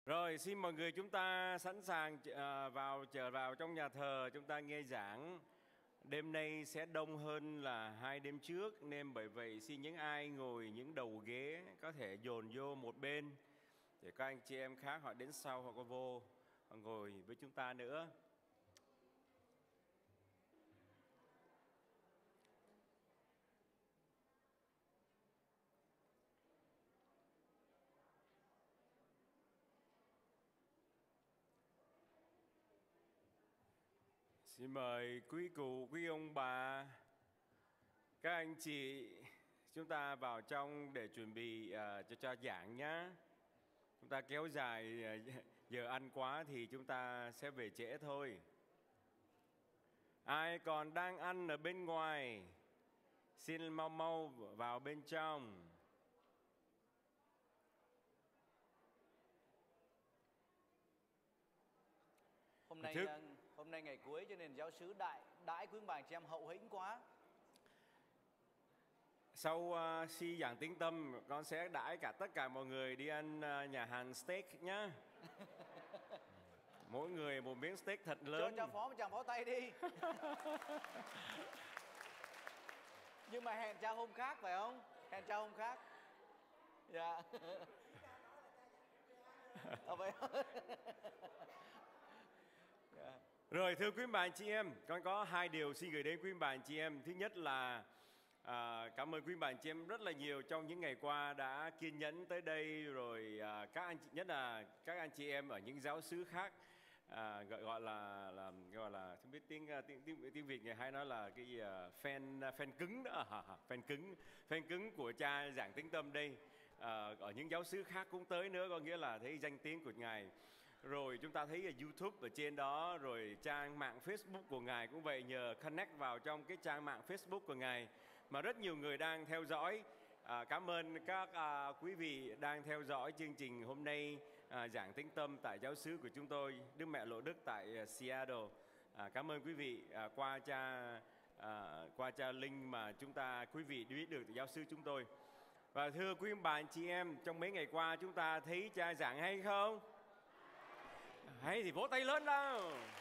Rồi, xin mọi người chúng ta sẵn sàng trở vào trong nhà thờ, chúng ta nghe giảng. Đêm nay sẽ đông hơn là 2 đêm trước, nên bởi vậy xin những ai ngồi những đầu ghế có thể dồn vô một bên để các anh chị em khác họ đến sau họ có vô họ ngồi với chúng ta nữa. Xin mời quý cụ, quý ông bà, các anh chị, chúng ta vào trong để chuẩn bị cho giảng nhé. Chúng ta kéo dài giờ ăn quá thì chúng ta sẽ về trễ thôi. Ai còn đang ăn ở bên ngoài, xin mau mau vào bên trong. Hôm nay ngày cuối cho nên giáo xứ đãi quý bà chị em hậu hĩnh quá. Sau si giảng Tĩnh Tâm, con sẽ đãi tất cả mọi người đi ăn nhà hàng steak nhá. Mỗi người một miếng steak thật lớn. Cho chàng phó tay đi. Nhưng mà hẹn cha hôm khác phải không? Hẹn cha hôm khác. Dạ. Vậy. Yeah. Rồi thưa quý bà anh chị em, con có 2 điều xin gửi đến quý bà anh chị em. Thứ nhất là cảm ơn quý bà anh chị em rất là nhiều trong những ngày qua đã kiên nhẫn tới đây, rồi nhất là các anh chị em ở những giáo xứ khác, gọi là không biết tiếng Việt người hay nói là cái gì, fan cứng đó, fan cứng của cha giảng Tĩnh Tâm đây, ở những giáo xứ khác cũng tới nữa, có nghĩa là thấy danh tiếng của Ngài. Rồi chúng ta thấy ở YouTube ở trên đó, rồi trang mạng Facebook của Ngài cũng vậy, nhờ connect vào trong cái trang mạng Facebook của Ngài mà rất nhiều người đang theo dõi. Cảm ơn các quý vị đang theo dõi chương trình hôm nay giảng Tĩnh Tâm tại giáo xứ của chúng tôi, Đức Mẹ Lộ Đức tại Seattle. Cảm ơn quý vị qua cha Linh mà quý vị biết được giáo xứ chúng tôi. Và thưa quý bà anh chị em, trong mấy ngày qua chúng ta thấy cha giảng hay không? Hay thì vỗ tay lớn nào.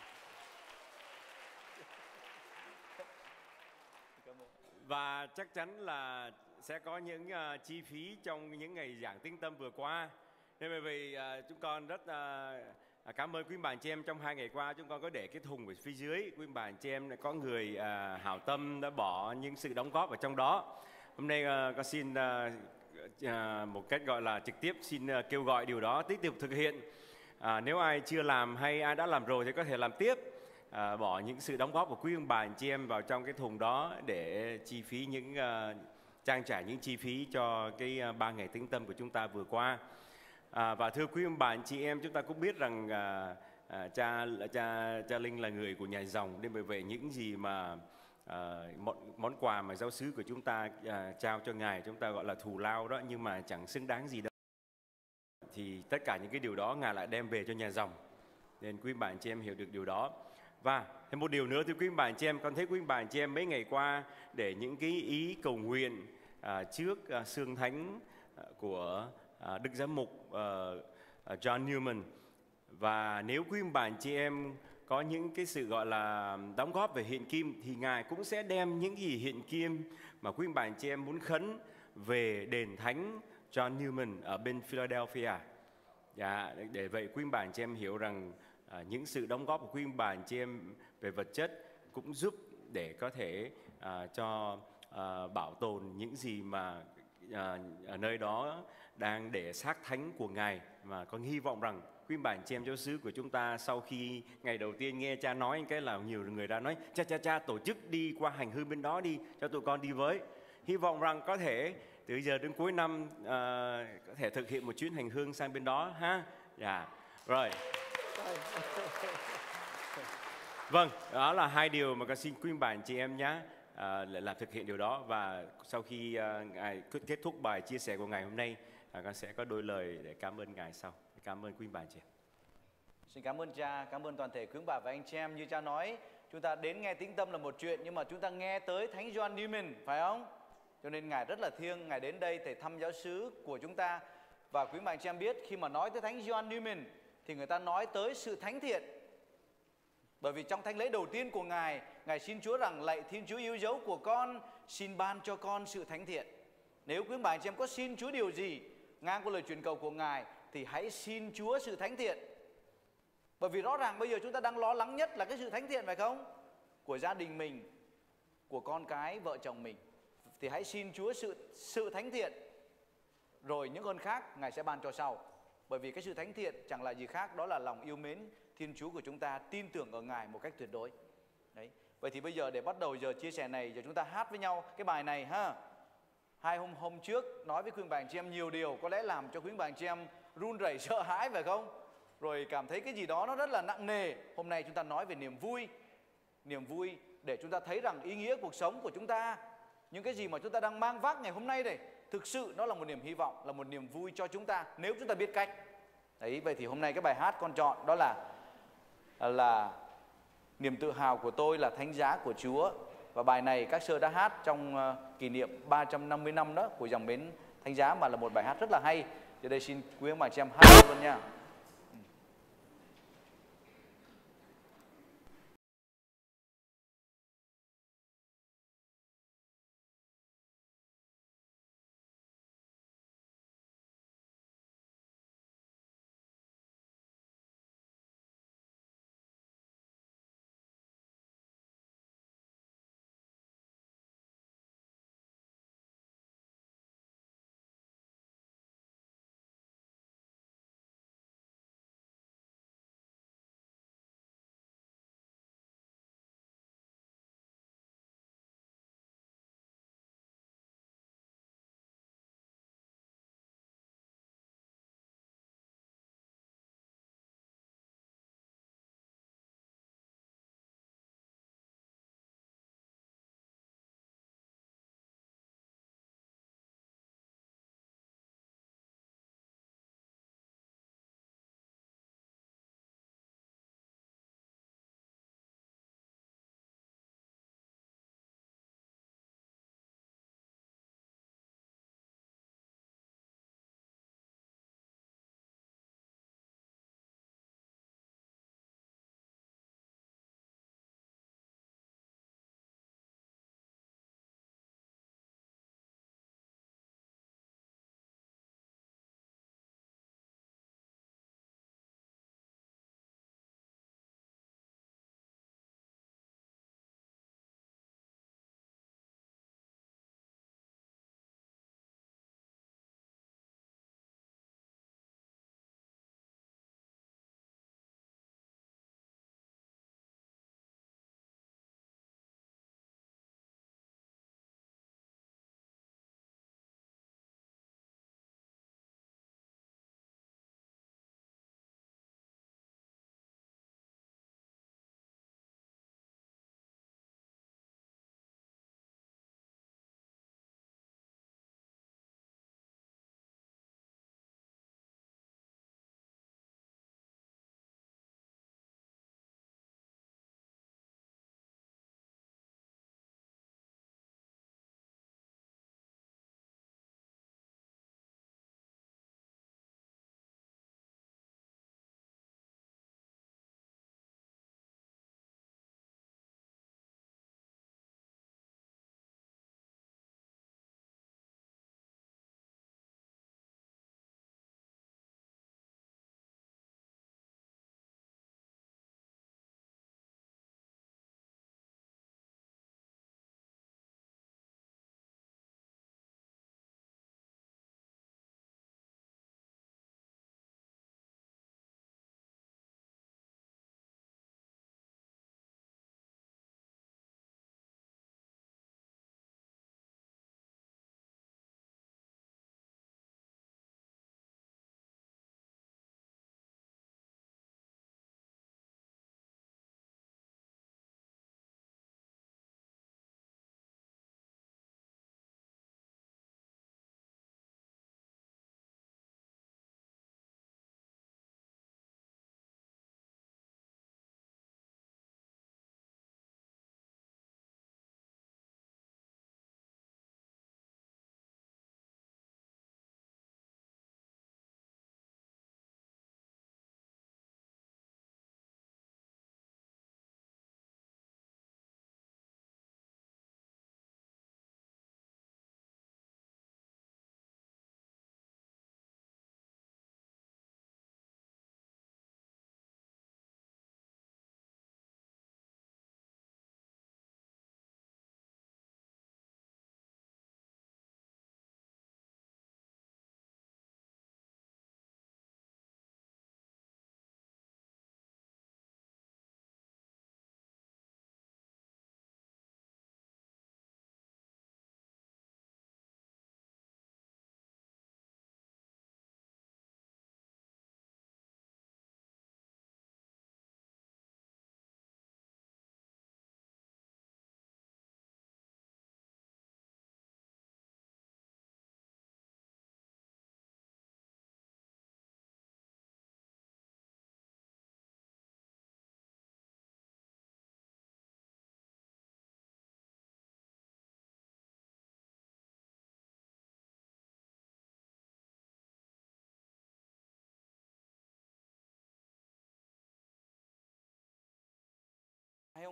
Và chắc chắn là sẽ có những chi phí trong những ngày giảng Tĩnh Tâm vừa qua. Nên bởi vì chúng con rất cảm ơn quý bà anh chị em. Trong 2 ngày qua chúng con có để cái thùng ở phía dưới. Quý bà anh chị em có người hảo tâm đã bỏ những sự đóng góp ở trong đó. Hôm nay con xin một cách gọi là trực tiếp xin kêu gọi điều đó tiếp tục thực hiện. Nếu ai chưa làm hay ai đã làm rồi thì có thể làm tiếp, bỏ những sự đóng góp của quý ông bà anh chị em vào trong cái thùng đó để chi phí trang trải những chi phí cho cái 3 ngày Tĩnh Tâm của chúng ta vừa qua. Và thưa quý ông bà anh chị em, chúng ta cũng biết rằng cha Linh là người của nhà dòng, nên bởi vậy những gì mà món quà mà giáo xứ của chúng ta trao cho Ngài, chúng ta gọi là thù lao đó, nhưng mà chẳng xứng đáng gì đâu, thì tất cả những cái điều đó Ngài lại đem về cho nhà dòng. Nên quý bà anh chị em hiểu được điều đó. Và thêm một điều nữa thưa quý bà anh chị em, con thấy quý bà anh chị em mấy ngày qua để những cái ý cầu nguyện trước xương thánh của Đức Giám mục John Newman. Và nếu quý bà anh chị em có những cái sự gọi là đóng góp về hiện kim thì Ngài cũng sẽ đem những gì hiện kim mà quý bà anh chị em muốn khấn về đền thánh John Newman ở bên Philadelphia. Để vậy quý bà anh chị em hiểu rằng những sự đóng góp của quý bà anh chị em về vật chất cũng giúp để có thể cho bảo tồn những gì mà ở nơi đó đang để xác thánh của Ngài. Mà con hy vọng rằng quý bà anh chị em giáo xứ của chúng ta sau khi ngày đầu tiên nghe cha nói cái là nhiều người đã nói cha tổ chức đi qua hành hương bên đó đi, cho tụi con đi với. Hy vọng rằng có thể từ giờ đến cuối năm có thể thực hiện một chuyến hành hương sang bên đó ha. Rồi. Vâng, đó là 2 điều mà con xin quý bà anh chị em nhé, làm thực hiện điều đó. Và sau khi Ngài kết thúc bài chia sẻ của Ngài hôm nay, con sẽ có đôi lời để cảm ơn Ngài sau. Cảm ơn quý bà anh chị em. Xin cảm ơn cha, cảm ơn toàn thể quý bà và anh chị em. Như cha nói, chúng ta đến nghe Tĩnh Tâm là một chuyện, nhưng mà chúng ta nghe tới Thánh John Newman, phải không? Cho nên Ngài rất là thiêng, Ngài đến đây để thăm giáo xứ của chúng ta. Và quý bạn chị em biết khi mà nói tới Thánh Gioan Newman thì người ta nói tới sự thánh thiện. Bởi vì trong thánh lễ đầu tiên của Ngài, Ngài xin Chúa rằng: lạy Thiên Chúa yêu dấu của con, xin ban cho con sự thánh thiện. Nếu quý bạn chị em có xin Chúa điều gì ngang qua lời truyền cầu của Ngài thì hãy xin Chúa sự thánh thiện. Bởi vì rõ ràng bây giờ chúng ta đang lo lắng nhất là cái sự thánh thiện, phải không? Của gia đình mình, của con cái, vợ chồng mình. Thì hãy xin Chúa sự thánh thiện. Rồi những ơn khác Ngài sẽ ban cho sau. Bởi vì cái sự thánh thiện chẳng là gì khác, đó là lòng yêu mến Thiên Chúa của chúng ta, tin tưởng ở Ngài một cách tuyệt đối. Đấy. Vậy thì bây giờ để bắt đầu giờ chia sẻ này, giờ chúng ta hát với nhau cái bài này ha. Hai hôm trước nói với quý bà anh chị em nhiều điều có lẽ làm cho quý bà anh chị em run rẩy sợ hãi, phải không? Rồi cảm thấy cái gì đó nó rất là nặng nề. Hôm nay chúng ta nói về niềm vui. Niềm vui để chúng ta thấy rằng ý nghĩa cuộc sống của chúng ta, những cái gì mà chúng ta đang mang vác ngày hôm nay này, thực sự nó là một niềm hy vọng, là một niềm vui cho chúng ta nếu chúng ta biết cách. Đấy, vậy thì hôm nay cái bài hát con chọn đó là niềm tự hào của tôi là thánh giá của Chúa. Và bài này các sơ đã hát trong kỷ niệm 350 năm đó của dòng Mến Thánh Giá, mà là một bài hát rất là hay. Giờ đây xin quý ông bà chị em hát luôn nha.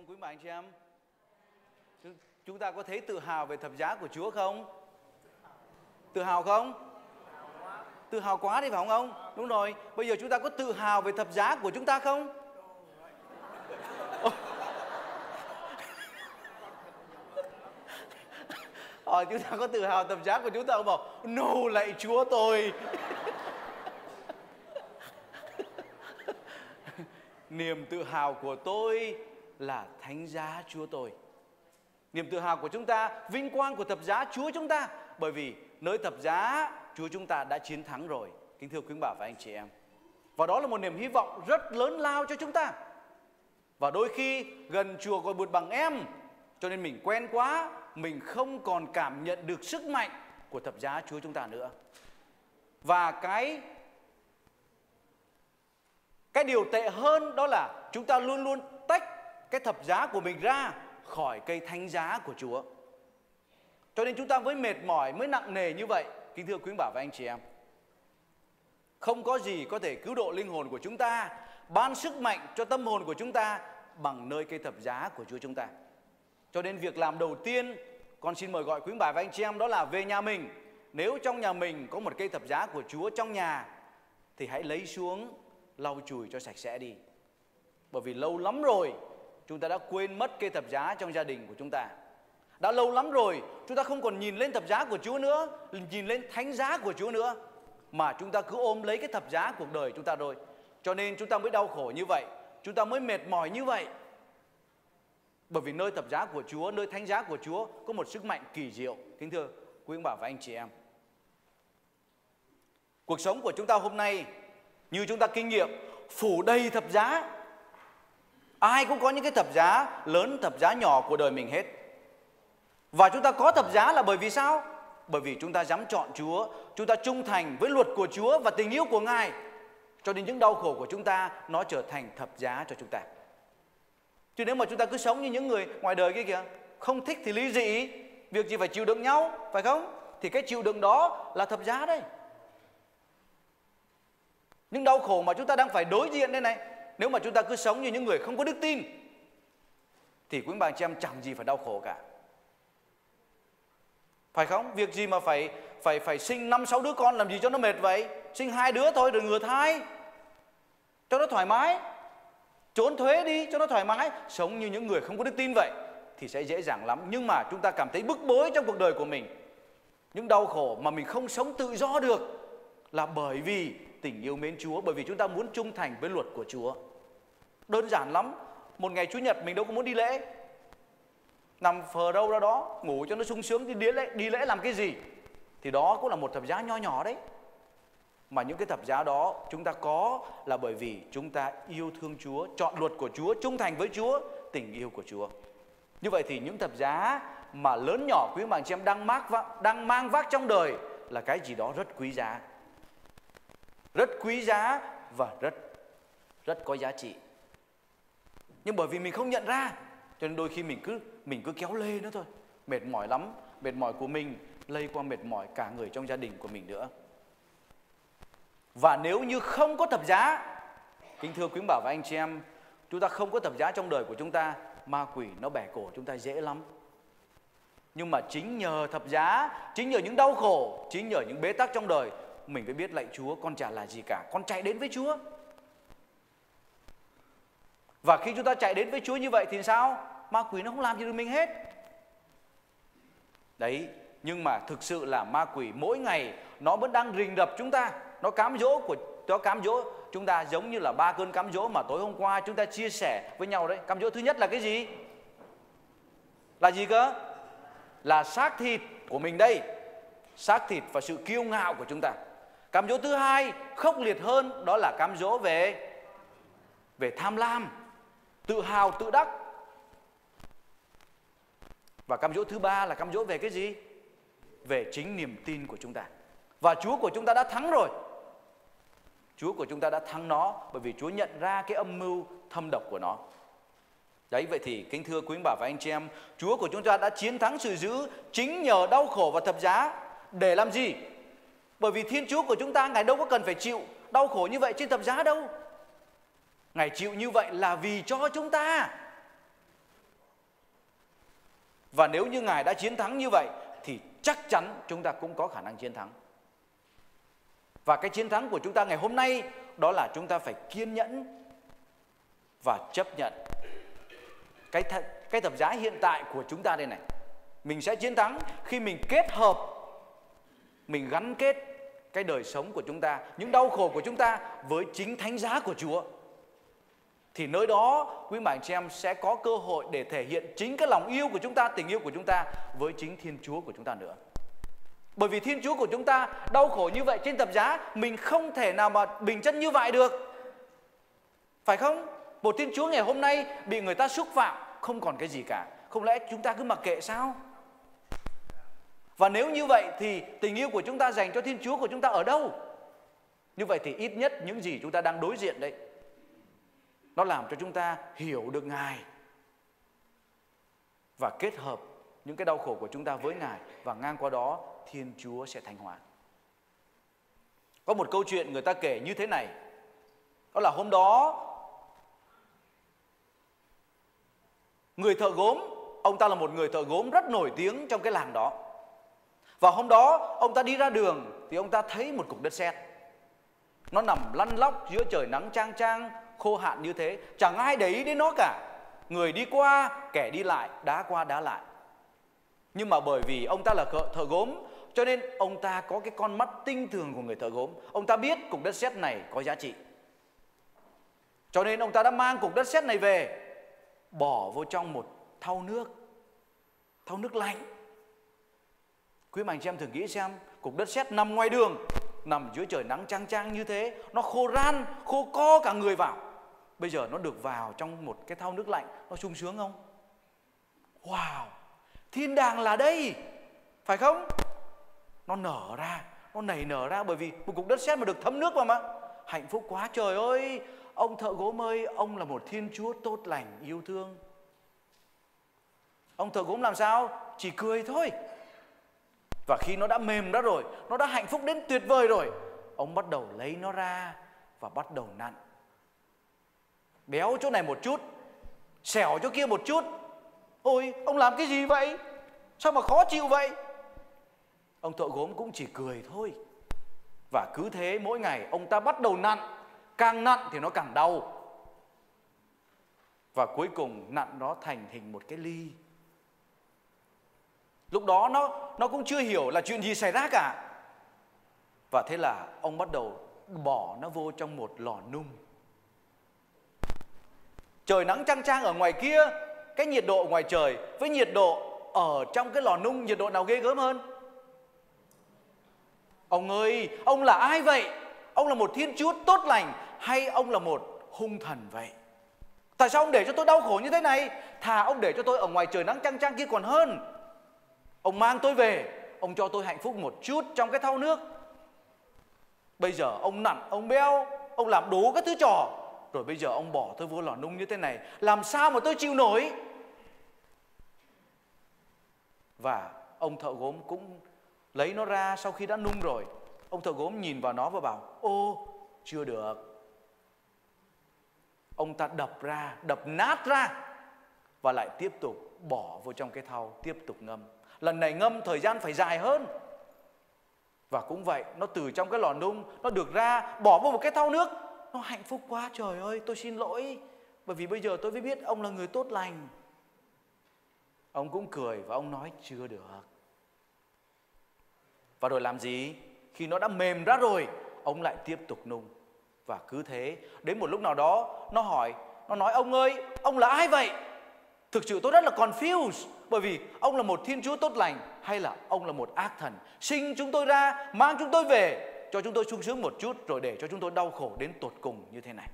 không quý bà anh chị em? Chúng ta có thấy tự hào về thập giá của Chúa không? Tự hào không? Tự hào quá đi phải không ông? Đúng rồi. Bây giờ chúng ta có tự hào về thập giá của chúng ta không? Chúng ta có tự hào thập giá của chúng ta không? Bảo no, lạy Chúa tôi. Niềm tự hào của tôi là thánh giá Chúa tôi. Niềm tự hào của chúng ta, vinh quang của thập giá Chúa chúng ta. Bởi vì nơi thập giá Chúa chúng ta đã chiến thắng rồi. Kính thưa quý bà và anh chị em. Và đó là một niềm hy vọng rất lớn lao cho chúng ta. Và đôi khi gần chùa gọi bụt bằng em, cho nên mình quen quá, mình không còn cảm nhận được sức mạnh của thập giá Chúa chúng ta nữa. Và cái điều tệ hơn đó là chúng ta luôn luôn tách cái thập giá của mình ra khỏi cây thánh giá của Chúa. Cho nên chúng ta mới mệt mỏi, mới nặng nề như vậy. Kính thưa quý bà và anh chị em, không có gì có thể cứu độ linh hồn của chúng ta, ban sức mạnh cho tâm hồn của chúng ta bằng nơi cây thập giá của Chúa chúng ta. Cho nên việc làm đầu tiên, con xin mời gọi quý bà và anh chị em, đó là về nhà mình. Nếu trong nhà mình có một cây thập giá của Chúa trong nhà, thì hãy lấy xuống lau chùi cho sạch sẽ đi. Bởi vì lâu lắm rồi chúng ta đã quên mất cây thập giá trong gia đình của chúng ta. Đã lâu lắm rồi chúng ta không còn nhìn lên thập giá của Chúa nữa, nhìn lên thánh giá của Chúa nữa, mà chúng ta cứ ôm lấy cái thập giá cuộc đời chúng ta rồi. Cho nên chúng ta mới đau khổ như vậy, chúng ta mới mệt mỏi như vậy. Bởi vì nơi thập giá của Chúa, nơi thánh giá của Chúa có một sức mạnh kỳ diệu. Kính thưa quý ông bà và anh chị em, cuộc sống của chúng ta hôm nay như chúng ta kinh nghiệm phủ đầy thập giá. Ai cũng có những cái thập giá lớn, thập giá nhỏ của đời mình hết. Và chúng ta có thập giá là bởi vì sao? Bởi vì chúng ta dám chọn Chúa, chúng ta trung thành với luật của Chúa và tình yêu của Ngài. Cho nên những đau khổ của chúng ta nó trở thành thập giá cho chúng ta. Chứ nếu mà chúng ta cứ sống như những người ngoài đời kia kìa, không thích thì ly dị, việc gì phải chịu đựng nhau, phải không? Thì cái chịu đựng đó là thập giá đấy. Những đau khổ mà chúng ta đang phải đối diện đây này, nếu mà chúng ta cứ sống như những người không có đức tin, thì quý bà chị em chẳng gì phải đau khổ cả. Phải không? Việc gì mà phải sinh 5-6 đứa con làm gì cho nó mệt vậy? Sinh 2 đứa thôi rồi ngừa thai cho nó thoải mái. Trốn thuế đi cho nó thoải mái. Sống như những người không có đức tin vậy thì sẽ dễ dàng lắm. Nhưng mà chúng ta cảm thấy bức bối trong cuộc đời của mình, những đau khổ mà mình không sống tự do được, là bởi vì tình yêu mến Chúa, bởi vì chúng ta muốn trung thành với luật của Chúa. Đơn giản lắm. Một ngày Chủ nhật mình đâu có muốn đi lễ, nằm phờ đâu ra đó ngủ cho nó sung sướng, thì đi lễ làm cái gì? Thì đó cũng là một thập giá nho nhỏ đấy. Mà những cái thập giá đó chúng ta có là bởi vì chúng ta yêu thương Chúa, chọn luật của Chúa, trung thành với Chúa, tình yêu của Chúa. Như vậy thì những thập giá mà lớn nhỏ quý bạn chị em đang mang vác trong đời là cái gì đó rất quý giá. Rất quý giá và rất có giá trị. Nhưng bởi vì mình không nhận ra, cho nên đôi khi mình cứ kéo lê nữa thôi. Mệt mỏi lắm, mệt mỏi của mình lây qua mệt mỏi cả người trong gia đình của mình nữa. Và nếu như không có thập giá, kính thưa quý bà và anh chị em, chúng ta không có thập giá trong đời của chúng ta, ma quỷ nó bẻ cổ chúng ta dễ lắm. Nhưng mà chính nhờ thập giá, chính nhờ những đau khổ, chính nhờ những bế tắc trong đời, mình phải biết lạy Chúa, con chả là gì cả, con chạy đến với Chúa. Và khi chúng ta chạy đến với Chúa như vậy thì sao? Ma quỷ nó không làm gì được mình hết. Đấy, nhưng mà thực sự là ma quỷ mỗi ngày nó vẫn đang rình rập chúng ta. Nó cám dỗ chúng ta giống như là 3 cơn cám dỗ mà tối hôm qua chúng ta chia sẻ với nhau đấy. Cám dỗ thứ nhất là cái gì? Là gì cơ? Là xác thịt của mình đây. Xác thịt và sự kiêu ngạo của chúng ta. Cám dỗ thứ hai khốc liệt hơn, đó là cám dỗ về tham lam, tự hào, tự đắc. Và cám dỗ thứ ba là cám dỗ về cái gì? Về chính niềm tin của chúng ta. Và Chúa của chúng ta đã thắng rồi. Chúa của chúng ta đã thắng nó, bởi vì Chúa nhận ra cái âm mưu thâm độc của nó. Đấy, vậy thì kính thưa quý bà và anh chị em, Chúa của chúng ta đã chiến thắng sự dữ chính nhờ đau khổ và thập giá. Để làm gì? Bởi vì Thiên Chúa của chúng ta, Ngài đâu có cần phải chịu đau khổ như vậy trên thập giá đâu. Ngài chịu như vậy là vì cho chúng ta. Và nếu như Ngài đã chiến thắng như vậy thì chắc chắn chúng ta cũng có khả năng chiến thắng. Và cái chiến thắng của chúng ta ngày hôm nay đó là chúng ta phải kiên nhẫn và chấp nhận cái thập giá hiện tại của chúng ta đây này. Mình sẽ chiến thắng khi mình kết hợp, mình gắn kết cái đời sống của chúng ta, những đau khổ của chúng ta với chính thánh giá của Chúa. Thì nơi đó quý bạn chị em sẽ có cơ hội để thể hiện chính cái lòng yêu của chúng ta, tình yêu của chúng ta với chính Thiên Chúa của chúng ta nữa. Bởi vì Thiên Chúa của chúng ta đau khổ như vậy trên thập giá, mình không thể nào mà bình chân như vậy được. Phải không? Một Thiên Chúa ngày hôm nay bị người ta xúc phạm, không còn cái gì cả. Không lẽ chúng ta cứ mặc kệ sao? Và nếu như vậy thì tình yêu của chúng ta dành cho Thiên Chúa của chúng ta ở đâu? Như vậy thì ít nhất những gì chúng ta đang đối diện đấy, nó làm cho chúng ta hiểu được Ngài và kết hợp những cái đau khổ của chúng ta với Ngài, và ngang qua đó Thiên Chúa sẽ thánh hóa. Có một câu chuyện người ta kể như thế này. Đó là hôm đó người thợ gốm, ông ta là một người thợ gốm rất nổi tiếng trong cái làng đó. Và hôm đó ông ta đi ra đường thì ông ta thấy một cục đất sét. Nó nằm lăn lóc giữa trời nắng chang chang khô hạn như thế, chẳng ai để ý đến nó cả. Người đi qua, kẻ đi lại, đá qua đá lại. Nhưng mà bởi vì ông ta là thợ gốm, cho nên ông ta có cái con mắt tinh tường của người thợ gốm. Ông ta biết cục đất sét này có giá trị, cho nên ông ta đã mang cục đất sét này về, bỏ vô trong một thau nước lạnh. Quý bạn chị em thử nghĩ xem, cục đất sét nằm ngoài đường, nằm dưới trời nắng chang chang như thế, nó khô ran, khô co cả người vào. Bây giờ nó được vào trong một cái thau nước lạnh, nó sung sướng không? Wow, thiên đàng là đây, phải không? Nó nở ra, nó nảy nở ra, bởi vì một cục đất sét mà được thấm nước vào mà. Hạnh phúc quá trời ơi! Ông thợ gốm ơi, ông là một Thiên Chúa tốt lành, yêu thương. Ông thợ gốm làm sao? Chỉ cười thôi. Và khi nó đã mềm ra rồi, nó đã hạnh phúc đến tuyệt vời rồi, ông bắt đầu lấy nó ra và bắt đầu nặn. Béo chỗ này một chút, xẻo chỗ kia một chút. Ôi, ông làm cái gì vậy? Sao mà khó chịu vậy? Ông thợ gốm cũng chỉ cười thôi. Và cứ thế mỗi ngày ông ta bắt đầu nặn. Càng nặn thì nó càng đau. Và cuối cùng nặn nó thành hình một cái ly. Lúc đó nó cũng chưa hiểu là chuyện gì xảy ra cả. Và thế là ông bắt đầu bỏ nó vô trong một lò nung. Trời nắng chang chang ở ngoài kia, cái nhiệt độ ngoài trời với nhiệt độ ở trong cái lò nung, nhiệt độ nào ghê gớm hơn? Ông ơi, ông là ai vậy? Ông là một Thiên Chúa tốt lành hay ông là một hung thần vậy? Tại sao ông để cho tôi đau khổ như thế này? Thà ông để cho tôi ở ngoài trời nắng chang chang kia còn hơn. Ông mang tôi về, ông cho tôi hạnh phúc một chút trong cái thau nước. Bây giờ ông nặn, ông béo, ông làm đủ các thứ trò, rồi bây giờ ông bỏ tôi vô lò nung như thế này, làm sao mà tôi chịu nổi? Và ông thợ gốm cũng lấy nó ra sau khi đã nung rồi. Ông thợ gốm nhìn vào nó và bảo: ô, chưa được. Ông ta đập nát ra và lại tiếp tục bỏ vô trong cái thau, tiếp tục ngâm. Lần này ngâm thời gian phải dài hơn. Và cũng vậy, nó từ trong cái lò nung, nó được ra, bỏ vô một cái thau nước. Nó hạnh phúc quá trời ơi, tôi xin lỗi, bởi vì bây giờ tôi mới biết ông là người tốt lành. Ông cũng cười và ông nói chưa được. Và rồi làm gì? Khi nó đã mềm ra rồi, ông lại tiếp tục nung. Và cứ thế, đến một lúc nào đó, nó hỏi, nó nói: ông ơi, ông là ai vậy? Thực sự tôi rất là confused, bởi vì ông là một Thiên Chúa tốt lành hay là ông là một ác thần, sinh chúng tôi ra, mang chúng tôi về, cho chúng tôi sung sướng một chút, rồi để cho chúng tôi đau khổ đến tột cùng như thế này.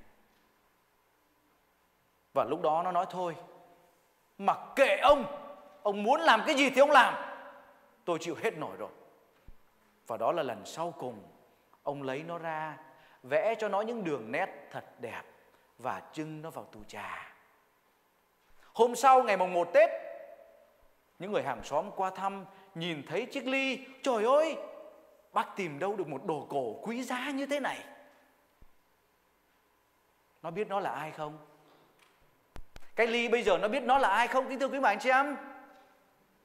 Và lúc đó nó nói thôi, mặc kệ ông muốn làm cái gì thì ông làm, tôi chịu hết nổi rồi. Và đó là lần sau cùng ông lấy nó ra, vẽ cho nó những đường nét thật đẹp và trưng nó vào tù trà. Hôm sau ngày mùng 1 Tết, những người hàng xóm qua thăm nhìn thấy chiếc ly, trời ơi, bác tìm đâu được một đồ cổ quý giá như thế này. Nó biết nó là ai không? Cái ly bây giờ nó biết nó là ai không, kính thưa quý bà anh chị em?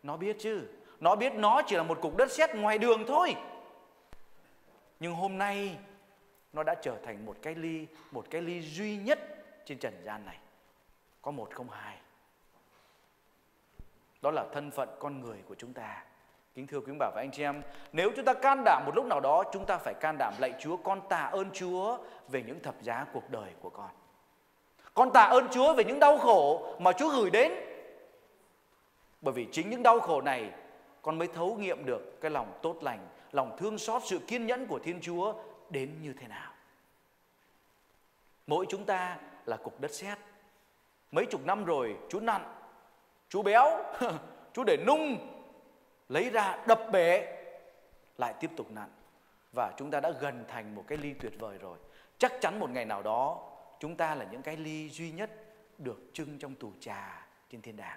Nó biết chứ. Nó biết nó chỉ là một cục đất sét ngoài đường thôi. Nhưng hôm nay nó đã trở thành một cái ly duy nhất trên trần gian này. Có một không hai. Đó là thân phận con người của chúng ta. Kính thưa quý bà và anh chị em, nếu chúng ta can đảm một lúc nào đó, chúng ta phải can đảm lạy Chúa, con tạ ơn Chúa về những thập giá cuộc đời của con. Con tạ ơn Chúa về những đau khổ mà Chúa gửi đến. Bởi vì chính những đau khổ này, con mới thấu nghiệm được cái lòng tốt lành, lòng thương xót, sự kiên nhẫn của Thiên Chúa đến như thế nào. Mỗi chúng ta là cục đất sét. Mấy chục năm rồi Chúa nặn, Chúa béo, Chúa để nung, lấy ra đập bể, lại tiếp tục nặn. Và chúng ta đã gần thành một cái ly tuyệt vời rồi. Chắc chắn một ngày nào đó chúng ta là những cái ly duy nhất được trưng trong tù trà trên thiên đàng.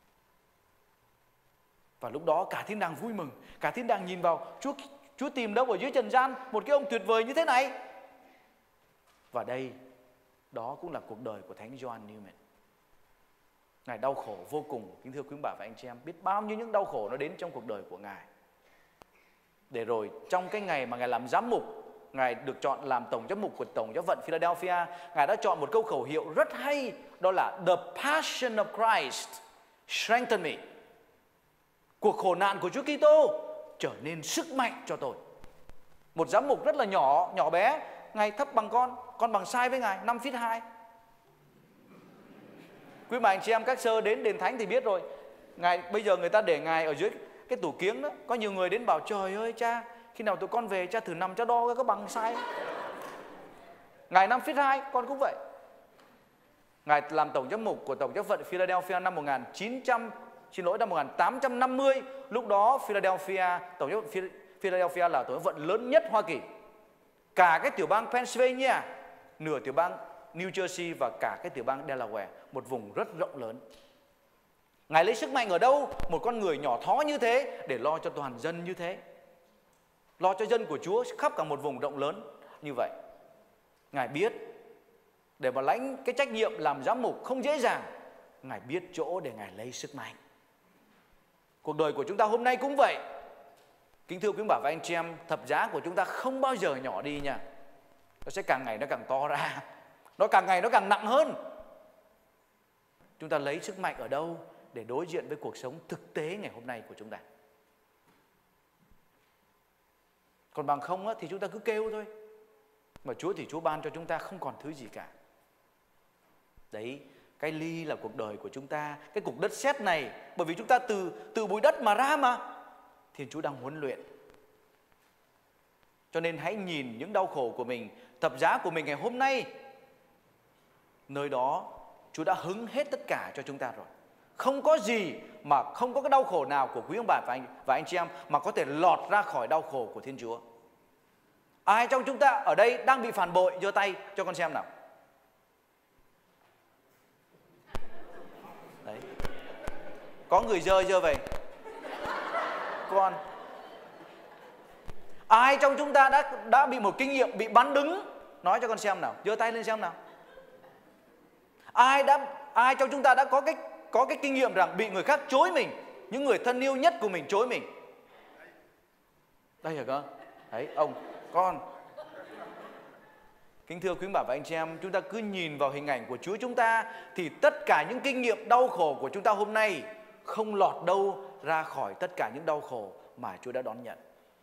Và lúc đó cả thiên đàng vui mừng. Cả thiên đàng nhìn vào, Chúa tìm đâu ở dưới trần gian một cái ông tuyệt vời như thế này. Và đây, đó cũng là cuộc đời của Thánh John Newman. Ngài đau khổ vô cùng. Kính thưa quý bà và anh chị em, biết bao nhiêu những đau khổ nó đến trong cuộc đời của Ngài. Để rồi trong cái ngày mà Ngài làm giám mục, Ngài được chọn làm tổng giám mục của Tổng giáo phận Philadelphia, Ngài đã chọn một câu khẩu hiệu rất hay. Đó là The passion of Christ strengthen me. Cuộc khổ nạn của Chúa Kitô trở nên sức mạnh cho tôi. Một giám mục rất là nhỏ bé, Ngài thấp bằng con bằng size với Ngài, 5 feet 2. Quý bà anh chị em các sơ đến đền thánh thì biết rồi. Ngài bây giờ người ta để Ngài ở dưới cái tủ kiếng đó. Có nhiều người đến bảo trời ơi cha, khi nào tụi con về cha thử nằm cha đo có bằng size. Ngài 5 feet 2, con cũng vậy. Ngài làm tổng giám mục của Tổng giáo phận Philadelphia năm 1850. Lúc đó Tổng giáo phận Philadelphia là tổng giáo phận lớn nhất Hoa Kỳ. Cả cái tiểu bang Pennsylvania, nửa tiểu bang New Jersey và cả cái tiểu bang Delaware, một vùng rất rộng lớn. Ngài lấy sức mạnh ở đâu? Một con người nhỏ thó như thế để lo cho toàn dân như thế, lo cho dân của Chúa khắp cả một vùng rộng lớn như vậy. Ngài biết để mà lãnh cái trách nhiệm làm giám mục không dễ dàng. Ngài biết chỗ để Ngài lấy sức mạnh. Cuộc đời của chúng ta hôm nay cũng vậy. Kính thưa quý bà và anh chị em, thập giá của chúng ta không bao giờ nhỏ đi nha. Nó sẽ càng ngày nó càng to ra, nó càng ngày nó càng nặng hơn. Chúng ta lấy sức mạnh ở đâu để đối diện với cuộc sống thực tế ngày hôm nay của chúng ta? Còn bằng không thì chúng ta cứ kêu thôi. Mà Chúa thì Chúa ban cho chúng ta không còn thứ gì cả. Đấy, cái ly là cuộc đời của chúng ta, cái cục đất sét này, bởi vì chúng ta từ bụi đất mà ra mà. Thiên Chúa đang huấn luyện. Cho nên hãy nhìn những đau khổ của mình, thập giá của mình ngày hôm nay. Nơi đó Chúa đã hứng hết tất cả cho chúng ta rồi. Không có gì mà không có cái đau khổ nào của quý ông bà và anh chị em mà có thể lọt ra khỏi đau khổ của Thiên Chúa. Ai trong chúng ta ở đây đang bị phản bội, giơ tay cho con xem nào. Đấy. Có người giơ về. Con. Ai trong chúng ta đã bị một kinh nghiệm bị bắn đứng, nói cho con xem nào, giơ tay lên xem nào. Ai trong chúng ta đã có cái kinh nghiệm rằng bị người khác chối mình, những người thân yêu nhất của mình chối mình? Đây hả con? Đấy, ông, con. Kính thưa quý bà và anh chị em, chúng ta cứ nhìn vào hình ảnh của Chúa chúng ta thì tất cả những kinh nghiệm đau khổ của chúng ta hôm nay không lọt đâu ra khỏi tất cả những đau khổ mà Chúa đã đón nhận.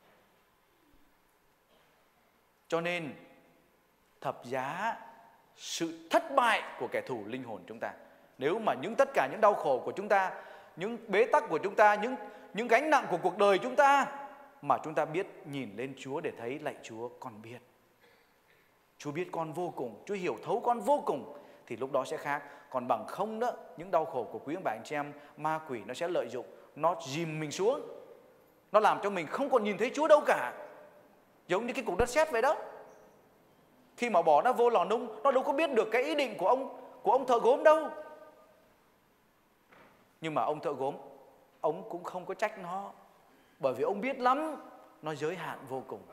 Cho nên thập giá sự thất bại của kẻ thù linh hồn chúng ta. Nếu mà tất cả những đau khổ của chúng ta, những bế tắc của chúng ta, những gánh nặng của cuộc đời chúng ta mà chúng ta biết nhìn lên Chúa để thấy lạy Chúa, con biết. Chúa biết con vô cùng, Chúa hiểu thấu con vô cùng, thì lúc đó sẽ khác. Còn bằng không đó, những đau khổ của quý ông bà anh chị em, ma quỷ nó sẽ lợi dụng, nó dìm mình xuống, nó làm cho mình không còn nhìn thấy Chúa đâu cả. Giống như cái cục đất sét vậy đó. Khi mà bỏ nó vô lò nung, nó đâu có biết được cái ý định của ông thợ gốm đâu. Nhưng mà ông thợ gốm, ông cũng không có trách nó, bởi vì ông biết lắm nó giới hạn vô cùng.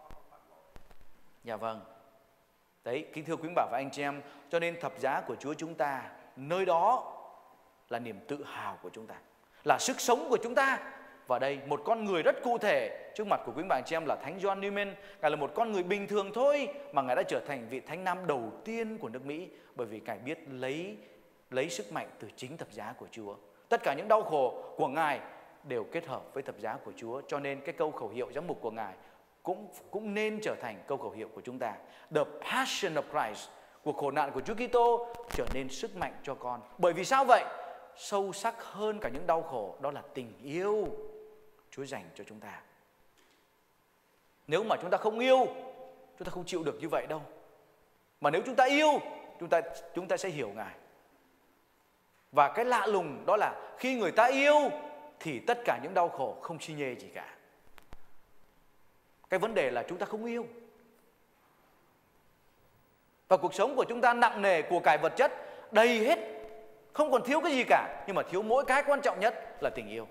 Dạ vâng. Đấy, kính thưa quý bà và anh chị em, cho nên thập giá của Chúa chúng ta, nơi đó là niềm tự hào của chúng ta. là sức sống của chúng ta. Và đây, một con người rất cụ thể trước mặt của quý bà chị em là Thánh John Newman. Ngài là một con người bình thường thôi mà Ngài đã trở thành vị thánh nam đầu tiên của nước Mỹ, bởi vì Ngài biết lấy sức mạnh từ chính thập giá của Chúa. Tất cả những đau khổ của Ngài đều kết hợp với thập giá của Chúa. Cho nên cái câu khẩu hiệu giám mục của Ngài cũng nên trở thành câu khẩu hiệu của chúng ta. The passion of Christ, cuộc khổ nạn của Chúa Kitô trở nên sức mạnh cho con. Bởi vì sao vậy? Sâu sắc hơn cả những đau khổ, đó là tình yêu Chúa dành cho chúng ta. Nếu mà chúng ta không yêu, chúng ta không chịu được như vậy đâu. Mà nếu chúng ta yêu, chúng ta sẽ hiểu Ngài. Và cái lạ lùng đó là khi người ta yêu thì tất cả những đau khổ không xi nhê gì cả. Cái vấn đề là chúng ta không yêu. Và cuộc sống của chúng ta nặng nề, của cải vật chất đầy hết, không còn thiếu cái gì cả, nhưng mà thiếu mỗi cái quan trọng nhất là tình yêu.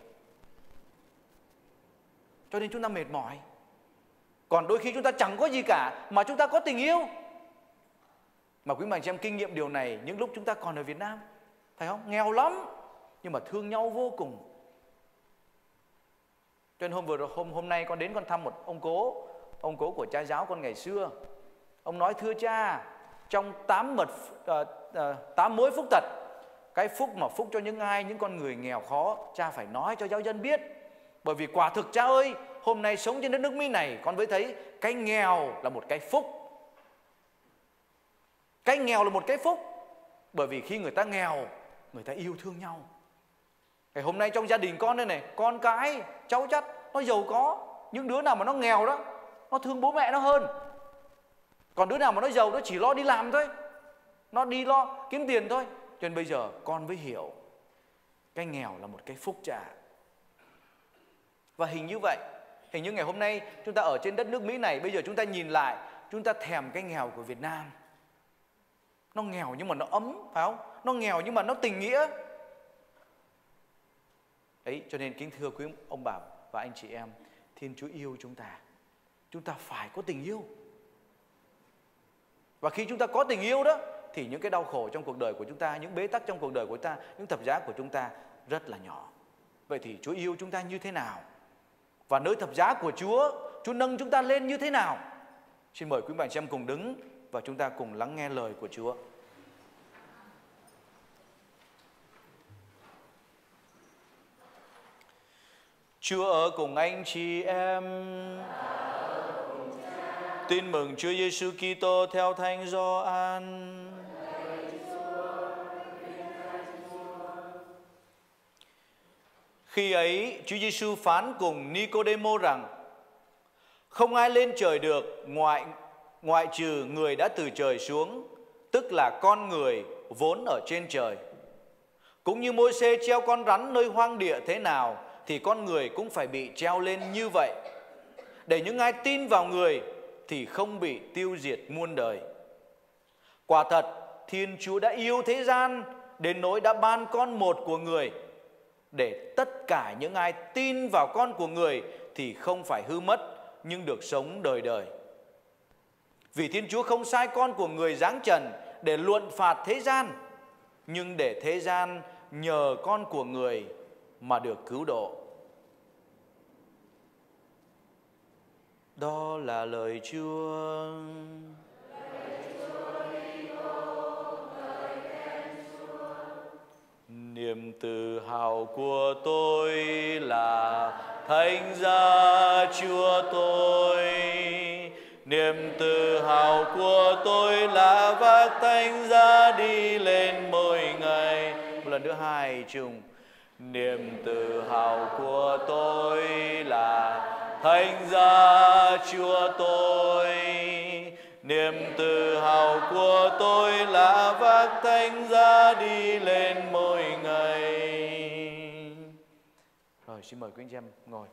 Cho nên chúng ta mệt mỏi. Còn đôi khi chúng ta chẳng có gì cả mà chúng ta có tình yêu. Mà quý bà chị em kinh nghiệm điều này những lúc chúng ta còn ở Việt Nam, phải không? Nghèo lắm nhưng mà thương nhau vô cùng. Cho nên hôm nay con đến con thăm một ông cố của cha giáo con ngày xưa. Ông nói: thưa cha, trong 8 mối phúc tật, cái phúc mà phúc cho những con người nghèo khó, cha phải nói cho giáo dân biết. Bởi vì quả thực cha ơi, hôm nay sống trên đất nước Mỹ này, con mới thấy cái nghèo là một cái phúc. Cái nghèo là một cái phúc. Bởi vì khi người ta nghèo, người ta yêu thương nhau. Ngày hôm nay trong gia đình con đây này, con cái, cháu chắt, nó giàu có. Những đứa nào mà nó nghèo đó, nó thương bố mẹ nó hơn. Còn đứa nào mà nó giàu, nó chỉ lo đi làm thôi, nó đi lo kiếm tiền thôi. Cho nên bây giờ con mới hiểu cái nghèo là một cái phúc cha. Và hình như ngày hôm nay chúng ta ở trên đất nước Mỹ này, bây giờ chúng ta nhìn lại, chúng ta thèm cái nghèo của Việt Nam. Nó nghèo nhưng mà nó ấm, phải không? Nó nghèo nhưng mà nó tình nghĩa. Đấy, cho nên kính thưa quý ông bà và anh chị em, Thiên Chúa yêu chúng ta. Chúng ta phải có tình yêu. Và khi chúng ta có tình yêu đó, thì những cái đau khổ trong cuộc đời của chúng ta, những bế tắc trong cuộc đời của chúng ta, những thập giá của chúng ta rất là nhỏ. Vậy thì Chúa yêu chúng ta như thế nào? Và nơi thập giá của Chúa nâng chúng ta lên như thế nào? Xin mời quý bạn chị em cùng đứng và chúng ta cùng lắng nghe lời của Chúa. Chúa ở cùng anh chị em. Tin mừng Chúa Giêsu Kitô theo Thánh Gioan. Khi ấy, Chúa Giêsu phán cùng Nicôđêmô rằng: không ai lên trời được ngoại trừ người đã từ trời xuống, tức là con người vốn ở trên trời. Cũng như Môi-se treo con rắn nơi hoang địa thế nào, thì con người cũng phải bị treo lên như vậy, để những ai tin vào người thì không bị tiêu diệt muôn đời. Quả thật, Thiên Chúa đã yêu thế gian đến nỗi đã ban con một của người, để tất cả những ai tin vào con của người thì không phải hư mất, nhưng được sống đời đời. Vì Thiên Chúa không sai con của người giáng trần để luận phạt thế gian, nhưng để thế gian nhờ con của người mà được cứu độ. Đó là lời Chúa. Niềm tự hào của tôi là Thánh giá Chúa tôi. Niềm tự hào của tôi là vác thánh giá đi lên mỗi ngày. Một lần nữa hai chung. Niềm tự hào của tôi là thánh giá Chúa tôi. Niềm tự hào của tôi là vác thánh giá đi lên mỗi ngày. Rồi, xin mời quý anh chị em ngồi.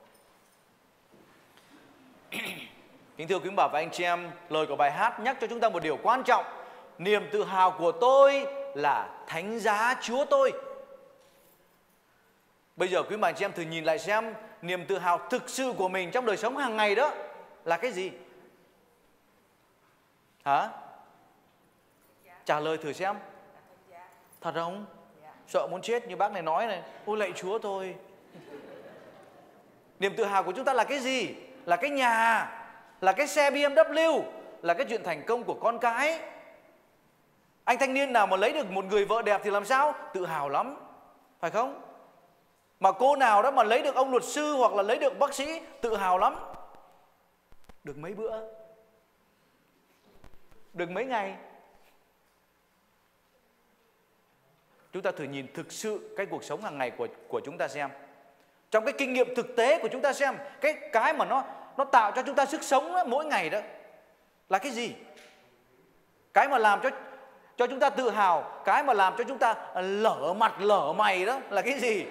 Kính thưa quý bà và anh chị em, lời của bài hát nhắc cho chúng ta một điều quan trọng. Niềm tự hào của tôi là thánh giá Chúa tôi. Bây giờ quý bà anh chị em thử nhìn lại xem niềm tự hào thực sự của mình trong đời sống hàng ngày đó là cái gì? Hả? Trả lời thử xem. Thật không? sợ muốn chết như bác này nói này. Ôi lạy Chúa tôi. Niềm tự hào của chúng ta là cái gì? Là cái nhà, là cái xe BMW, là cái chuyện thành công của con cái. Anh thanh niên nào mà lấy được một người vợ đẹp thì làm sao? Tự hào lắm, phải không? Mà cô nào đó mà lấy được ông luật sư hoặc là lấy được bác sĩ, tự hào lắm. Được mấy bữa, được mấy ngày. Chúng ta thử nhìn thực sự cái cuộc sống hàng ngày của chúng ta xem. Trong cái kinh nghiệm thực tế của chúng ta xem, cái mà nó tạo cho chúng ta sức sống đó, mỗi ngày đó là cái gì? Cái mà làm cho chúng ta tự hào, cái mà làm cho chúng ta lở mặt lở mày đó là cái gì?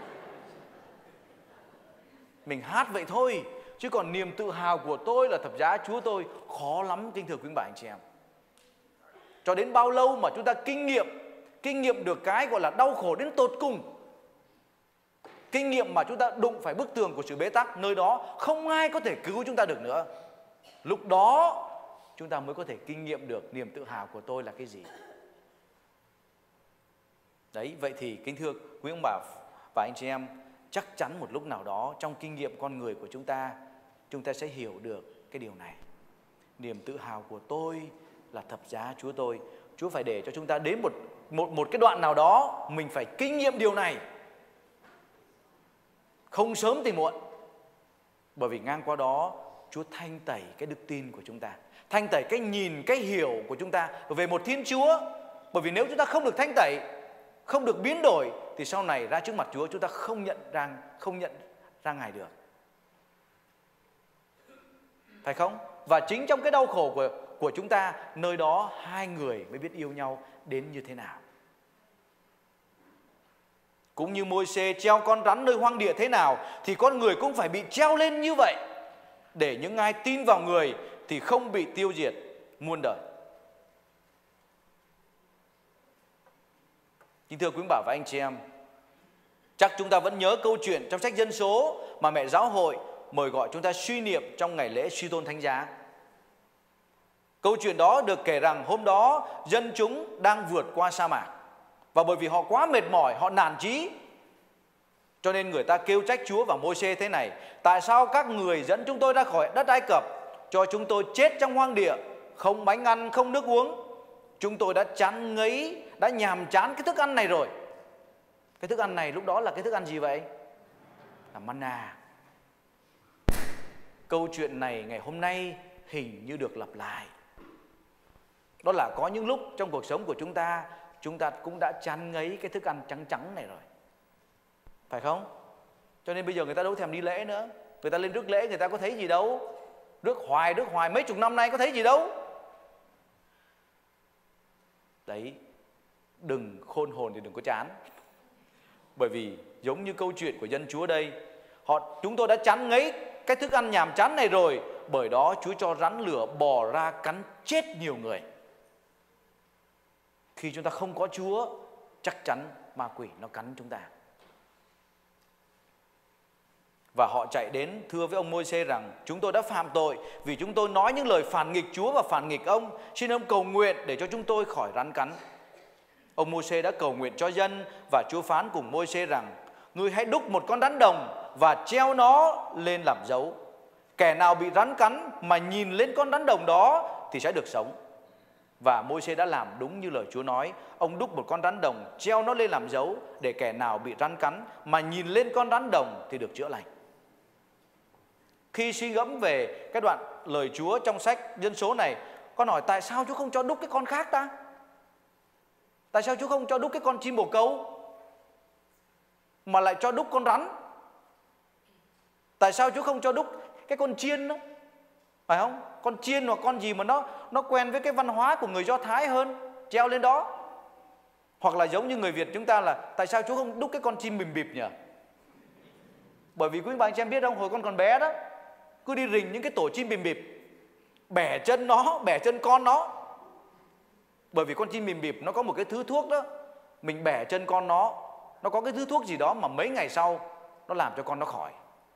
Mình hát vậy thôi, chứ còn niềm tự hào của tôi là thập giá Chúa tôi khó lắm, kính thưa quý bà anh chị em. Cho đến bao lâu mà chúng ta kinh nghiệm được cái gọi là đau khổ đến tột cùng, kinh nghiệm mà chúng ta đụng phải bức tường của sự bế tắc, nơi đó không ai có thể cứu chúng ta được nữa. Lúc đó chúng ta mới có thể kinh nghiệm được niềm tự hào của tôi là cái gì. Đấy, vậy thì kính thưa quý ông bà và anh chị em, chắc chắn một lúc nào đó trong kinh nghiệm con người của chúng ta sẽ hiểu được cái điều này. Niềm tự hào của tôi là thập giá Chúa tôi. Chúa phải để cho chúng ta đến một cái đoạn nào đó mình phải kinh nghiệm điều này, không sớm thì muộn. Bởi vì ngang qua đó Chúa thanh tẩy cái đức tin của chúng ta, thanh tẩy cái nhìn, cái hiểu của chúng ta về một Thiên Chúa. Bởi vì nếu chúng ta không được thanh tẩy, không được biến đổi, thì sau này ra trước mặt Chúa chúng ta không nhận ra Ngài được, phải không? Và chính trong cái đau khổ của chúng ta, nơi đó hai người mới biết yêu nhau đến như thế nào. Cũng như Môi-se treo con rắn nơi hoang địa thế nào, thì con người cũng phải bị treo lên như vậy, để những ai tin vào người thì không bị tiêu diệt muôn đời. Kính thưa quý bà và anh chị em, chắc chúng ta vẫn nhớ câu chuyện trong sách Dân Số mà mẹ giáo hội mời gọi chúng ta suy niệm trong ngày lễ suy tôn thánh giá. Câu chuyện đó được kể rằng hôm đó dân chúng đang vượt qua sa mạc, và bởi vì họ quá mệt mỏi, họ nản chí, cho nên người ta kêu trách Chúa và Môi-se thế này: tại sao các người dẫn chúng tôi ra khỏi đất Ai Cập, cho chúng tôi chết trong hoang địa, không bánh ăn, không nước uống? Chúng tôi đã chán ngấy, đã nhàm chán cái thức ăn này rồi. Cái thức ăn này lúc đó là cái thức ăn gì vậy? Là manna. Câu chuyện này ngày hôm nay hình như được lặp lại. Đó là có những lúc trong cuộc sống của chúng ta cũng đã chán ngấy cái thức ăn trắng trắng này rồi, phải không? Cho nên bây giờ người ta đâu thèm đi lễ nữa. Người ta lên rước lễ người ta có thấy gì đâu, rước hoài mấy chục năm nay có thấy gì đâu. Đấy, đừng khôn hồn thì đừng có chán. Bởi vì giống như câu chuyện của dân Chúa đây, chúng tôi đã chán ngấy cái thức ăn nhàm chán này rồi, bởi đó Chúa cho rắn lửa bò ra cắn chết nhiều người. Khi chúng ta không có Chúa, chắc chắn ma quỷ nó cắn chúng ta. Và họ chạy đến thưa với ông Môi-se rằng: chúng tôi đã phạm tội vì chúng tôi nói những lời phản nghịch Chúa và phản nghịch ông. Xin ông cầu nguyện để cho chúng tôi khỏi rắn cắn. Ông Môi-se đã cầu nguyện cho dân, và Chúa phán cùng Môi-se rằng: ngươi hãy đúc một con rắn đồng và treo nó lên làm dấu. Kẻ nào bị rắn cắn mà nhìn lên con rắn đồng đó thì sẽ được sống. Và Môi-se đã làm đúng như lời Chúa nói. Ông đúc một con rắn đồng, treo nó lên làm dấu, để kẻ nào bị rắn cắn mà nhìn lên con rắn đồng thì được chữa lành. Khi suy gẫm về cái đoạn lời Chúa trong sách Dân Số này, con hỏi tại sao Chúa không cho đúc cái con khác ta? Tại sao Chúa không cho đúc cái con chim bồ câu mà lại cho đúc con rắn? Tại sao Chúa không cho đúc cái con chiên đó? Phải không? Con chiên hoặc con gì mà nó quen với cái văn hóa của người Do Thái hơn, treo lên đó. Hoặc là giống như người Việt chúng ta là tại sao Chúa không đúc cái con chim bìm bịp nhỉ? Bởi vì quý bà anh chị em biết không, hồi con còn bé đó, cứ đi rình những cái tổ chim bìm bịp, bẻ chân nó, bẻ chân con nó. Bởi vì con chim bìm bịp nó có một cái thứ thuốc đó, mình bẻ chân con nó có cái thứ thuốc gì đó mà mấy ngày sau nó làm cho con nó khỏi.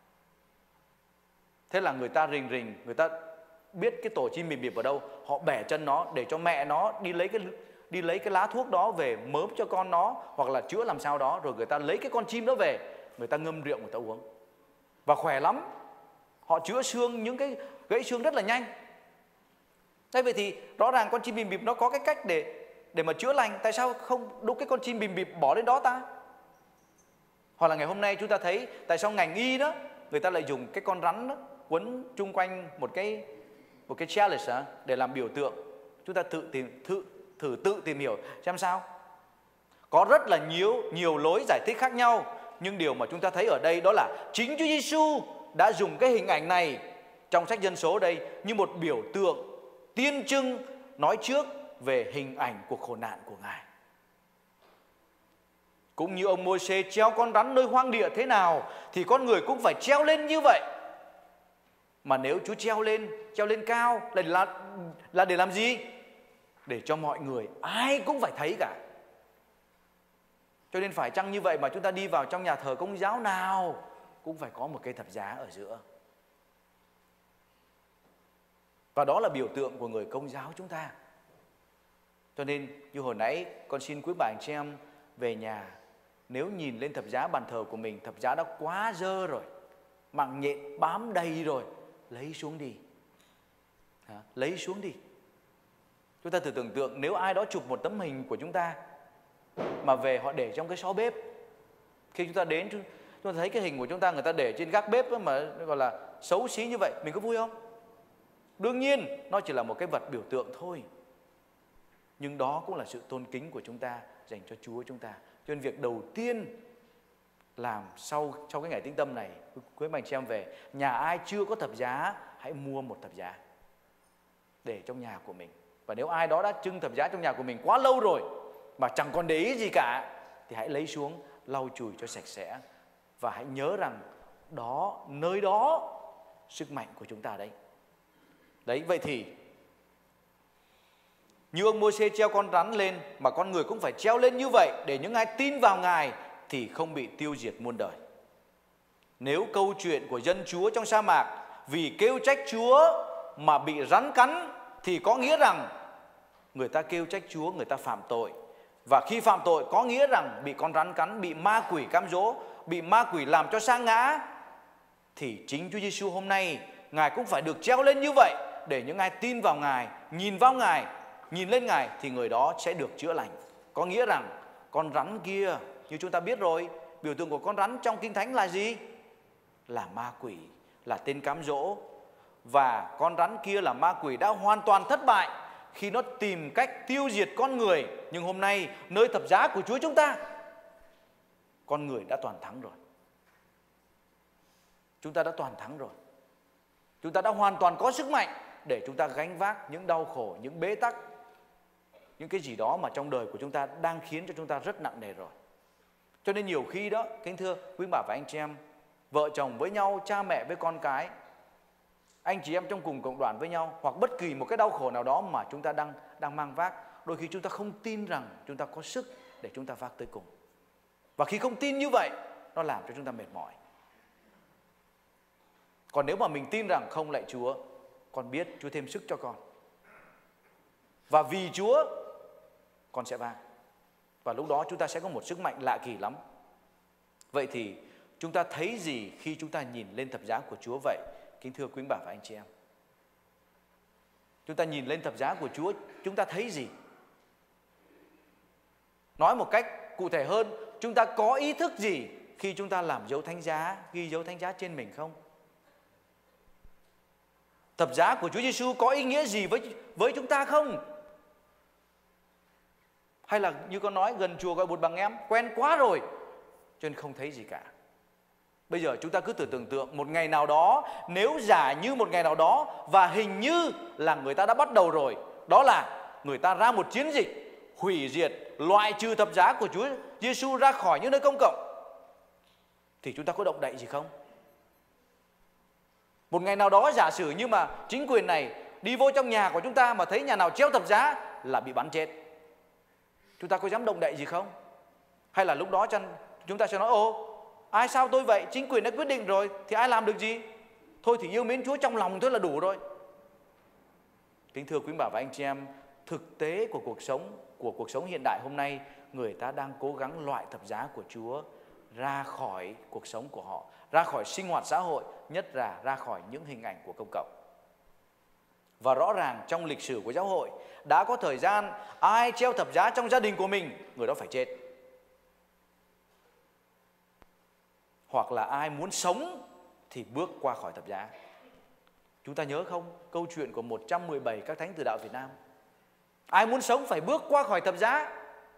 Thế là người ta rình, người ta biết cái tổ chim bìm bịp ở đâu, họ bẻ chân nó để cho mẹ nó đi lấy đi lấy cái lá thuốc đó về mớm cho con nó, hoặc là chữa làm sao đó, rồi người ta lấy cái con chim đó về, người ta ngâm rượu người ta uống và khỏe lắm. Họ chữa xương, những cái gãy xương rất là nhanh. Thế vậy thì rõ ràng con chim bìm bịp nó có cái cách để mà chữa lành. Tại sao không đúc cái con chim bìm bịp bỏ lên đó ta? Hoặc là ngày hôm nay chúng ta thấy tại sao ngành y đó, người ta lại dùng cái con rắn đó quấn chung quanh một cái chalice để làm biểu tượng. Chúng ta thử tự tìm hiểu xem sao. Có rất là nhiều lối giải thích khác nhau, nhưng điều mà chúng ta thấy ở đây đó là chính Chúa Giêsu đã dùng cái hình ảnh này trong sách Dân Số đây như một biểu tượng tiên trưng nói trước về hình ảnh cuộc khổ nạn của Ngài. Cũng như ông Môi-se treo con rắn nơi hoang địa thế nào thì con người cũng phải treo lên như vậy. Mà nếu Chúa treo lên cao là để làm gì? Để cho mọi người ai cũng phải thấy cả. Cho nên phải chăng như vậy mà chúng ta đi vào trong nhà thờ Công giáo nào cũng phải có một cây thập giá ở giữa. Và đó là biểu tượng của người Công giáo chúng ta. Cho nên như hồi nãy con xin quý bà anh chị em về nhà, nếu nhìn lên thập giá bàn thờ của mình, thập giá đã quá dơ rồi, mạng nhện bám đầy rồi, lấy xuống đi. Lấy xuống đi. Chúng ta thử tưởng tượng nếu ai đó chụp một tấm hình của chúng ta mà về họ để trong cái xó bếp. Khi chúng ta đến, chúng ta thấy cái hình của chúng ta người ta để trên gác bếp mà gọi là xấu xí như vậy, mình có vui không? Đương nhiên nó chỉ là một cái vật biểu tượng thôi, nhưng đó cũng là sự tôn kính của chúng ta dành cho Chúa chúng ta. Cho nên việc đầu tiên làm sau cái ngày tĩnh tâm này, quý anh chị em về nhà ai chưa có thập giá, hãy mua một thập giá để trong nhà của mình. Và nếu ai đó đã trưng thập giá trong nhà của mình quá lâu rồi mà chẳng còn để ý gì cả, thì hãy lấy xuống lau chùi cho sạch sẽ. Và hãy nhớ rằng nơi đó sức mạnh của chúng ta đấy. Đấy, vậy thì như ông Môi-se treo con rắn lên mà con người cũng phải treo lên như vậy, để những ai tin vào Ngài thì không bị tiêu diệt muôn đời. Nếu câu chuyện của dân Chúa trong sa mạc vì kêu trách Chúa mà bị rắn cắn, thì có nghĩa rằng người ta kêu trách Chúa, người ta phạm tội. Và khi phạm tội có nghĩa rằng bị con rắn cắn, bị ma quỷ cám dỗ, bị ma quỷ làm cho sa ngã, thì chính Chúa Giêsu hôm nay Ngài cũng phải được treo lên như vậy, để những ai tin vào Ngài, nhìn vào Ngài, nhìn lên Ngài thì người đó sẽ được chữa lành. Có nghĩa rằng con rắn kia, như chúng ta biết rồi, biểu tượng của con rắn trong Kinh Thánh là gì? Là ma quỷ, là tên cám dỗ. Và con rắn kia là ma quỷ đã hoàn toàn thất bại khi nó tìm cách tiêu diệt con người. Nhưng hôm nay nơi thập giá của Chúa chúng ta, con người đã toàn thắng rồi. Chúng ta đã toàn thắng rồi. Chúng ta đã hoàn toàn có sức mạnh để chúng ta gánh vác những đau khổ, những bế tắc, những cái gì đó mà trong đời của chúng ta đang khiến cho chúng ta rất nặng nề rồi. Cho nên nhiều khi đó, kính thưa quý bà và anh chị em, vợ chồng với nhau, cha mẹ với con cái, anh chị em trong cùng cộng đoàn với nhau, hoặc bất kỳ một cái đau khổ nào đó mà chúng ta đang mang vác, đôi khi chúng ta không tin rằng chúng ta có sức để chúng ta vác tới cùng. Và khi không tin như vậy, nó làm cho chúng ta mệt mỏi. Còn nếu mà mình tin rằng không, lạy Chúa, con biết Chúa thêm sức cho con, và vì Chúa con sẽ vác, và lúc đó chúng ta sẽ có một sức mạnh lạ kỳ lắm. Vậy thì chúng ta thấy gì khi chúng ta nhìn lên thập giá của Chúa vậy, kính thưa quý bà và anh chị em? Chúng ta nhìn lên thập giá của Chúa, chúng ta thấy gì? Nói một cách cụ thể hơn, chúng ta có ý thức gì khi chúng ta làm dấu thánh giá, ghi dấu thánh giá trên mình không? Thập giá của Chúa Giêsu có ý nghĩa gì với chúng ta không? Hay là như con nói, gần chùa gọi bụt bằng em, quen quá rồi cho nên không thấy gì cả. Bây giờ chúng ta cứ tưởng tượng một ngày nào đó, nếu giả như một ngày nào đó, và hình như là người ta đã bắt đầu rồi, đó là người ta ra một chiến dịch hủy diệt, loại trừ thập giá của Chúa Giêsu ra khỏi những nơi công cộng, thì chúng ta có động đậy gì không? Một ngày nào đó giả sử như mà chính quyền này đi vô trong nhà của chúng ta mà thấy nhà nào treo thập giá là bị bắn chết, chúng ta có dám động đậy gì không? Hay là lúc đó chúng ta sẽ nói, ồ, ai sao tôi vậy? Chính quyền đã quyết định rồi thì ai làm được gì? Thôi thì yêu mến Chúa trong lòng thôi là đủ rồi. Kính thưa quý bà và anh chị em, thực tế của cuộc sống hiện đại hôm nay, người ta đang cố gắng loại thập giá của Chúa ra khỏi cuộc sống của họ, ra khỏi sinh hoạt xã hội, nhất là ra khỏi những hình ảnh của công cộng. Và rõ ràng trong lịch sử của giáo hội đã có thời gian ai treo thập giá trong gia đình của mình, người đó phải chết. Hoặc là ai muốn sống thì bước qua khỏi thập giá. Chúng ta nhớ không? Câu chuyện của 117 các thánh tử đạo Việt Nam. Ai muốn sống phải bước qua khỏi thập giá.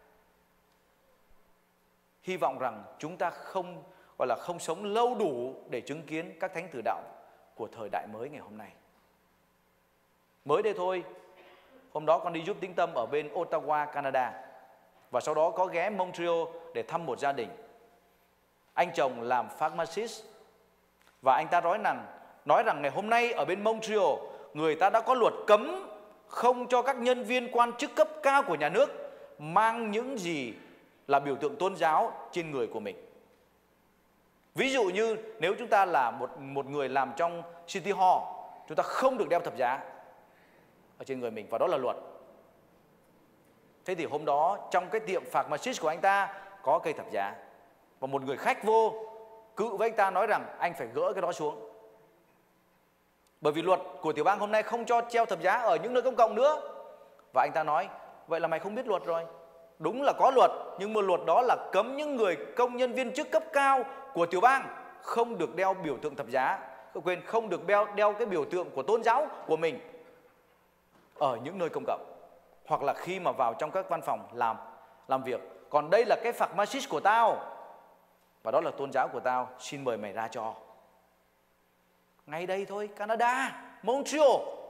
Hy vọng rằng chúng ta không sống lâu đủ để chứng kiến các thánh tử đạo của thời đại mới ngày hôm nay. Mới đây thôi, hôm đó con đi giúp Tĩnh Tâm ở bên Ottawa, Canada. Và sau đó có ghé Montreal để thăm một gia đình. Anh chồng làm pharmacist. Và anh ta nói rằng ngày hôm nay ở bên Montreal, người ta đã có luật cấm không cho các nhân viên quan chức cấp cao của nhà nước mang những gì là biểu tượng tôn giáo trên người của mình. Ví dụ như nếu chúng ta là một người làm trong City Hall, chúng ta không được đeo thập giá ở trên người mình, và đó là luật. Thế thì hôm đó trong cái tiệm pharmacist của anh ta có cây thập giá, và một người khách vô cự với anh ta nói rằng anh phải gỡ cái đó xuống. Bởi vì luật của tiểu bang hôm nay không cho treo thập giá ở những nơi công cộng nữa. Và anh ta nói, vậy là mày không biết luật rồi. Đúng là có luật, nhưng mà luật đó là cấm những người công nhân viên chức cấp cao của tiểu bang không được đeo biểu tượng thập giá, không được đeo cái biểu tượng của tôn giáo của mình ở những nơi công cộng, hoặc là khi mà vào trong các văn phòng làm việc. Còn đây là cái pharmacist của tao, và đó là tôn giáo của tao, xin mời mày ra cho. Ngay đây thôi, Canada, Montreal.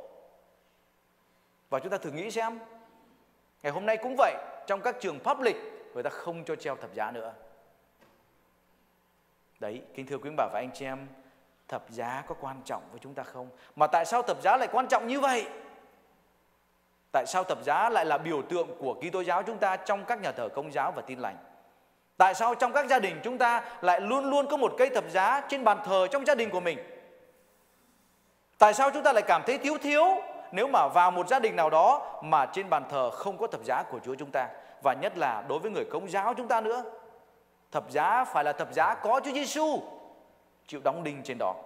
Và chúng ta thử nghĩ xem, ngày hôm nay cũng vậy, trong các trường public người ta không cho treo thập giá nữa. Đấy, kính thưa quý bà và anh chị em, thập giá có quan trọng với chúng ta không? Mà tại sao thập giá lại quan trọng như vậy? Tại sao thập giá lại là biểu tượng của Kitô giáo chúng ta trong các nhà thờ Công giáo và Tin lành? Tại sao trong các gia đình chúng ta lại luôn luôn có một cây thập giá trên bàn thờ trong gia đình của mình? Tại sao chúng ta lại cảm thấy thiếu nếu mà vào một gia đình nào đó mà trên bàn thờ không có thập giá của Chúa chúng ta? Và nhất là đối với người Công giáo chúng ta nữa, thập giá phải là thập giá có Chúa Giêsu chịu đóng đinh trên đó.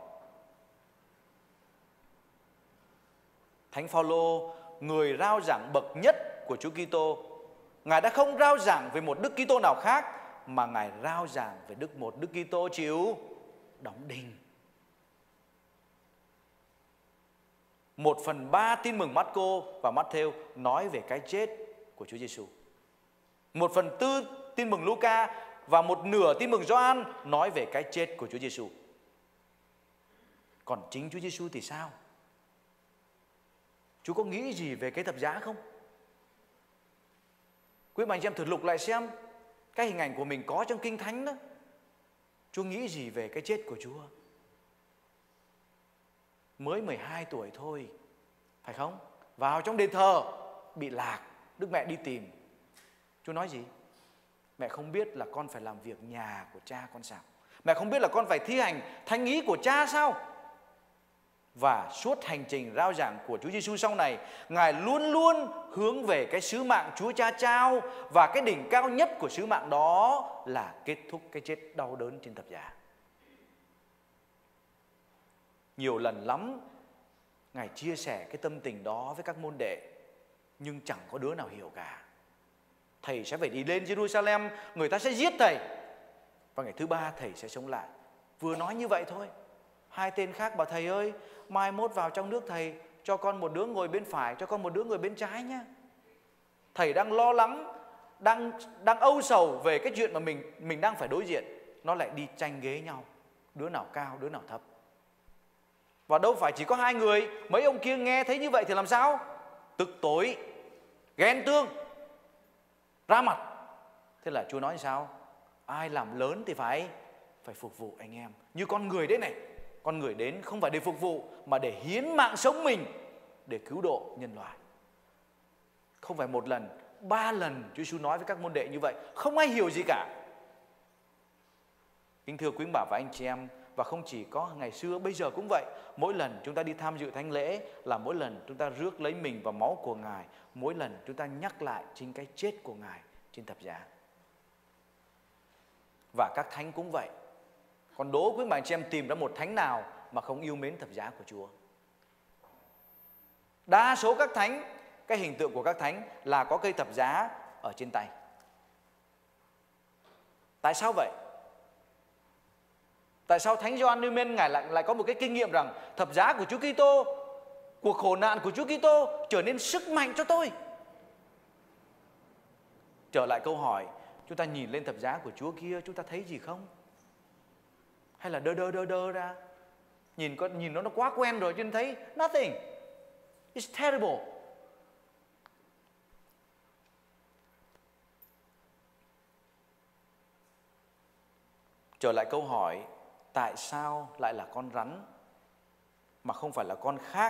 Thánh Phaolô, người rao giảng bậc nhất của Chúa Kitô, Ngài đã không rao giảng về một Đức Kitô nào khác, mà Ngài rao giảng về một Đức Kitô chịu đóng đinh. 1/3 tin mừng Marco và Matthew nói về cái chết của Chúa Giêsu. 1/4 tin mừng Luca và 1/2 tin mừng Gioan nói về cái chết của Chúa Giêsu. Còn chính Chúa Giêsu thì sao? Chúa có nghĩ gì về cái thập giá không? Quý bạn chị em thử lục lại xem cái hình ảnh của mình có trong Kinh Thánh đó. Chúa nghĩ gì về cái chết của Chúa? Mới 12 tuổi thôi, phải không? Vào trong đền thờ, bị lạc, Đức Mẹ đi tìm. Chúa nói gì? Mẹ không biết là con phải làm việc nhà của cha con sao? Mẹ không biết là con phải thi hành thánh ý của cha sao? Và suốt hành trình rao giảng của Chúa Giêsu sau này, Ngài luôn luôn hướng về cái sứ mạng Chúa Cha trao, và cái đỉnh cao nhất của sứ mạng đó là kết thúc cái chết đau đớn trên thập giá. Nhiều lần lắm Ngài chia sẻ cái tâm tình đó với các môn đệ, nhưng chẳng có đứa nào hiểu cả. Thầy sẽ phải đi lên Jerusalem, người ta sẽ giết thầy, và ngày thứ 3 thầy sẽ sống lại. Vừa nói như vậy thôi, 2 tên khác bảo thầy ơi, mai mốt vào trong nước thầy cho con một đứa ngồi bên phải, cho con một đứa ngồi bên trái nhé. Thầy đang lo lắng, đang âu sầu về cái chuyện mà mình đang phải đối diện. Nó lại đi tranh ghế nhau, đứa nào cao, đứa nào thấp. Và đâu phải chỉ có 2 người, mấy ông kia nghe thấy như vậy thì làm sao? Tức tối, ghen tương, ra mặt. Thế là Chúa nói sao? Ai làm lớn thì phải phục vụ anh em. Như con người đấy này, con người đến không phải để phục vụ, mà để hiến mạng sống mình để cứu độ nhân loại. Không phải 1 lần, 3 lần Chúa Giêsu nói với các môn đệ như vậy, không ai hiểu gì cả. Kính thưa quý bà và anh chị em, Và không chỉ có ngày xưa, bây giờ cũng vậy. Mỗi lần chúng ta đi tham dự thánh lễ là mỗi lần chúng ta rước lấy mình vào máu của Ngài. Mỗi lần chúng ta nhắc lại chính cái chết của Ngài trên thập giá. Và các thánh cũng vậy. Còn đố quý bạn chị em tìm ra một thánh nào mà không yêu mến thập giá của Chúa? Đa số các thánh, cái hình tượng của các thánh là có cây thập giá ở trên tay. Tại sao vậy? Tại sao Thánh Gioan Newman Ngài lại có một cái kinh nghiệm rằng thập giá của Chúa Kitô, cuộc khổ nạn của Chúa Kitô trở nên sức mạnh cho tôi? Trở lại câu hỏi, chúng ta nhìn lên thập giá của Chúa kia, chúng ta thấy gì không? Hay là đơ ra? Nhìn nó quá quen rồi cho nên thấy nothing. It's terrible. Trở lại câu hỏi, tại sao lại là con rắn mà không phải là con khác?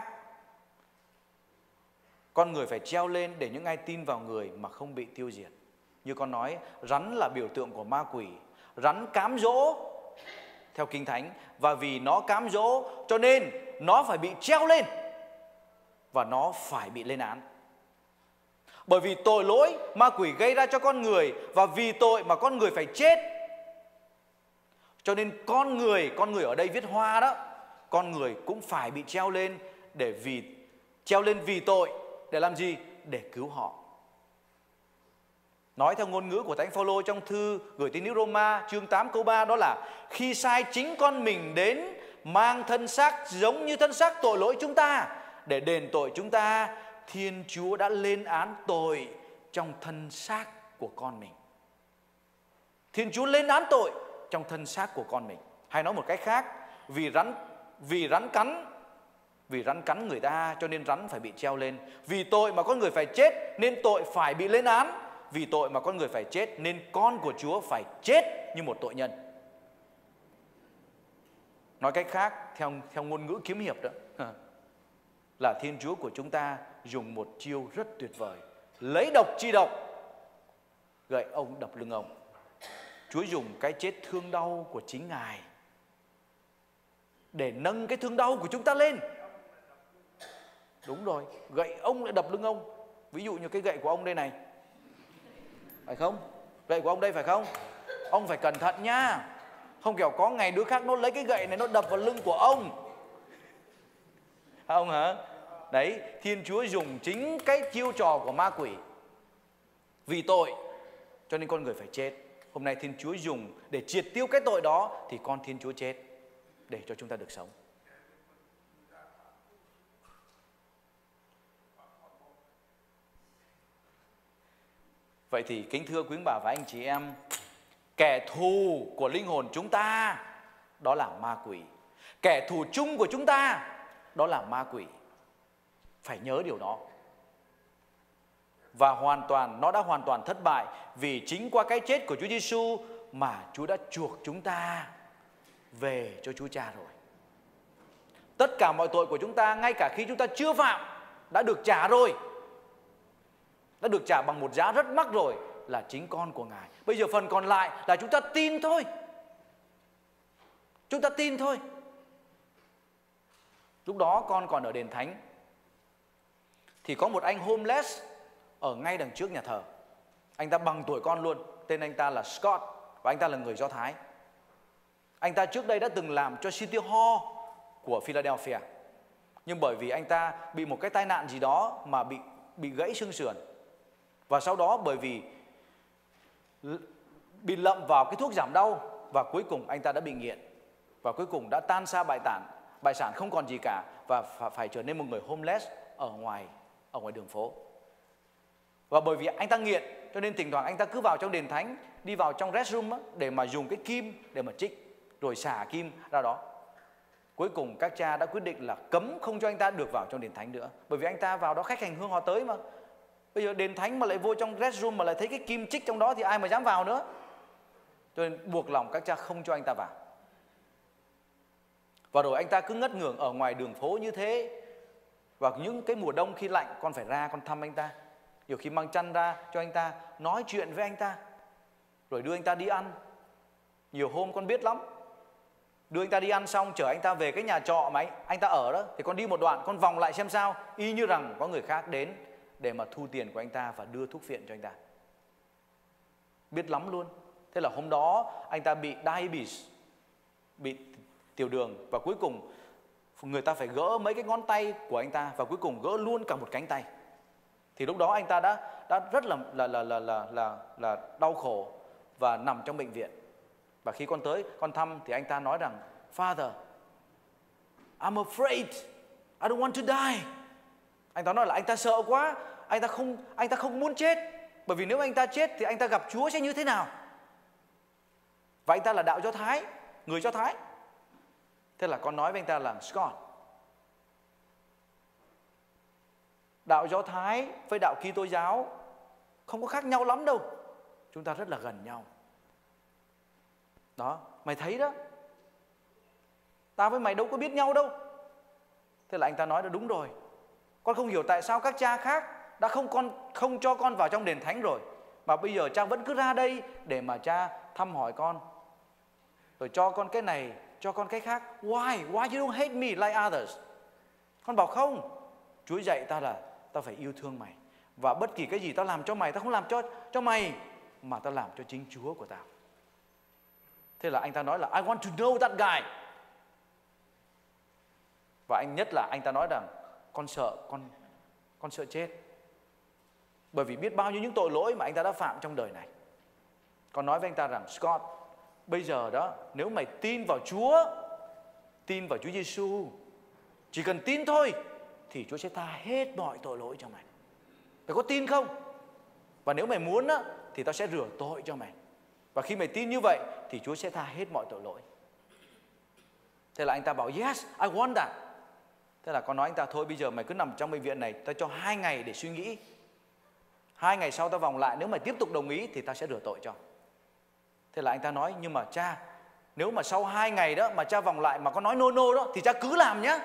Con người phải treo lên để những ai tin vào người mà không bị tiêu diệt. Như con nói, rắn là biểu tượng của ma quỷ. Rắn cám dỗ theo Kinh Thánh. Và vì nó cám dỗ cho nên nó phải bị treo lên. Và nó phải bị lên án. Bởi vì tội lỗi ma quỷ gây ra cho con người. Và vì tội mà con người phải chết. Cho nên con người ở đây viết hoa đó, con người cũng phải bị treo lên treo lên vì tội. Để làm gì? Để cứu họ. Nói theo ngôn ngữ của Thánh Phaolô trong thư gửi tín hữu Roma chương 8 câu 3 đó là: khi sai chính con mình đến mang thân xác giống như thân xác tội lỗi chúng ta để đền tội chúng ta, Thiên Chúa đã lên án tội trong thân xác của con mình. Thiên Chúa lên án tội trong thân xác của con mình. Hay nói một cách khác, vì rắn cắn người ta cho nên rắn phải bị treo lên. Vì tội mà con người phải chết nên tội phải bị lên án. Vì tội mà con người phải chết nên con của Chúa phải chết như một tội nhân. Nói cách khác, theo ngôn ngữ kiếm hiệp đó, là Thiên Chúa của chúng ta dùng một chiêu rất tuyệt vời. Lấy độc chi độc, gậy ông đập lưng ông. Chúa dùng cái chết thương đau của chính Ngài để nâng cái thương đau của chúng ta lên. Đúng rồi, gậy ông lại đập lưng ông. Ví dụ như cái gậy của ông đây này, phải không? Gậy của ông đây phải không? Ông phải cẩn thận nha. Không kiểu có ngày đứa khác nó lấy cái gậy này nó đập vào lưng của ông. Không hả? Đấy, Thiên Chúa dùng chính cái chiêu trò của ma quỷ. Vì tội cho nên con người phải chết. Hôm nay Thiên Chúa dùng để triệt tiêu cái tội đó thì con Thiên Chúa chết để cho chúng ta được sống. Vậy thì kính thưa quý bà và anh chị em, kẻ thù của linh hồn chúng ta đó là ma quỷ. Kẻ thù chung của chúng ta đó là ma quỷ. Phải nhớ điều đó. Và nó đã hoàn toàn thất bại vì chính qua cái chết của Chúa Giêsu mà Chúa đã chuộc chúng ta về cho Chúa Cha rồi. Tất cả mọi tội của chúng ta, ngay cả khi chúng ta chưa phạm, đã được trả rồi. Đã được trả bằng một giá rất mắc rồi, là chính con của Ngài. Bây giờ phần còn lại là chúng ta tin thôi. Chúng ta tin thôi. Lúc đó con còn ở đền thánh thì có một anh homeless ở ngay đằng trước nhà thờ. Anh ta bằng tuổi con luôn. Tên anh ta là Scott và anh ta là người Do Thái. Anh ta trước đây đã từng làm cho City Hall của Philadelphia. Nhưng bởi vì anh ta bị một cái tai nạn gì đó mà bị gãy xương sườn. Và sau đó bởi vì bị lậm vào cái thuốc giảm đau và cuối cùng anh ta đã bị nghiện. Và cuối cùng đã tan xa bại sản không còn gì cả và phải trở nên một người homeless ở ngoài đường phố. Và bởi vì anh ta nghiện cho nên thỉnh thoảng anh ta cứ vào trong đền thánh, đi vào trong restroom để mà dùng cái kim để mà trích rồi xả kim ra đó. Cuối cùng các cha đã quyết định là cấm không cho anh ta được vào trong đền thánh nữa. Bởi vì anh ta vào đó khách hành hương họ tới mà. Bây giờ đền thánh mà lại vô trong restroom mà lại thấy cái kim chích trong đó thì ai mà dám vào nữa. Cho nên buộc lòng các cha không cho anh ta vào. Và rồi anh ta cứ ngất ngưởng ở ngoài đường phố như thế. Và những cái mùa đông khi lạnh con phải ra con thăm anh ta. Nhiều khi mang chăn ra cho anh ta, nói chuyện với anh ta, rồi đưa anh ta đi ăn. Nhiều hôm con biết lắm. Đưa anh ta đi ăn xong, chở anh ta về cái nhà trọ mà anh ta ở đó, thì con đi một đoạn, con vòng lại xem sao, y như rằng có người khác đến để mà thu tiền của anh ta và đưa thuốc phiện cho anh ta. Biết lắm luôn. Thế là hôm đó anh ta bị diabetes, bị tiểu đường, và cuối cùng người ta phải gỡ mấy cái ngón tay của anh ta, và cuối cùng gỡ luôn cả một cánh tay. Thì lúc đó anh ta đã rất là đau khổ và nằm trong bệnh viện. Và khi con tới, con thăm thì anh ta nói rằng: Father, I'm afraid, I don't want to die. Anh ta nói là anh ta sợ quá, anh ta không muốn chết, bởi vì nếu anh ta chết thì anh ta gặp Chúa sẽ như thế nào? Và anh ta là đạo Do Thái, người Do Thái. Thế là con nói với anh ta là: Scott, đạo Do Thái với đạo Kitô giáo không có khác nhau lắm đâu, chúng ta rất là gần nhau. Đó, mày thấy đó, ta với mày đâu có biết nhau đâu. Thế là anh ta nói là đúng rồi, con không hiểu tại sao các cha khác đã không cho con vào trong đền thánh rồi, mà bây giờ cha vẫn cứ ra đây để mà cha thăm hỏi con, rồi cho con cái này, cho con cái khác. Why you don't hate me like others? Con bảo không, Chúa dạy ta là ta phải yêu thương mày, và bất kỳ cái gì ta làm cho mày, ta không làm cho mày, mà ta làm cho chính Chúa của tao. Thế là anh ta nói là I want to know that guy. Và nhất là anh ta nói rằng con sợ chết, bởi vì biết bao nhiêu những tội lỗi mà anh ta đã phạm trong đời này. Con nói với anh ta rằng: Scott, bây giờ đó, nếu mày tin vào Chúa Giêsu, chỉ cần tin thôi, thì Chúa sẽ tha hết mọi tội lỗi cho mày. Mày có tin không? Và nếu mày muốn á, thì tao sẽ rửa tội cho mày. Và khi mày tin như vậy thì Chúa sẽ tha hết mọi tội lỗi. Thế là anh ta bảo yes, I want that. Thế là con nói anh ta thôi, bây giờ mày cứ nằm trong bệnh viện này, tao cho 2 ngày để suy nghĩ. 2 ngày sau tao vòng lại, nếu mày tiếp tục đồng ý thì tao sẽ rửa tội cho. Thế là anh ta nói: nhưng mà cha, nếu mà sau 2 ngày đó mà cha vòng lại mà có nói no đó thì cha cứ làm nhá.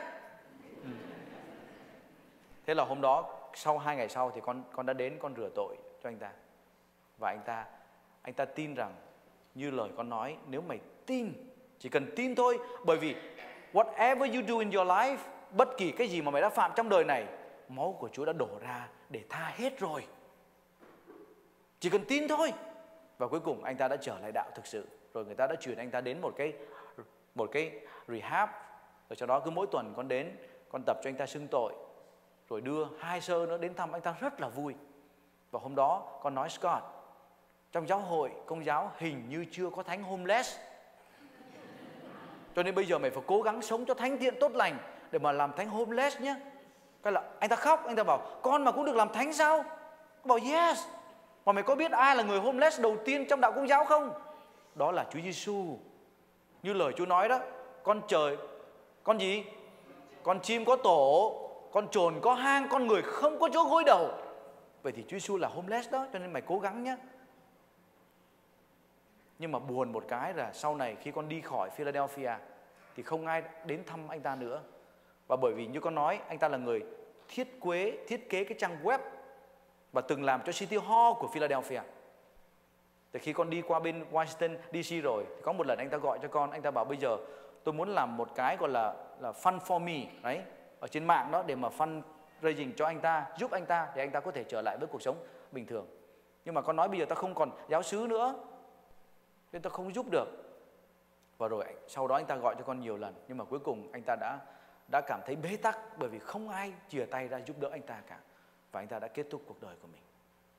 Thế là hôm đó, sau 2 ngày sau thì con đã đến, con rửa tội cho anh ta. Và anh ta tin rằng như lời con nói, nếu mày tin, chỉ cần tin thôi, bởi vì whatever you do in your life, bất kỳ cái gì mà mày đã phạm trong đời này, máu của Chúa đã đổ ra để tha hết rồi. Chỉ cần tin thôi. Và cuối cùng anh ta đã trở lại đạo thực sự. Rồi người ta đã chuyển anh ta đến một cái rehab. Rồi sau đó cứ mỗi tuần con đến, con tập cho anh ta xưng tội, rồi đưa 2 sơ nữa đến thăm anh ta, rất là vui. Và hôm đó con nói: Scott, trong giáo hội Công giáo hình như chưa có thánh homeless, cho nên bây giờ mày phải cố gắng sống cho thánh thiện tốt lành để mà làm thánh homeless nhé. Cái là anh ta khóc, anh ta bảo: con mà cũng được làm thánh sao? Con bảo yes. Mà mày có biết ai là người homeless đầu tiên trong đạo Công giáo không? Đó là Chúa Giêsu. Như lời Chúa nói đó, con gì? Con chim có tổ, con chồn có hang, con người không có chỗ gối đầu. Vậy thì Chúa Giêsu là homeless đó, cho nên mày cố gắng nhé. Nhưng mà buồn một cái là sau này khi con đi khỏi Philadelphia thì không ai đến thăm anh ta nữa. Và bởi vì như con nói, anh ta là người thiết kế cái trang web và từng làm cho City Hall của Philadelphia. Thì khi con đi qua bên Washington DC rồi, thì có một lần anh ta gọi cho con, anh ta bảo bây giờ tôi muốn làm một cái gọi là fund for me đấy, ở trên mạng đó, để mà fundraising cho anh ta, giúp anh ta để anh ta có thể trở lại với cuộc sống bình thường. Nhưng mà con nói bây giờ ta không còn giáo xứ nữa, nên ta không giúp được. Và rồi sau đó anh ta gọi cho con nhiều lần, nhưng mà cuối cùng anh ta đã cảm thấy bế tắc, bởi vì không ai chìa tay ra giúp đỡ anh ta cả. Và anh ta đã kết thúc cuộc đời của mình.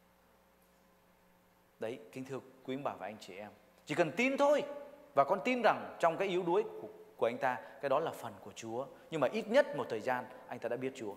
Đấy, kính thưa quý ông bà và anh chị em, chỉ cần tin thôi. Và con tin rằng trong cái yếu đuối của anh ta, cái đó là phần của Chúa. Nhưng mà ít nhất một thời gian anh ta đã biết Chúa.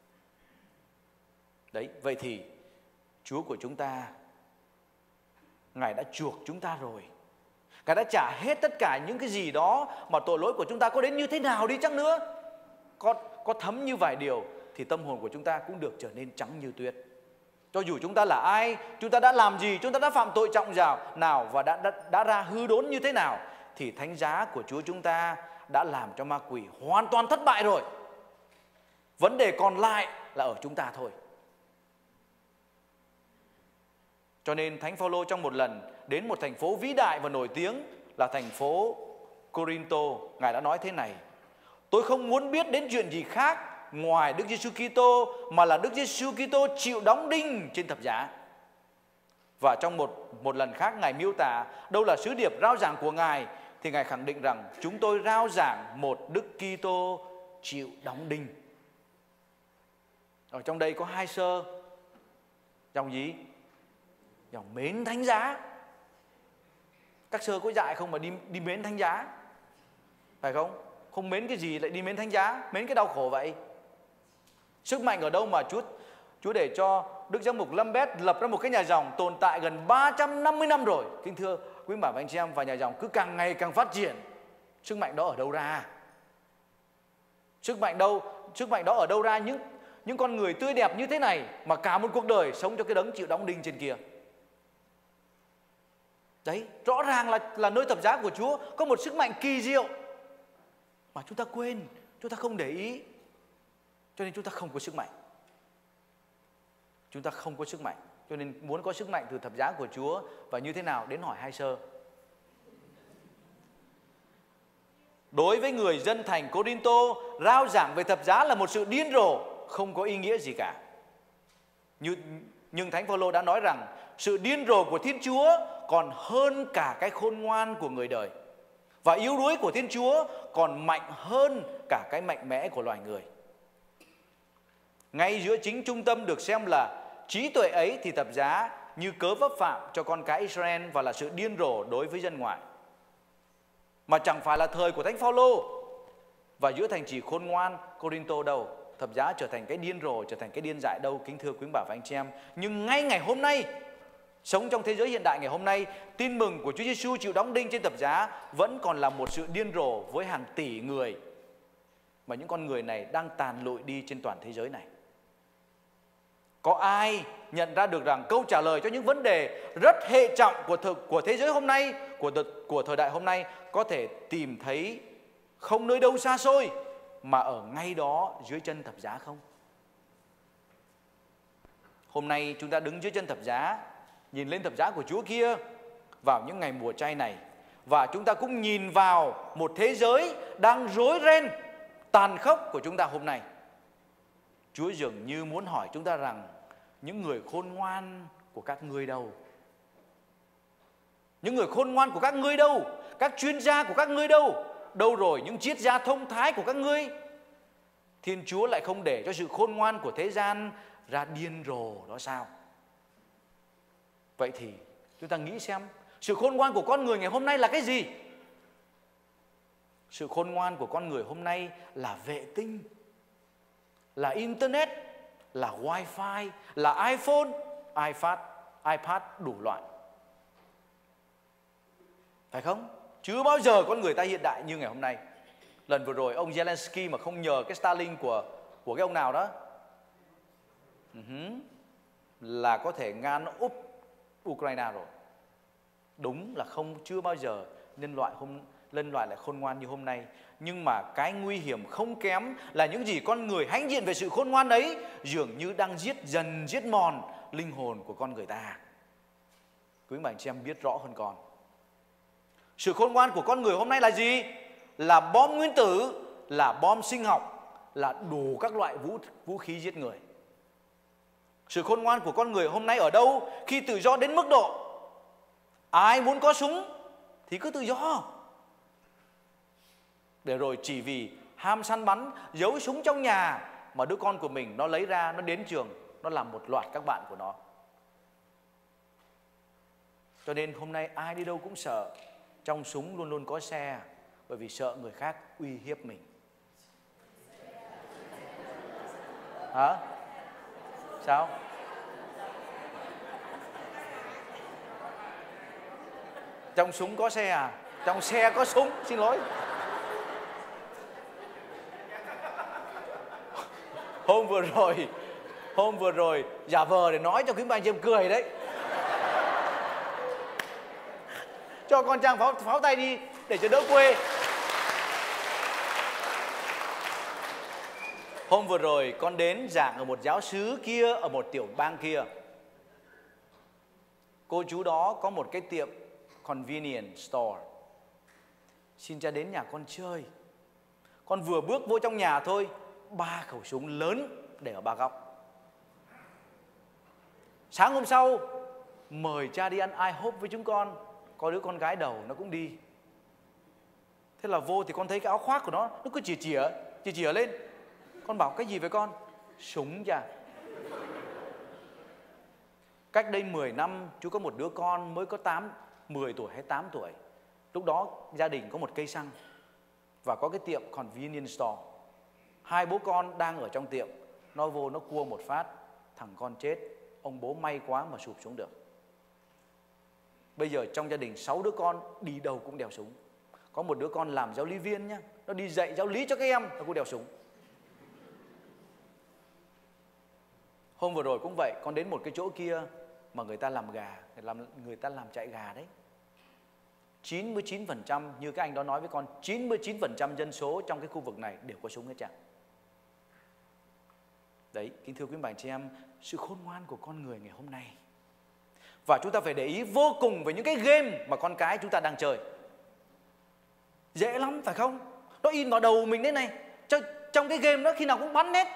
Đấy, vậy thì Chúa của chúng ta, Ngài đã chuộc chúng ta rồi. Ngài đã trả hết tất cả những cái gì đó mà tội lỗi của chúng ta có đến như thế nào đi chăng nữa, có thấm như vài điều, thì tâm hồn của chúng ta cũng được trở nên trắng như tuyết. Cho dù chúng ta là ai, chúng ta đã làm gì, chúng ta đã phạm tội trọng nào và đã ra hư đốn như thế nào, thì thánh giá của Chúa chúng ta đã làm cho ma quỷ hoàn toàn thất bại rồi. Vấn đề còn lại là ở chúng ta thôi. Cho nên Thánh Phaolô trong một lần đến một thành phố vĩ đại và nổi tiếng là thành phố Corinto, Ngài đã nói thế này: tôi không muốn biết đến chuyện gì khác ngoài Đức Giêsu Kitô, mà là Đức Giêsu Kitô chịu đóng đinh trên thập giá. Và trong một lần khác Ngài miêu tả đâu là sứ điệp rao giảng của Ngài, thì Ngài khẳng định rằng chúng tôi rao giảng một Đức Kitô chịu đóng đinh. Ở trong đây có hai sơ. Dòng gì? Dòng mến thánh giá. Các sơ có dạy không mà đi mến thánh giá? Phải không? Không mến cái gì lại đi mến thánh giá? Mến cái đau khổ vậy. Sức mạnh ở đâu mà Chúa để cho Đức Giám mục Lambert lập ra một cái nhà dòng tồn tại gần 350 năm rồi. Kính thưa quý bà và anh chị em, và nhà dòng cứ càng ngày càng phát triển. Sức mạnh đó ở đâu ra? Sức mạnh đó ở đâu ra những con người tươi đẹp như thế này mà cả một cuộc đời sống cho cái đấng chịu đóng đinh trên kia? Đấy, rõ ràng là nơi thập giá của Chúa có một sức mạnh kỳ diệu mà chúng ta quên, chúng ta không để ý, cho nên chúng ta không có sức mạnh. Chúng ta không có sức mạnh, cho nên muốn có sức mạnh từ thập giá của Chúa và như thế nào, đến hỏi hai sơ. Đối với người dân thành Corinto, rao giảng về thập giá là một sự điên rồ, không có ý nghĩa gì cả. Nhưng Thánh Phaolô đã nói rằng sự điên rồ của Thiên Chúa còn hơn cả cái khôn ngoan của người đời, và yếu đuối của Thiên Chúa còn mạnh hơn cả cái mạnh mẽ của loài người. Ngay giữa chính trung tâm được xem là trí tuệ ấy thì thập giá như cớ vấp phạm cho con cái Israel và là sự điên rồ đối với dân ngoại. Mà chẳng phải là thời của Thánh Phaolô và giữa thành trì khôn ngoan Corinto đâu, thập giá trở thành cái điên rồ, trở thành cái điên dại đâu, kính thưa quý bà và anh chị em. Nhưng ngay ngày hôm nay, sống trong thế giới hiện đại ngày hôm nay, tin mừng của Chúa Giêsu chịu đóng đinh trên thập giá vẫn còn là một sự điên rồ với hàng tỷ người, mà những con người này đang tàn lụi đi trên toàn thế giới này. Có ai nhận ra được rằng câu trả lời cho những vấn đề rất hệ trọng của thế giới hôm nay, của thời đại hôm nay có thể tìm thấy không nơi đâu xa xôi mà ở ngay đó dưới chân thập giá không? Hôm nay chúng ta đứng dưới chân thập giá, nhìn lên thập giá của Chúa kia vào những ngày mùa chay này, và chúng ta cũng nhìn vào một thế giới đang rối ren, tàn khốc của chúng ta hôm nay. Chúa dường như muốn hỏi chúng ta rằng những người khôn ngoan của các ngươi đâu? Những người khôn ngoan của các ngươi đâu? Các chuyên gia của các ngươi đâu? Đâu rồi những triết gia thông thái của các ngươi? Thiên Chúa lại không để cho sự khôn ngoan của thế gian ra điên rồ đó sao? Vậy thì chúng ta nghĩ xem, sự khôn ngoan của con người ngày hôm nay là cái gì? Sự khôn ngoan của con người hôm nay là vệ tinh, là internet, là wifi, là iPhone, iPad đủ loại. Phải không? Chưa bao giờ con người ta hiện đại như ngày hôm nay. Lần vừa rồi ông Zelensky mà không nhờ cái Starlink của cái ông nào đó là có thể Nga nó úp Ukraine rồi. Đúng là chưa bao giờ nhân loại lại khôn ngoan như hôm nay. Nhưng mà cái nguy hiểm không kém là những gì con người hãnh diện về sự khôn ngoan ấy dường như đang giết mòn linh hồn của con người ta. Quý bà anh chị em biết rõ hơn con. Sự khôn ngoan của con người hôm nay là gì? Là bom nguyên tử, là bom sinh học, là đủ các loại vũ khí giết người. Sự khôn ngoan của con người hôm nay ở đâu khi tự do đến mức độ ai muốn có súng thì cứ tự do, để rồi chỉ vì ham săn bắn giấu súng trong nhà mà đứa con của mình nó lấy ra, nó đến trường, nó làm một loạt các bạn của nó. Cho nên hôm nay ai đi đâu cũng sợ. Trong súng luôn luôn có xe, bởi vì sợ người khác uy hiếp mình. Hả? Sao? Trong súng có xe à? Trong xe có súng, xin lỗi. Hôm vừa rồi giả vờ để nói cho quý bà anh chị em cười đấy. Cho con Trang pháo tay đi để cho đỡ quê. Hôm vừa rồi con đến giảng ở một giáo xứ kia, ở một tiểu bang kia. Cô chú đó có một cái tiệm convenience store. xin cha đến nhà con chơi. Con vừa bước vô trong nhà thôi, 3 khẩu súng lớn để ở 3 góc. Sáng hôm sau mời cha đi ăn IHOP với chúng con, có đứa con gái đầu nó cũng đi. Thế là vô thì con thấy cái áo khoác của nó cứ chìa lên. Con bảo cái gì với con? Súng cha. Cách đây 10 năm chú có một đứa con mới có 10 tuổi hay 8 tuổi. Lúc đó gia đình có một cây xăng và có cái tiệm convenience store. 2 bố con đang ở trong tiệm, nó vô nó cua một phát, thằng con chết. Ông bố may quá mà sụp xuống được. Bây giờ trong gia đình 6 đứa con đi đâu cũng đeo súng. Có một đứa con làm giáo lý viên nhá, nó đi dạy giáo lý cho các em, nó cũng đeo súng. Hôm vừa rồi cũng vậy, con đến một cái chỗ kia mà người ta làm gà, người ta làm chạy gà đấy. 99% như các anh đó nói với con, 99% dân số trong cái khu vực này đều có súng hết chả. Đấy, kính thưa quý bà chị em, sự khôn ngoan của con người ngày hôm nay. Và chúng ta phải để ý vô cùng về những cái game mà con cái chúng ta đang chơi. Dễ lắm phải không? Nó in vào đầu mình đấy này. Trong cái game đó khi nào cũng bắn hết.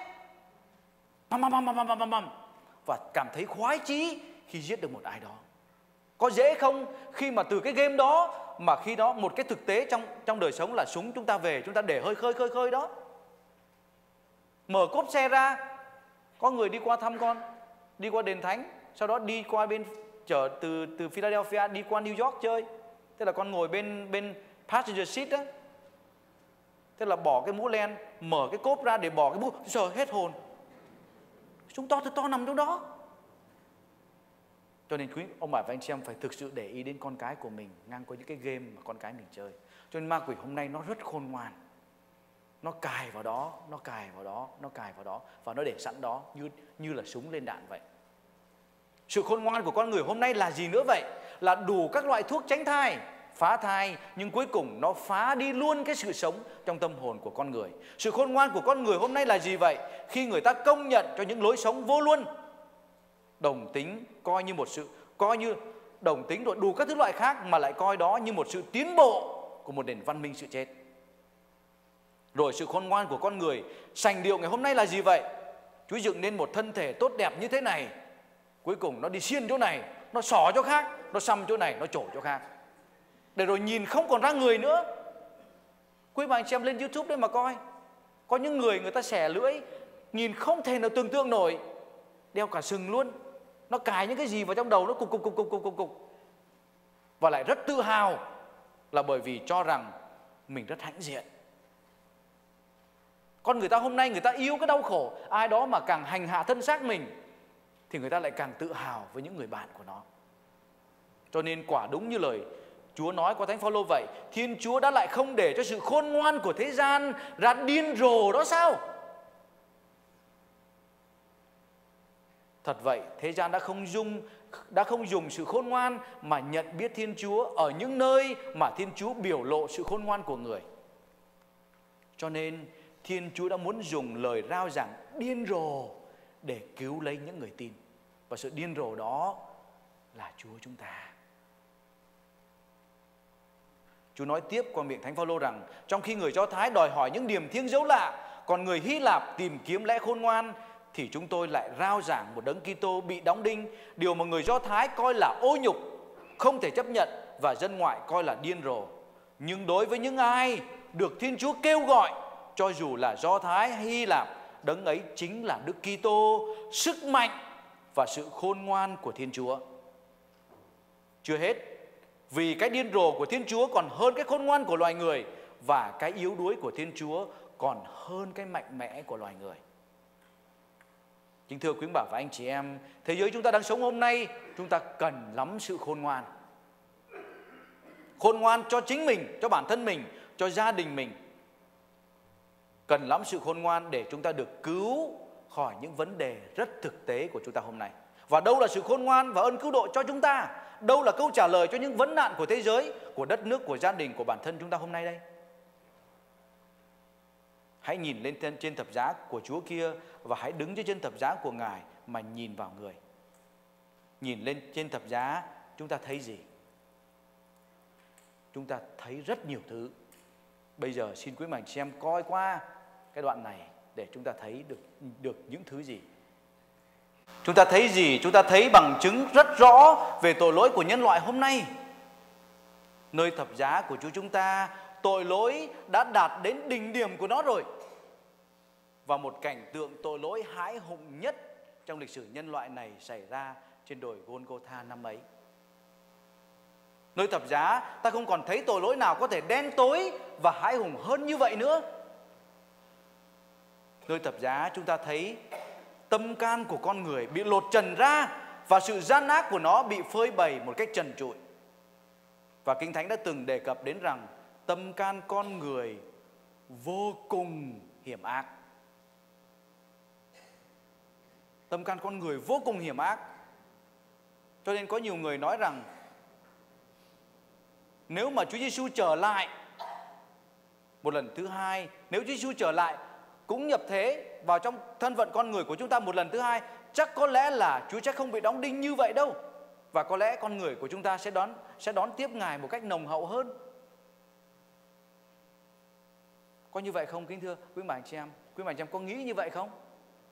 Và cảm thấy khoái chí khi giết được một ai đó. Có dễ không khi mà từ cái game đó mà khi đó một cái thực tế trong đời sống là súng chúng ta về, chúng ta để hơi khơi đó. Mở cốp xe ra, có người đi qua thăm con, đi qua đền thánh, sau đó đi qua bên chở từ Philadelphia đi qua New York chơi. Thế là con ngồi bên passenger seat đó. Thế là bỏ cái mũ len, mở cái cốp ra để bỏ cái mũ, sợ hết hồn. Chúng to nằm trong đó. Cho nên quý ông bà và anh chị em phải thực sự để ý đến con cái của mình ngang qua những cái game mà con cái mình chơi. Cho nên ma quỷ hôm nay nó rất khôn ngoan. Nó cài vào đó, nó cài vào đó, nó cài vào đó và nó để sẵn đó như là súng lên đạn vậy. Sự khôn ngoan của con người hôm nay là gì nữa vậy? Là đủ các loại thuốc tránh thai, phá thai, nhưng cuối cùng nó phá đi luôn cái sự sống trong tâm hồn của con người. Sự khôn ngoan của con người hôm nay là gì vậy? Khi người ta công nhận cho những lối sống vô luân, đồng tính coi như đồng tính rồi đủ các thứ loại khác mà lại coi đó như một sự tiến bộ của một nền văn minh sự chết. Rồi sự khôn ngoan của con người sành điệu ngày hôm nay là gì vậy? Chúa dựng nên một thân thể tốt đẹp như thế này, cuối cùng nó đi xiên chỗ này, nó xỏ chỗ khác, nó xăm chỗ này, nó trổ chỗ khác, để rồi nhìn không còn ra người nữa. Quý bà anh chị em lên YouTube đấy mà coi, có những người ta xẻ lưỡi nhìn không thể nào tưởng tượng nổi, đeo cả sừng luôn, nó cài những cái gì vào trong đầu nó cục, và lại rất tự hào là bởi vì cho rằng mình rất hãnh diện. Con người ta hôm nay người ta yêu cái đau khổ, ai đó mà càng hành hạ thân xác mình thì người ta lại càng tự hào với những người bạn của nó. Cho nên quả đúng như lời Chúa nói qua Thánh Phaolô vậy, Thiên Chúa đã lại không để cho sự khôn ngoan của thế gian ra điên rồ đó sao? Thật vậy, thế gian đã không dùng sự khôn ngoan mà nhận biết Thiên Chúa ở những nơi mà Thiên Chúa biểu lộ sự khôn ngoan của người. Cho nên Thiên Chúa đã muốn dùng lời rao giảng điên rồ để cứu lấy những người tin. Và sự điên rồ đó là Chúa chúng ta. Chúa nói tiếp qua miệng Thánh Phaolô rằng trong khi người Do Thái đòi hỏi những điểm thiêng dấu lạ, còn người Hy Lạp tìm kiếm lẽ khôn ngoan, thì chúng tôi lại rao giảng một đấng Kitô bị đóng đinh, điều mà người Do Thái coi là ô nhục, không thể chấp nhận, và dân ngoại coi là điên rồ. Nhưng đối với những ai được Thiên Chúa kêu gọi, cho dù là Do Thái hay Hy Lạp, đấng ấy chính là Đức Kitô, sức mạnh và sự khôn ngoan của Thiên Chúa. Chưa hết, vì cái điên rồ của Thiên Chúa còn hơn cái khôn ngoan của loài người, và cái yếu đuối của Thiên Chúa còn hơn cái mạnh mẽ của loài người. Kính thưa quý bà và anh chị em, thế giới chúng ta đang sống hôm nay, chúng ta cần lắm sự khôn ngoan. Khôn ngoan cho chính mình, cho bản thân mình, cho gia đình mình. Cần lắm sự khôn ngoan để chúng ta được cứu khỏi những vấn đề rất thực tế của chúng ta hôm nay. Và đâu là sự khôn ngoan và ơn cứu độ cho chúng ta? Đâu là câu trả lời cho những vấn nạn của thế giới, của đất nước, của gia đình, của bản thân chúng ta hôm nay đây? Hãy nhìn lên trên thập giá của Chúa kia và hãy đứng dưới trên thập giá của Ngài mà nhìn vào người. Nhìn lên trên thập giá, chúng ta thấy gì? Chúng ta thấy rất nhiều thứ. Bây giờ xin quý anh chị em coi qua cái đoạn này để chúng ta thấy được những thứ gì. Chúng ta thấy gì? Chúng ta thấy bằng chứng rất rõ về tội lỗi của nhân loại hôm nay. Nơi thập giá của Chúa chúng ta, tội lỗi đã đạt đến đỉnh điểm của nó rồi. Và một cảnh tượng tội lỗi hãi hùng nhất trong lịch sử nhân loại này xảy ra trên đồi Golgotha năm ấy. Nơi thập giá ta không còn thấy tội lỗi nào có thể đen tối và hãi hùng hơn như vậy nữa. Nơi thập giá chúng ta thấy tâm can của con người bị lột trần ra và sự gian ác của nó bị phơi bày một cách trần trụi. Và Kinh Thánh đã từng đề cập đến rằng tâm can con người vô cùng hiểm ác. Tâm can con người vô cùng hiểm ác. Cho nên có nhiều người nói rằng nếu mà Chúa Giêsu trở lại một lần thứ hai, nếu Chúa Giêsu trở lại cũng nhập thế vào trong thân phận con người của chúng ta một lần thứ hai, chắc có lẽ là Chúa sẽ không bị đóng đinh như vậy đâu. Và có lẽ con người của chúng ta sẽ đón tiếp Ngài một cách nồng hậu hơn. Có như vậy không kính thưa quý bà anh chị em? Quý bà anh chị em có nghĩ như vậy không?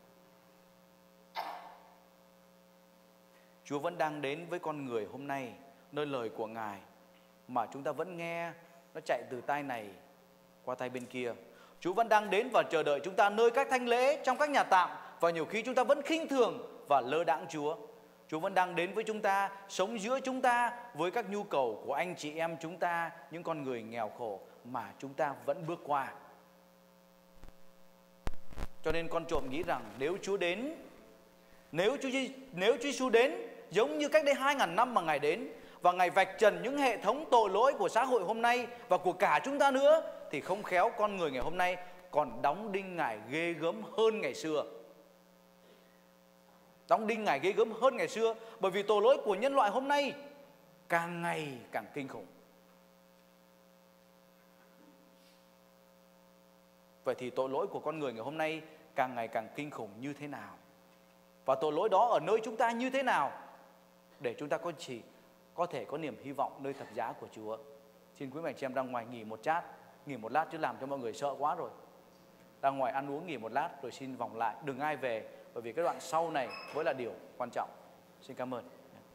Chúa vẫn đang đến với con người hôm nay, nơi lời của Ngài mà chúng ta vẫn nghe nó chạy từ tai này qua tai bên kia. Chúa vẫn đang đến và chờ đợi chúng ta nơi các thánh lễ, trong các nhà tạm, và nhiều khi chúng ta vẫn khinh thường và lơ đãng Chúa. Chúa vẫn đang đến với chúng ta, sống giữa chúng ta với các nhu cầu của anh chị em chúng ta, những con người nghèo khổ mà chúng ta vẫn bước qua. Cho nên con trộm nghĩ rằng nếu Chúa đến, nếu Chúa Giêsu đến giống như cách đây 2000 năm mà Ngài đến, và Ngài vạch trần những hệ thống tội lỗi của xã hội hôm nay và của cả chúng ta nữa, thì không khéo con người ngày hôm nay còn đóng đinh Ngài ghê gớm hơn ngày xưa. Đóng đinh Ngài ghê gớm hơn ngày xưa, bởi vì tội lỗi của nhân loại hôm nay càng ngày càng kinh khủng. Vậy thì tội lỗi của con người ngày hôm nay càng ngày càng kinh khủng như thế nào? Và tội lỗi đó ở nơi chúng ta như thế nào? Để chúng ta có thể có niềm hy vọng nơi thập giá của Chúa. Xin quý anh chị em ra ngoài nghỉ một lát chứ làm cho mọi người sợ quá rồi. Ra ngoài ăn uống nghỉ một lát rồi xin vòng lại, đừng ai về, bởi vì cái đoạn sau này mới là điều quan trọng. Xin cảm ơn.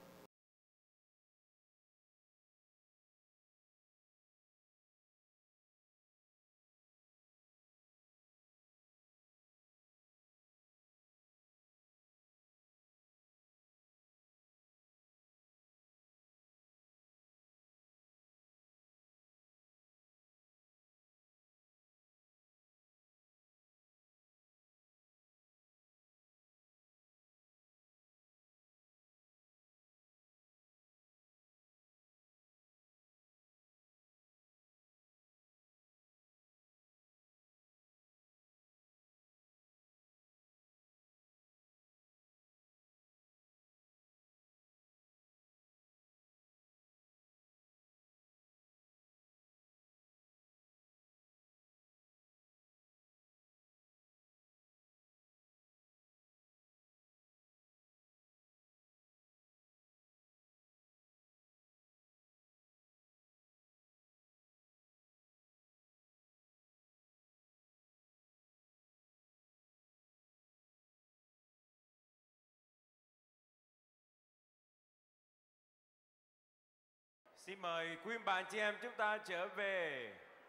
Xin mời quý bà anh chị em chúng ta trở về.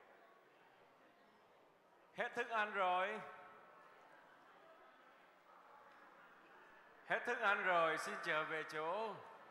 Hết thức ăn rồi. Hết thức ăn rồi, xin trở về chỗ.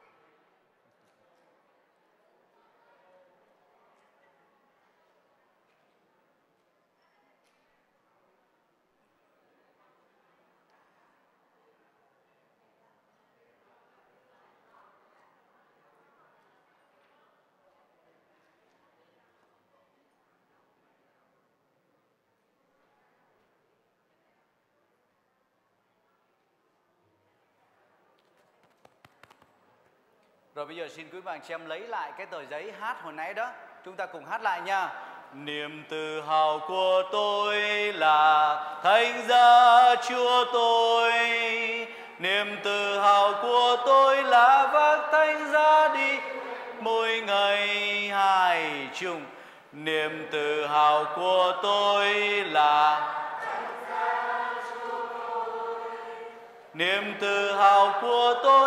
Rồi bây giờ xin quý bạn chị em lấy lại cái tờ giấy hát hồi nãy đó. Chúng ta cùng hát lại nha. Niềm tự hào của tôi là thánh giá Chúa tôi. Niềm tự hào của tôi là vác thánh giá đi mỗi ngày hai chung. Niềm tự hào của tôi là niềm tự hào của tôi.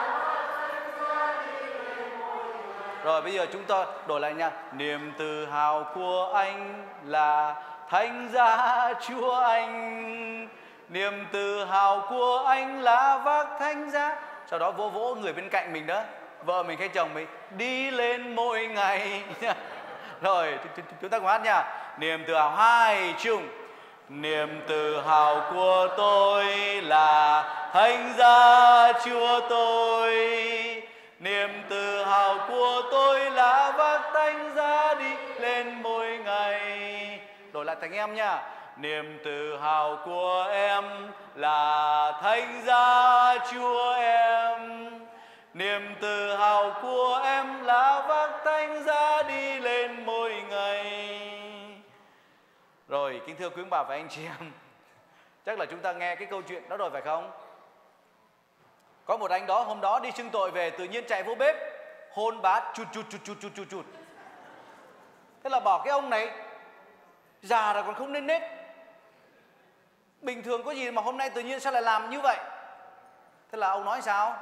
Rồi bây giờ chúng ta đổi lại nha. Niềm tự hào của anh là thánh giá Chúa anh. Niềm tự hào của anh là vác thánh giá. Sau đó vỗ vỗ người bên cạnh mình đó, vợ mình hay chồng mình, đi lên mỗi ngày. Rồi chúng ta cùng hát nha. Niềm tự hào hai chung. Niềm tự hào của tôi là thánh giá Chúa tôi. Niềm tự hào của tôi là vác thánh giá đi lên mỗi ngày. Đổi lại thành em nha. Niềm tự hào của em là thánh giá Chúa em. Niềm tự hào của em là vác thánh giá đi lên mỗi ngày. Rồi, kính thưa quý bà và anh chị em, chắc là chúng ta nghe cái câu chuyện đó rồi phải không? Có một anh đó hôm đó đi xưng tội về, tự nhiên chạy vô bếp hôn bát chụt. Thế là bảo cái ông này già rồi còn không nên nết, bình thường có gì mà hôm nay tự nhiên sao lại làm như vậy? Thế là ông nói sao?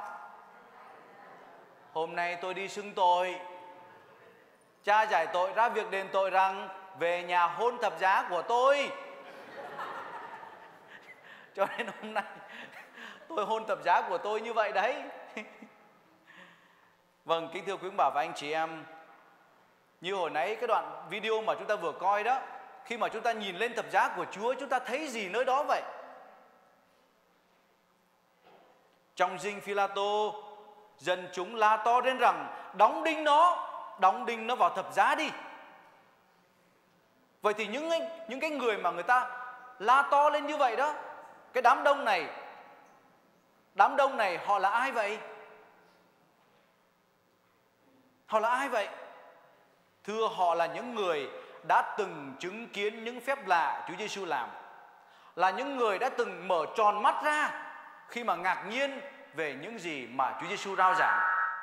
Hôm nay tôi đi xưng tội, cha giải tội ra việc đền tội rằng về nhà hôn thập giá của tôi. Cho nên hôm nay tôi hôn thập giá của tôi như vậy đấy. Vâng, kính thưa quý bà và anh chị em, như hồi nãy cái đoạn video mà chúng ta vừa coi đó, khi mà chúng ta nhìn lên thập giá của Chúa, chúng ta thấy gì nơi đó vậy? Trong dinh Phi-la-tô, dân chúng la to lên rằng đóng đinh nó vào thập giá đi. Vậy thì những cái người mà người ta la to lên như vậy đó, cái đám đông này họ là ai vậy? Họ là ai vậy? Thưa, họ là những người đã từng chứng kiến những phép lạ Chúa Giêsu làm, là những người đã từng mở tròn mắt ra khi mà ngạc nhiên về những gì mà Chúa Giêsu rao giảng.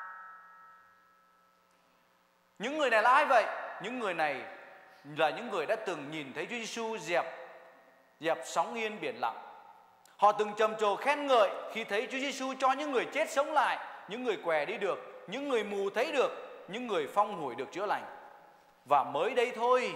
Những người này là ai vậy? Những người này là những người đã từng nhìn thấy Chúa Giêsu dẹp sóng yên biển lặng. Họ từng trầm trồ khen ngợi khi thấy Chúa Giêsu cho những người chết sống lại, những người què đi được, những người mù thấy được, những người phong hủi được chữa lành. Và mới đây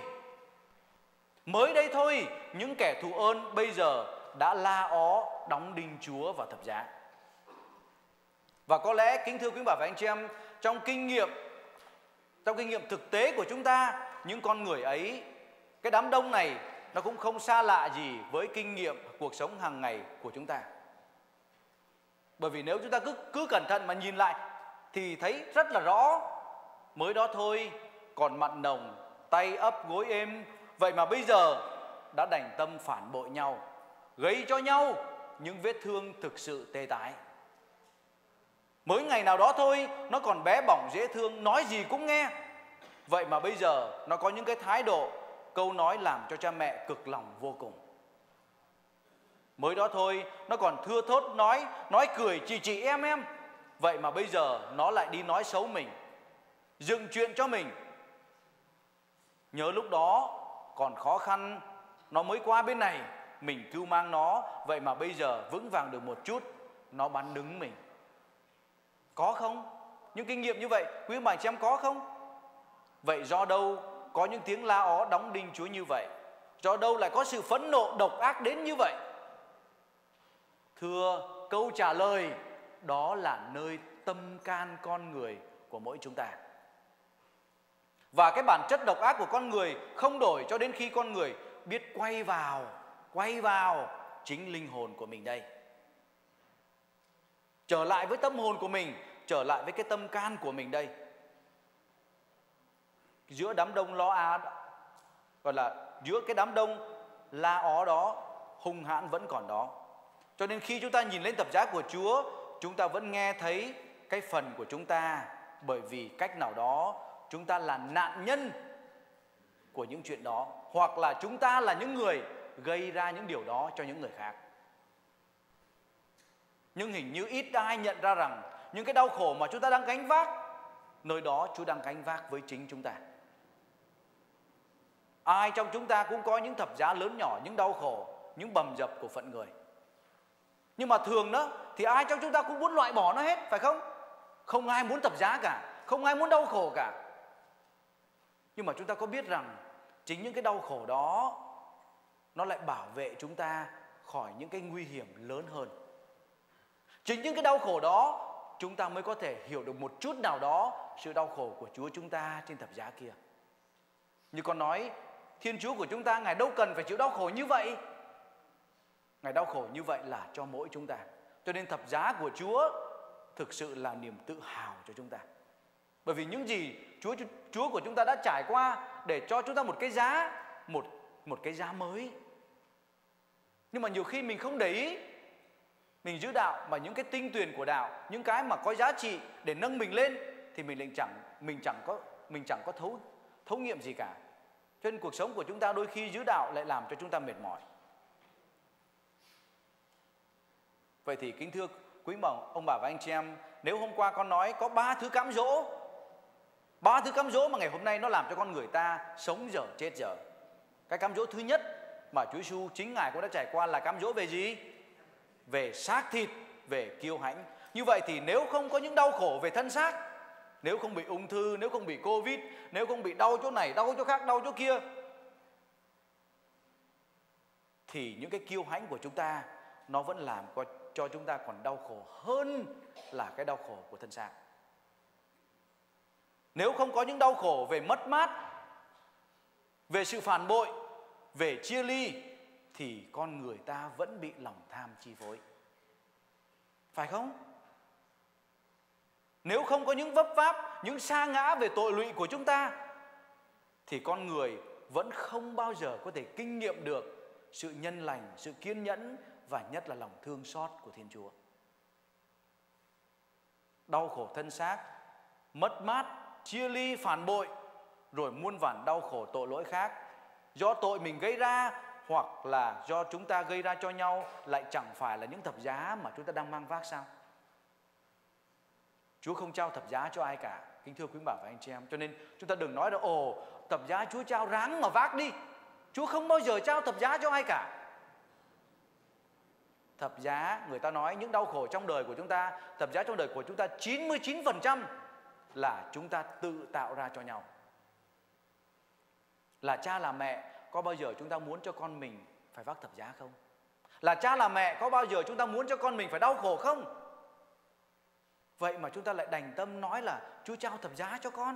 thôi, những kẻ thù ơn bây giờ đã la ó đóng đinh Chúa vào thập giá. Và có lẽ, kính thưa quý bà và anh chị em, trong kinh nghiệm thực tế của chúng ta, những con người ấy, cái đám đông này, nó cũng không xa lạ gì với kinh nghiệm cuộc sống hàng ngày của chúng ta. Bởi vì nếu chúng ta cứ cẩn thận mà nhìn lại thì thấy rất là rõ. Mới đó thôi còn mặn nồng, tay ấp gối êm, vậy mà bây giờ đã đành tâm phản bội nhau, gây cho nhau những vết thương thực sự tê tái. Mới ngày nào đó thôi nó còn bé bỏng dễ thương, nói gì cũng nghe, vậy mà bây giờ nó có những cái thái độ, câu nói làm cho cha mẹ cực lòng vô cùng. Mới đó thôi nó còn thưa thốt nói cười chị em, vậy mà bây giờ nó lại đi nói xấu mình, dựng chuyện cho mình. Nhớ lúc đó còn khó khăn, nó mới qua bên này, mình cưu mang nó, vậy mà bây giờ vững vàng được một chút, nó bắn đứng mình. Có không? Những kinh nghiệm như vậy quý bà chị em có không? Vậy do đâu có những tiếng la ó đóng đinh Chúa như vậy? Do đâu lại có sự phẫn nộ độc ác đến như vậy? Thưa, câu trả lời đó là nơi tâm can con người của mỗi chúng ta. Và cái bản chất độc ác của con người không đổi cho đến khi con người biết quay vào chính linh hồn của mình đây. Trở lại với tâm hồn của mình, trở lại với cái tâm can của mình đây. Giữa đám đông gọi là giữa cái đám đông la ó đó, hung hãn vẫn còn đó. Cho nên khi chúng ta nhìn lên thập giá của Chúa, chúng ta vẫn nghe thấy cái phần của chúng ta, bởi vì cách nào đó chúng ta là nạn nhân của những chuyện đó, hoặc là chúng ta là những người gây ra những điều đó cho những người khác. Nhưng hình như ít ai nhận ra rằng những cái đau khổ mà chúng ta đang gánh vác, nơi đó Chúa đang gánh vác với chính chúng ta. Ai trong chúng ta cũng có những thập giá lớn nhỏ, những đau khổ, những bầm dập của phận người. Nhưng mà thường đó thì ai trong chúng ta cũng muốn loại bỏ nó hết, phải không? Không ai muốn thập giá cả, không ai muốn đau khổ cả. Nhưng mà chúng ta có biết rằng chính những cái đau khổ đó nó lại bảo vệ chúng ta khỏi những cái nguy hiểm lớn hơn. Chính những cái đau khổ đó chúng ta mới có thể hiểu được một chút nào đó sự đau khổ của Chúa chúng ta trên thập giá kia. Như con nói, Thiên Chúa của chúng ta Ngài đâu cần phải chịu đau khổ như vậy. Ngài đau khổ như vậy là cho mỗi chúng ta. Cho nên thập giá của Chúa thực sự là niềm tự hào cho chúng ta. Bởi vì những gì Chúa của chúng ta đã trải qua để cho chúng ta một cái giá, một cái giá mới. Nhưng mà nhiều khi mình không để ý, mình giữ đạo mà những cái tinh tuyền của đạo, những cái mà có giá trị để nâng mình lên thì mình chẳng có thấu nghiệm gì cả. Cho nên cuộc sống của chúng ta đôi khi giữ đạo lại làm cho chúng ta mệt mỏi. Vậy thì kính thưa quý ông bà và anh chị em, nếu hôm qua con nói có 3 thứ cám dỗ, 3 thứ cám dỗ mà ngày hôm nay nó làm cho con người ta sống dở chết dở. Cái cám dỗ thứ nhất mà Chúa Giêsu chính Ngài cũng đã trải qua là cám dỗ về gì? Về xác thịt, về kiêu hãnh. Như vậy thì nếu không có những đau khổ về thân xác, nếu không bị ung thư, nếu không bị Covid, nếu không bị đau chỗ này, đau chỗ khác, đau chỗ kia, thì những cái kiêu hãnh của chúng ta nó vẫn làm cho chúng ta còn đau khổ hơn là cái đau khổ của thân xác. Nếu không có những đau khổ về mất mát, về sự phản bội, về chia ly, thì con người ta vẫn bị lòng tham chi phối. Phải không? Nếu không có những vấp váp, những sa ngã về tội lụy của chúng ta, thì con người vẫn không bao giờ có thể kinh nghiệm được sự nhân lành, sự kiên nhẫn và nhất là lòng thương xót của Thiên Chúa. Đau khổ thân xác, mất mát, chia ly, phản bội, rồi muôn vàn đau khổ tội lỗi khác, do tội mình gây ra hoặc là do chúng ta gây ra cho nhau, lại chẳng phải là những thập giá mà chúng ta đang mang vác sao? Chúa không trao thập giá cho ai cả, kính thưa quý bà và anh chị em. Cho nên chúng ta đừng nói là thập giá Chúa trao ráng mà vác đi. Chúa không bao giờ trao thập giá cho ai cả. Thập giá, người ta nói những đau khổ trong đời của chúng ta, thập giá trong đời của chúng ta 99% là chúng ta tự tạo ra cho nhau. Là cha là mẹ, có bao giờ chúng ta muốn cho con mình phải vác thập giá không? Là cha là mẹ, có bao giờ chúng ta muốn cho con mình phải đau khổ không? Vậy mà chúng ta lại đành tâm nói là Chúa trao thập giá cho con.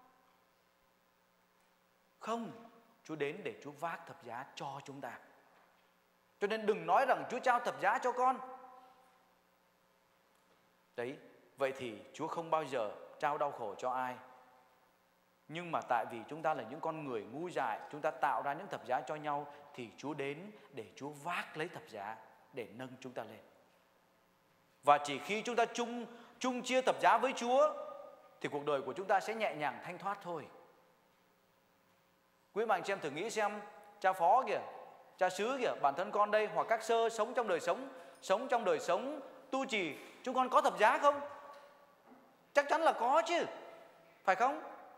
Không, Chúa đến để Chúa vác thập giá cho chúng ta. Cho nên đừng nói rằng Chúa trao thập giá cho con. Đấy, vậy thì Chúa không bao giờ trao đau khổ cho ai. Nhưng mà tại vì chúng ta là những con người ngu dại, chúng ta tạo ra những thập giá cho nhau, thì Chúa đến để Chúa vác lấy thập giá để nâng chúng ta lên. Và chỉ khi chúng ta chung chia thập giá với Chúa thì cuộc đời của chúng ta sẽ nhẹ nhàng thanh thoát thôi. Quý bạn chị em thử nghĩ xem, cha phó kìa, cha xứ kìa, bản thân con đây hoặc các sơ sống trong đời sống tu trì, chúng con có thập giá không? Chắc chắn là có chứ, phải không?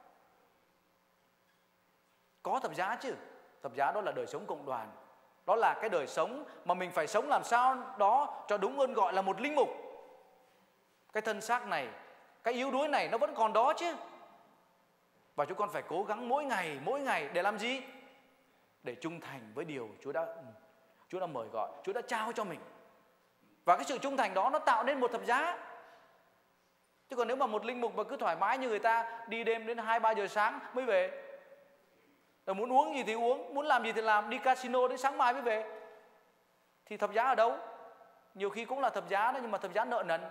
Có thập giá chứ. Thập giá đó là đời sống cộng đoàn. Đó là cái đời sống mà mình phải sống làm sao đó cho đúng ơn gọi là một linh mục. Cái thân xác này, cái yếu đuối này nó vẫn còn đó chứ. Và chúng con phải cố gắng mỗi ngày để làm gì? Để trung thành với điều Chúa đã mời gọi, Chúa đã trao cho mình. Và cái sự trung thành đó nó tạo nên một thập giá. Chứ còn nếu mà một linh mục mà cứ thoải mái như người ta, đi đêm đến 2-3 giờ sáng mới về, rồi muốn uống gì thì uống, muốn làm gì thì làm, đi casino đến sáng mai mới về, thì thập giá ở đâu? Nhiều khi cũng là thập giá đó, nhưng mà thập giá nợ nần,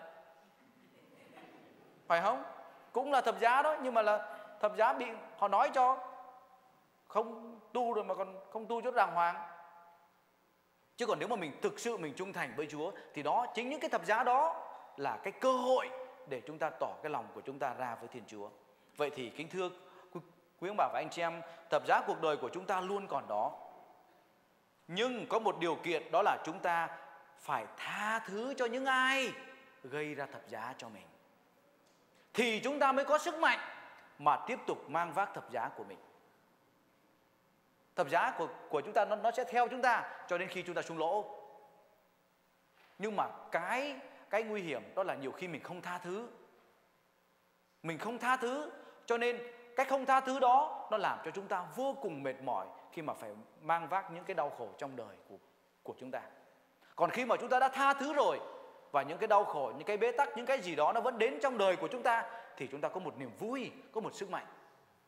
phải không? Cũng là thập giá đó, nhưng mà là thập giá bị họ nói cho không tu rồi mà còn không tu cho đàng hoàng. Chứ còn nếu mà mình thực sự mình trung thành với Chúa, thì đó, chính những cái thập giá đó là cái cơ hội để chúng ta tỏ cái lòng của chúng ta ra với Thiên Chúa. Vậy thì kính thưa quý ông bà và anh chị em, thập giá cuộc đời của chúng ta luôn còn đó. Nhưng có một điều kiện, đó là chúng ta phải tha thứ cho những ai gây ra thập giá cho mình, thì chúng ta mới có sức mạnh mà tiếp tục mang vác thập giá của mình. Thập giá của chúng ta nó sẽ theo chúng ta cho đến khi chúng ta sung lỗ. Nhưng mà cái nguy hiểm đó là nhiều khi mình không tha thứ. Mình không tha thứ, cho nên cái không tha thứ đó nó làm cho chúng ta vô cùng mệt mỏi khi mà phải mang vác những cái đau khổ trong đời của chúng ta. Còn khi mà chúng ta đã tha thứ rồi, và những cái đau khổ, những cái bế tắc, những cái gì đó nó vẫn đến trong đời của chúng ta, thì chúng ta có một niềm vui, có một sức mạnh.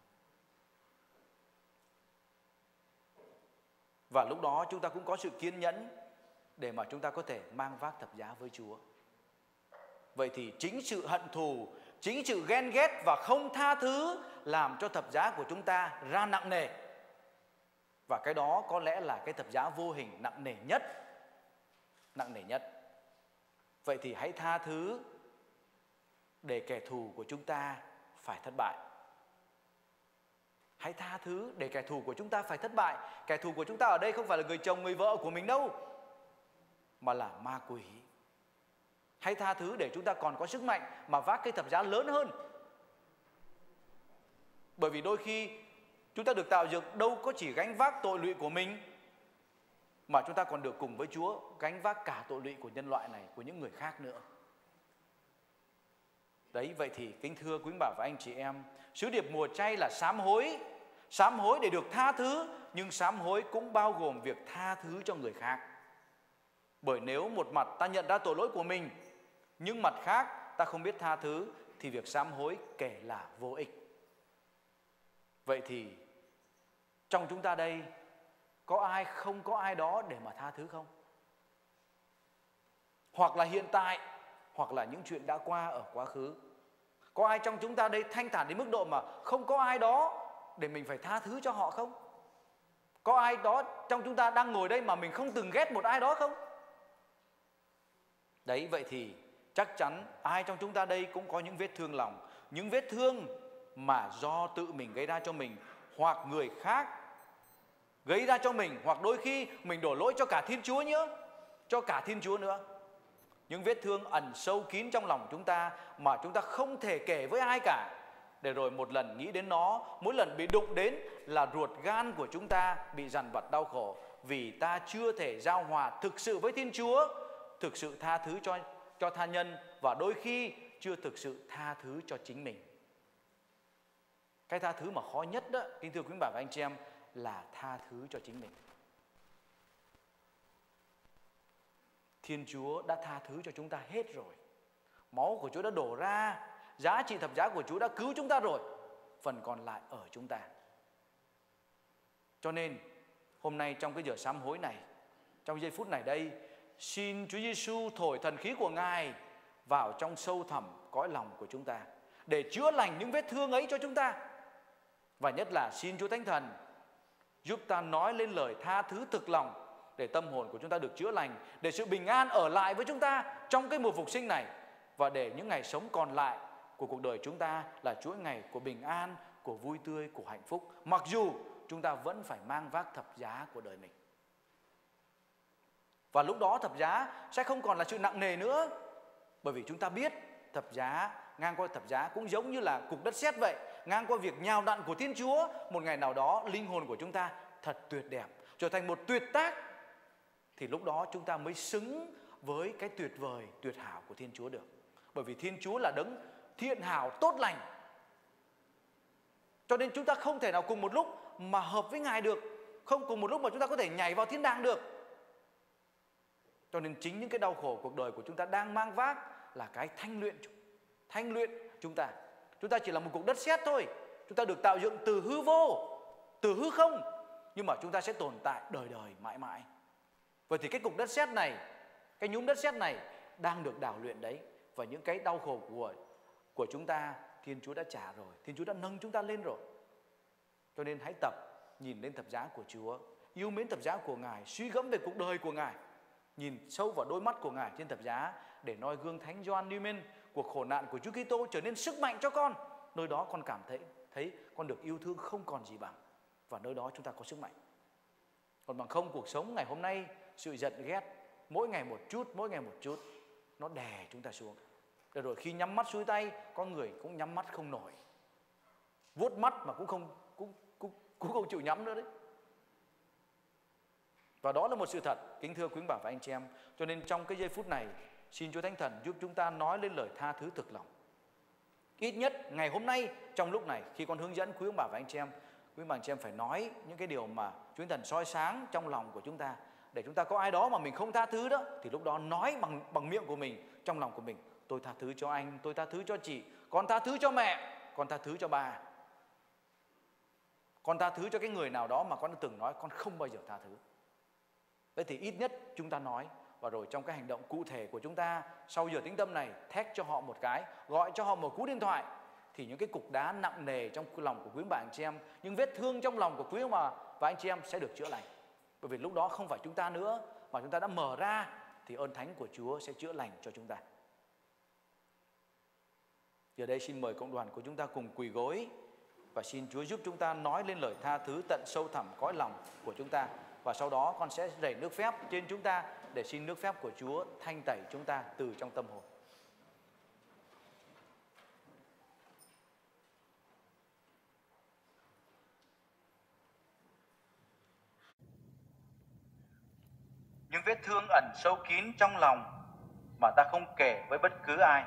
Và lúc đó chúng ta cũng có sự kiên nhẫn để mà chúng ta có thể mang vác thập giá với Chúa. Vậy thì chính sự hận thù, chính sự ghen ghét và không tha thứ làm cho thập giá của chúng ta ra nặng nề. Và cái đó có lẽ là cái thập giá vô hình nặng nề nhất. Nặng nề nhất. Vậy thì hãy tha thứ để kẻ thù của chúng ta phải thất bại. Hãy tha thứ để kẻ thù của chúng ta phải thất bại. Kẻ thù của chúng ta ở đây không phải là người chồng, người vợ của mình đâu, mà là ma quỷ. Hãy tha thứ để chúng ta còn có sức mạnh mà vác cái thập giá lớn hơn. Bởi vì đôi khi chúng ta được tạo dựng đâu có chỉ gánh vác tội lỗi của mình, mà chúng ta còn được cùng với Chúa gánh vác cả tội lỗi của nhân loại này, của những người khác nữa. Đấy, vậy thì kính thưa quý bà và anh chị em, sứ điệp mùa chay là sám hối. Sám hối để được tha thứ, nhưng sám hối cũng bao gồm việc tha thứ cho người khác. Bởi nếu một mặt ta nhận ra tội lỗi của mình, nhưng mặt khác ta không biết tha thứ, thì việc sám hối kể là vô ích. Vậy thì trong chúng ta đây, có ai không có ai đó để mà tha thứ không? Hoặc là hiện tại, hoặc là những chuyện đã qua ở quá khứ. Có ai trong chúng ta đây thanh thản đến mức độ mà không có ai đó để mình phải tha thứ cho họ không? Có ai đó trong chúng ta đang ngồi đây mà mình không từng ghét một ai đó không? Đấy, vậy thì chắc chắn ai trong chúng ta đây cũng có những vết thương lòng. Những vết thương mà do tự mình gây ra cho mình, hoặc người khác gây ra cho mình, hoặc đôi khi mình đổ lỗi cho cả Thiên Chúa nữa, cho cả Thiên Chúa nữa. Những vết thương ẩn sâu kín trong lòng chúng ta mà chúng ta không thể kể với ai cả, để rồi một lần nghĩ đến nó, mỗi lần bị đụng đến là ruột gan của chúng ta bị dằn vặt đau khổ, vì ta chưa thể giao hòa thực sự với Thiên Chúa, thực sự tha thứ cho tha nhân, và đôi khi chưa thực sự tha thứ cho chính mình. Cái tha thứ mà khó nhất đó, kính thưa quý bà và anh chị em, là tha thứ cho chính mình. Thiên Chúa đã tha thứ cho chúng ta hết rồi. Máu của Chúa đã đổ ra, giá trị thập giá của Chúa đã cứu chúng ta rồi. Phần còn lại ở chúng ta. Cho nên hôm nay trong cái giờ sám hối này, trong giây phút này đây, xin Chúa Giêsu thổi thần khí của Ngài vào trong sâu thẳm cõi lòng của chúng ta, để chữa lành những vết thương ấy cho chúng ta. Và nhất là xin Chúa Thánh Thần giúp ta nói lên lời tha thứ thực lòng, để tâm hồn của chúng ta được chữa lành, để sự bình an ở lại với chúng ta trong cái mùa phục sinh này, và để những ngày sống còn lại của cuộc đời chúng ta là chuỗi ngày của bình an, của vui tươi, của hạnh phúc, mặc dù chúng ta vẫn phải mang vác thập giá của đời mình. Và lúc đó thập giá sẽ không còn là sự nặng nề nữa, bởi vì chúng ta biết thập giá, ngang qua thập giá cũng giống như là cục đất sét vậy, ngang qua việc nhào nặn của Thiên Chúa, một ngày nào đó linh hồn của chúng ta thật tuyệt đẹp, trở thành một tuyệt tác, thì lúc đó chúng ta mới xứng với cái tuyệt vời, tuyệt hảo của Thiên Chúa được. Bởi vì Thiên Chúa là đấng thiện hảo, tốt lành, cho nên chúng ta không thể nào cùng một lúc mà hợp với Ngài được, không cùng một lúc mà chúng ta có thể nhảy vào thiên đàng được. Cho nên chính những cái đau khổ cuộc đời của chúng ta đang mang vác là cái thanh luyện chúng ta. Chúng ta chỉ là một cục đất sét thôi. Chúng ta được tạo dựng từ hư vô, từ hư không, nhưng mà chúng ta sẽ tồn tại đời đời mãi mãi. Vậy thì cái cục đất sét này, cái nhúm đất sét này đang được đào luyện đấy. Và những cái đau khổ của chúng ta, Thiên Chúa đã trả rồi, Thiên Chúa đã nâng chúng ta lên rồi. Cho nên hãy tập nhìn lên thập giá của Chúa, yêu mến thập giá của Ngài, suy gẫm về cuộc đời của Ngài, nhìn sâu vào đôi mắt của Ngài trên thập giá, để noi gương Thánh Gioan Newman, cuộc khổ nạn của Chúa Kitô trở nên sức mạnh cho con. Nơi đó con cảm thấy con được yêu thương không còn gì bằng, và nơi đó chúng ta có sức mạnh. Còn bằng không, cuộc sống ngày hôm nay, sự giận ghét mỗi ngày một chút, nó đè chúng ta xuống. Rồi khi nhắm mắt xuôi tay, có người cũng nhắm mắt không nổi, vuốt mắt mà cũng không chịu nhắm nữa đấy. Và đó là một sự thật, kính thưa quý bà và anh chị em. Cho nên trong cái giây phút này, xin Chúa Thánh Thần giúp chúng ta nói lên lời tha thứ thực lòng. Ít nhất ngày hôm nay, trong lúc này, khi con hướng dẫn quý bà và anh chị em, quý bà anh chị em phải nói những cái điều mà Chúa Thánh Thần soi sáng trong lòng của chúng ta. Để chúng ta có ai đó mà mình không tha thứ đó, thì lúc đó nói bằng miệng của mình, trong lòng của mình: tôi tha thứ cho anh, tôi tha thứ cho chị, con tha thứ cho mẹ, con tha thứ cho bà, con tha thứ cho cái người nào đó mà con đã từng nói con không bao giờ tha thứ. Vậy thì ít nhất chúng ta nói, và rồi trong cái hành động cụ thể của chúng ta sau giờ tĩnh tâm này, thét cho họ một cái, gọi cho họ một cú điện thoại, thì những cái cục đá nặng nề trong lòng của quý bà anh chị em, những vết thương trong lòng của quý bà và anh chị em sẽ được chữa lành. Bởi vì lúc đó không phải chúng ta nữa, mà chúng ta đã mở ra, thì ơn thánh của Chúa sẽ chữa lành cho chúng ta. Giờ đây xin mời cộng đoàn của chúng ta cùng quỳ gối và xin Chúa giúp chúng ta nói lên lời tha thứ tận sâu thẳm cõi lòng của chúng ta. Và sau đó con sẽ rảy nước phép trên chúng ta để xin nước phép của Chúa thanh tẩy chúng ta từ trong tâm hồn. Những vết thương ẩn sâu kín trong lòng mà ta không kể với bất cứ ai.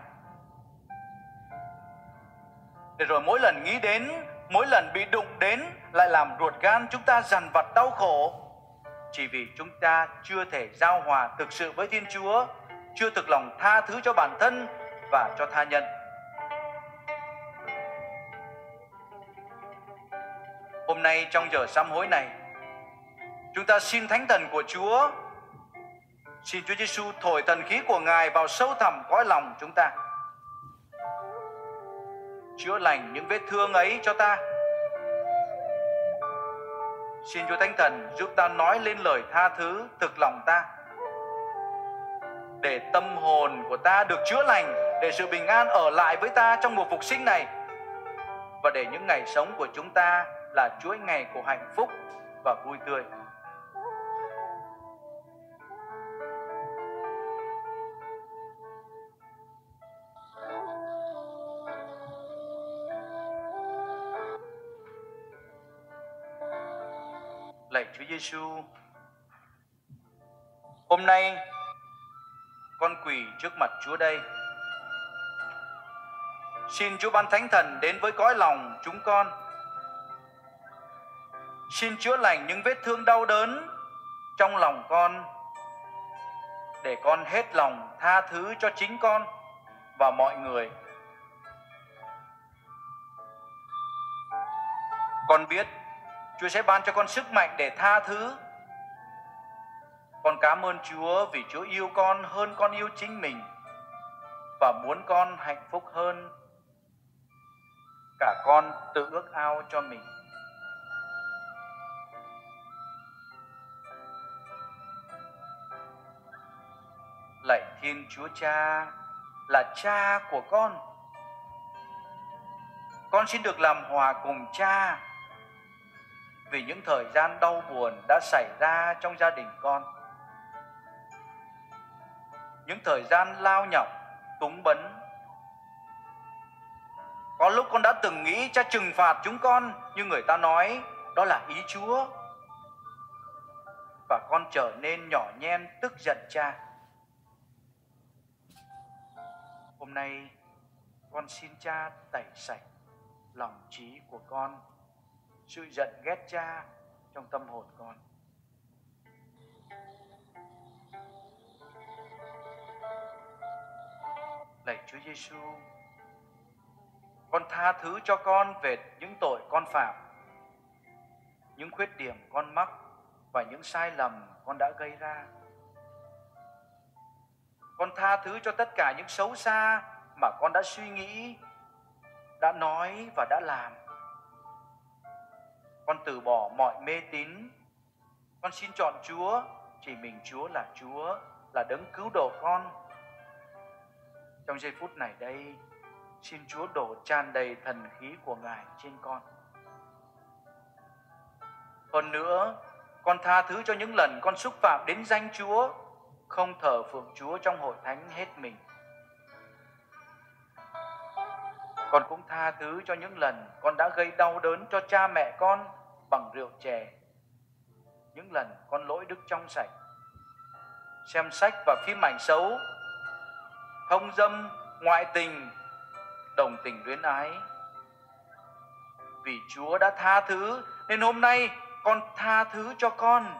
Để rồi mỗi lần nghĩ đến, mỗi lần bị đụng đến lại làm ruột gan chúng ta dằn vặt đau khổ, chỉ vì chúng ta chưa thể giao hòa thực sự với Thiên Chúa, chưa thực lòng tha thứ cho bản thân và cho tha nhân. Hôm nay trong giờ sám hối này, chúng ta xin Thánh Thần của Chúa, xin Chúa Giêsu thổi thần khí của Ngài vào sâu thẳm cõi lòng chúng ta, chữa lành những vết thương ấy cho ta. Xin Chúa Thánh Thần giúp ta nói lên lời tha thứ thực lòng ta, để tâm hồn của ta được chữa lành, để sự bình an ở lại với ta trong mùa phục sinh này, và để những ngày sống của chúng ta là chuỗi ngày của hạnh phúc và vui tươi. Lạy Chúa Giêsu, hôm nay con quỳ trước mặt Chúa đây. Xin Chúa ban Thánh Thần đến với cõi lòng chúng con. Xin chữa lành những vết thương đau đớn trong lòng con, để con hết lòng tha thứ cho chính con và mọi người. Con biết Chúa sẽ ban cho con sức mạnh để tha thứ. Con cảm ơn Chúa vì Chúa yêu con hơn con yêu chính mình, và muốn con hạnh phúc hơn cả con tự ước ao cho mình. Lạy Thiên Chúa Cha, là Cha của con xin được làm hòa cùng Cha vì những thời gian đau buồn đã xảy ra trong gia đình con. Những thời gian lao nhọc, túng bấn. Có lúc con đã từng nghĩ Cha trừng phạt chúng con, nhưng người ta nói đó là ý Chúa, và con trở nên nhỏ nhen tức giận Cha. Hôm nay con xin Cha tẩy sạch lòng trí của con, sự giận ghét Cha trong tâm hồn con. Lạy Chúa Giêsu, con tha thứ cho con về những tội con phạm, những khuyết điểm con mắc và những sai lầm con đã gây ra. Con tha thứ cho tất cả những xấu xa mà con đã suy nghĩ, đã nói và đã làm. Con từ bỏ mọi mê tín. Con xin chọn Chúa, chỉ mình Chúa là đấng cứu độ con. Trong giây phút này đây, xin Chúa đổ tràn đầy thần khí của Ngài trên con. Hơn nữa, con tha thứ cho những lần con xúc phạm đến danh Chúa, không thờ phượng Chúa trong hội thánh hết mình. Con cũng tha thứ cho những lần con đã gây đau đớn cho cha mẹ con bằng rượu chè. những lần con lỗi đức trong sạch, xem sách và phim ảnh xấu, thông dâm, ngoại tình, đồng tình luyến ái. Vì Chúa đã tha thứ nên hôm nay con tha thứ cho con.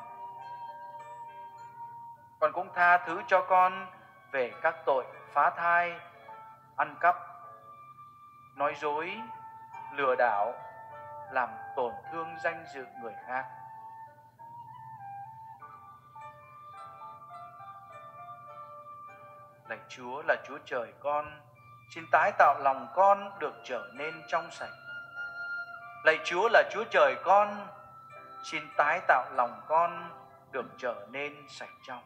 Con cũng tha thứ cho con về các tội phá thai, ăn cắp, nói dối, lừa đảo, làm tổn thương danh dự người khác. Lạy Chúa là Chúa Trời con, xin tái tạo lòng con được trở nên trong sạch. Lạy Chúa là Chúa Trời con, xin tái tạo lòng con được trở nên sạch trong.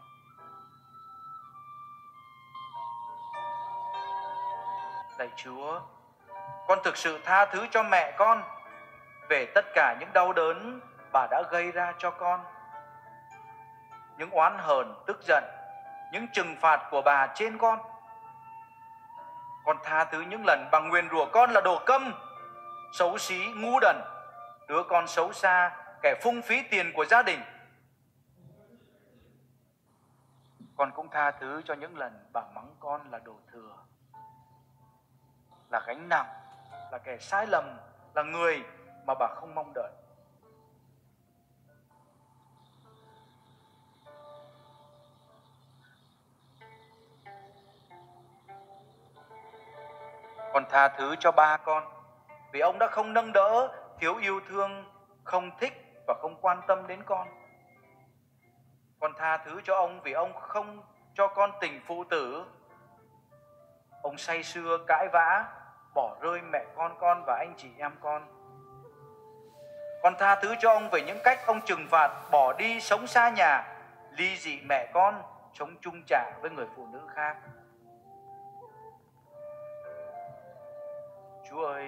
Lạy Chúa, con thực sự tha thứ cho mẹ con về tất cả những đau đớn bà đã gây ra cho con. Những oán hờn, tức giận, những trừng phạt của bà trên con. Con tha thứ những lần bà nguyền rủa con là đồ câm, xấu xí, ngu đần, đứa con xấu xa, kẻ phung phí tiền của gia đình. Con cũng tha thứ cho những lần bà mắng con là đồ thừa, là gánh nặng, là kẻ sai lầm, là người mà bà không mong đợi. Con tha thứ cho ba con vì ông đã không nâng đỡ, thiếu yêu thương, không thích và không quan tâm đến con. Con tha thứ cho ông vì ông không cho con tình phụ tử. Ông say sưa cãi vã, bỏ rơi mẹ con và anh chị em con. Con tha thứ cho ông về những cách ông trừng phạt, bỏ đi sống xa nhà, ly dị mẹ con, sống chung trả với người phụ nữ khác. Chúa ơi,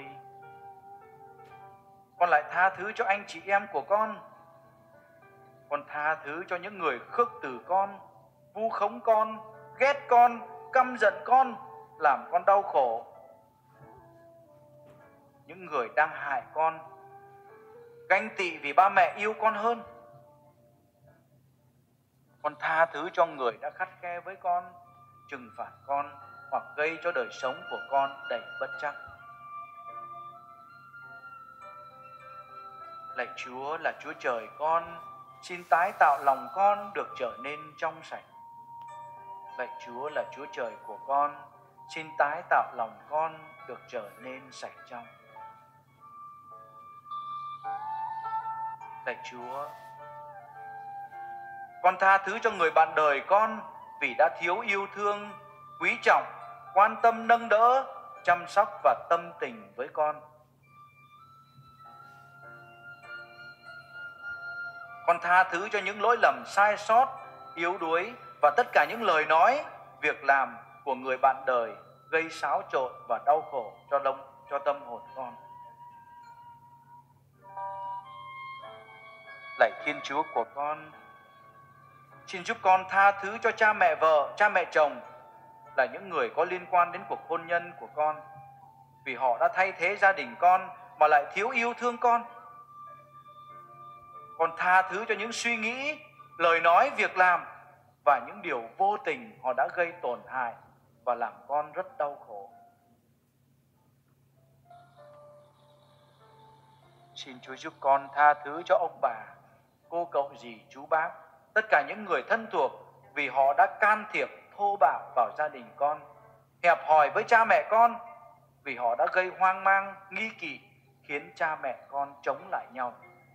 con lại tha thứ cho anh chị em của con. Con tha thứ cho những người khước từ con, vu khống con, ghét con, căm giận con, làm con đau khổ. Những người đang hại con, ganh tị vì ba mẹ yêu con hơn. Con tha thứ cho người đã khắt khe với con, trừng phạt con hoặc gây cho đời sống của con đầy bất trắc. Lạy Chúa là Chúa Trời con, xin tái tạo lòng con được trở nên trong sạch. Lạy Chúa là Chúa Trời của con, xin tái tạo lòng con được trở nên sạch trong. Lạy Chúa, con tha thứ cho người bạn đời con vì đã thiếu yêu thương, quý trọng, quan tâm nâng đỡ, chăm sóc và tâm tình với con. Con tha thứ cho những lỗi lầm sai sót, yếu đuối và tất cả những lời nói, việc làm của người bạn đời gây xáo trộn và đau khổ cho tâm hồn con. Lạy Thiên Chúa của con, xin giúp con tha thứ cho cha mẹ vợ, cha mẹ chồng là những người có liên quan đến cuộc hôn nhân của con, vì họ đã thay thế gia đình con mà lại thiếu yêu thương con. Con tha thứ cho những suy nghĩ, lời nói, việc làm và những điều vô tình họ đã gây tổn hại và làm con rất đau khổ. Xin Chúa giúp con tha thứ cho ông bà, cô cậu dì chú bác, tất cả những người thân thuộc vì họ đã can thiệp thô bạo vào gia đình con, hẹp hòi với cha mẹ con vì họ đã gây hoang mang, nghi kỵ, khiến cha mẹ con chống lại nhau.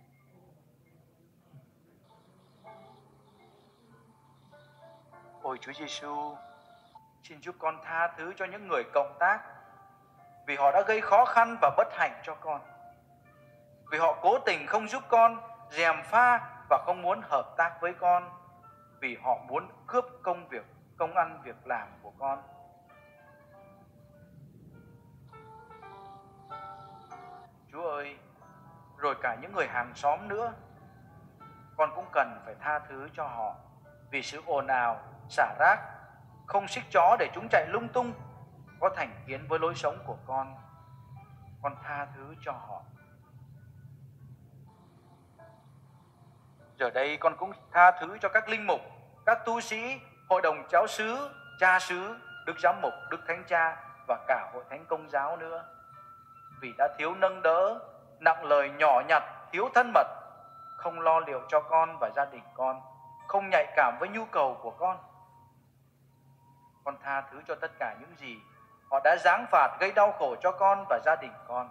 Ôi Chúa Giêsu, xin giúp con tha thứ cho những người cộng tác vì họ đã gây khó khăn và bất hạnh cho con, vì họ cố tình không giúp con, gièm pha và không muốn hợp tác với con, vì họ muốn cướp công ăn việc làm của con. Chúa ơi, rồi cả những người hàng xóm nữa, con cũng cần phải tha thứ cho họ vì sự ồn ào, xả rác, không xích chó để chúng chạy lung tung, có thành kiến với lối sống của con. Con tha thứ cho họ. Giờ đây con cũng tha thứ cho các linh mục, các tu sĩ, hội đồng giáo xứ, cha xứ, đức giám mục, đức thánh cha và cả hội thánh công giáo nữa. Vì đã thiếu nâng đỡ, nặng lời nhỏ nhặt, thiếu thân mật, không lo liệu cho con và gia đình con, không nhạy cảm với nhu cầu của con. Con tha thứ cho tất cả những gì họ đã giáng phạt gây đau khổ cho con và gia đình con.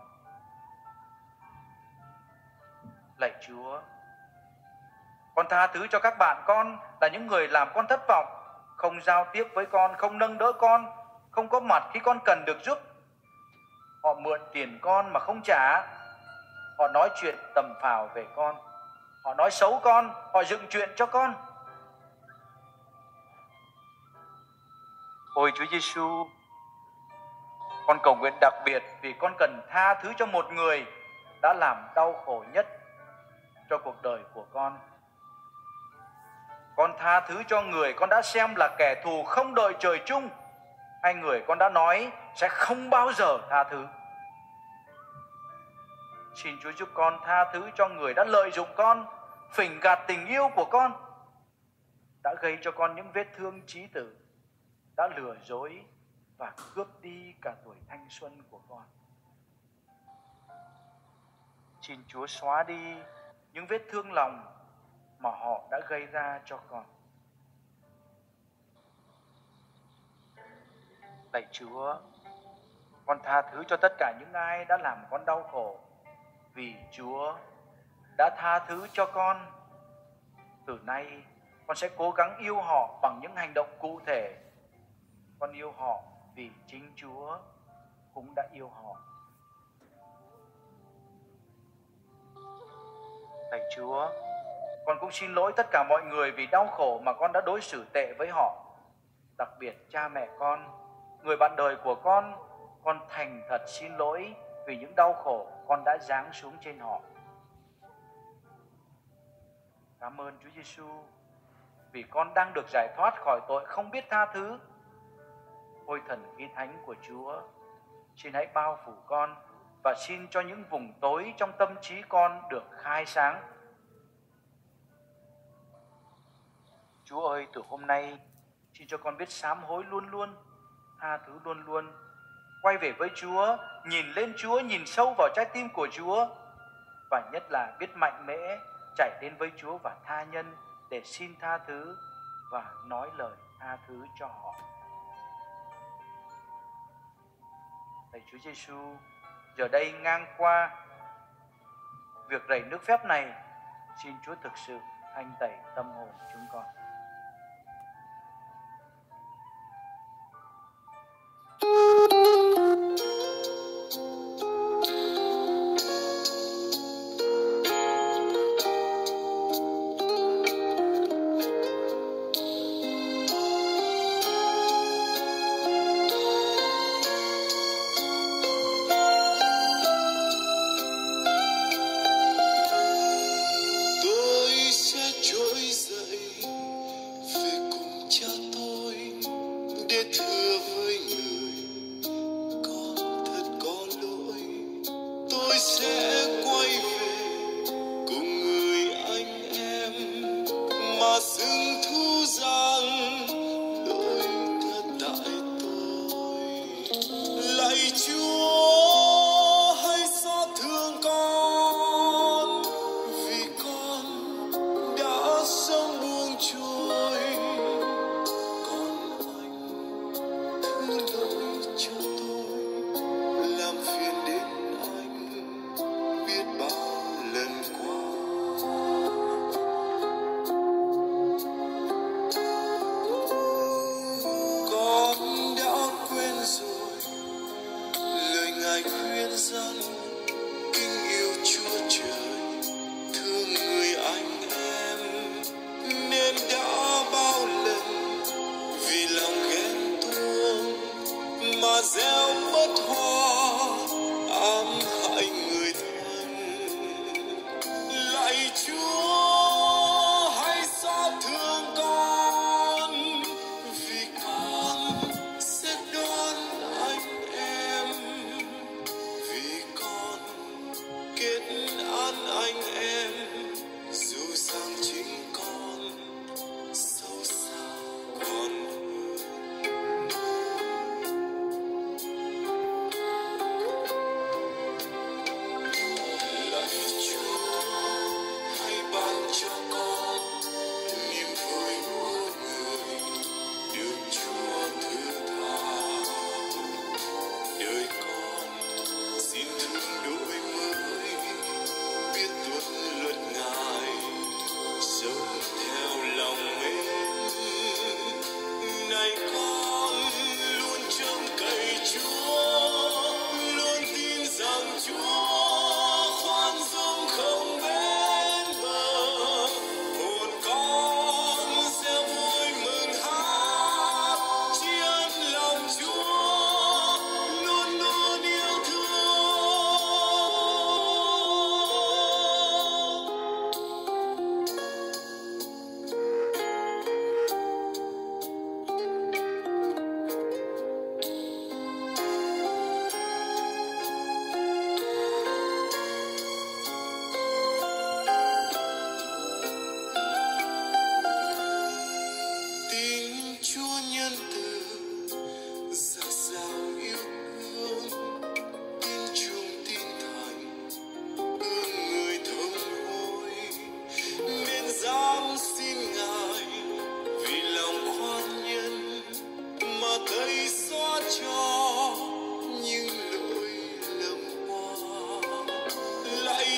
Lạy Chúa, con tha thứ cho các bạn con là những người làm con thất vọng, không giao tiếp với con, không nâng đỡ con, không có mặt khi con cần được giúp. Họ mượn tiền con mà không trả. Họ nói chuyện tầm phào về con. Họ nói xấu con, họ dựng chuyện cho con. Ôi Chúa Giêsu, con cầu nguyện đặc biệt vì con cần tha thứ cho một người đã làm đau khổ nhất cho cuộc đời của con. Con tha thứ cho người con đã xem là kẻ thù không đội trời chung, hay người con đã nói sẽ không bao giờ tha thứ. Xin Chúa giúp con tha thứ cho người đã lợi dụng con, phỉnh gạt tình yêu của con, đã gây cho con những vết thương chí tử, đã lừa dối và cướp đi cả tuổi thanh xuân của con. Xin Chúa xóa đi những vết thương lòng mà họ đã gây ra cho con. Lạy Chúa, con tha thứ cho tất cả những ai đã làm con đau khổ, vì Chúa đã tha thứ cho con. Từ nay, con sẽ cố gắng yêu họ bằng những hành động cụ thể. Con yêu họ vì chính Chúa cũng đã yêu họ. Lạy Chúa, con cũng xin lỗi tất cả mọi người vì đau khổ mà con đã đối xử tệ với họ. Đặc biệt cha mẹ con, người bạn đời của con thành thật xin lỗi vì những đau khổ con đã giáng xuống trên họ. Cảm ơn Chúa Giêsu vì con đang được giải thoát khỏi tội không biết tha thứ. Ôi thần khí thánh của Chúa, xin hãy bao phủ con và xin cho những vùng tối trong tâm trí con được khai sáng. Chúa ơi, từ hôm nay xin cho con biết sám hối luôn luôn, tha thứ luôn luôn, quay về với Chúa, nhìn lên Chúa, nhìn sâu vào trái tim của Chúa, và nhất là biết mạnh mẽ chạy đến với Chúa và tha nhân để xin tha thứ và nói lời tha thứ cho họ. Lạy Chúa Giêsu, giờ đây ngang qua việc rảy nước phép này, xin Chúa thực sự thanh tẩy tâm hồn chúng con.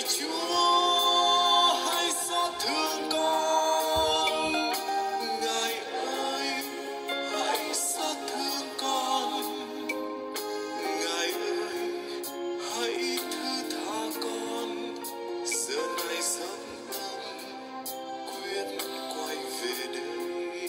Chúa hãy xót thương con, Ngài ơi hãy xót thương con, Ngài ơi hãy thứ tha con, giờ này dấn tâm quyết quay về đây.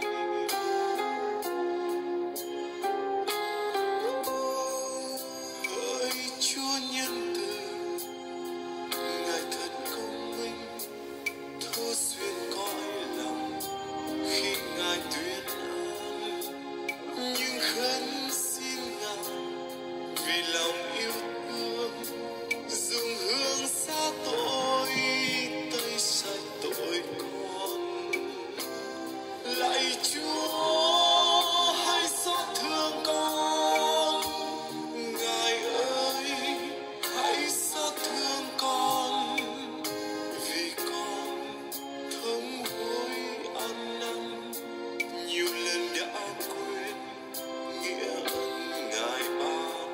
Hỡi Chúa nhân từ, Ngài thật công minh, thu xuyên cõi lòng khi Ngài tuyên án. Nhưng khấn xin Ngài vì lòng yêu thương, dùng hương xa tội, tẩy sạch tội con. Lạy Chúa hãy xót thương con, Ngài ơi hãy xót thương con, vì con thống hối ăn năn, nhiều lần đã quên nghĩa ân Ngài ban.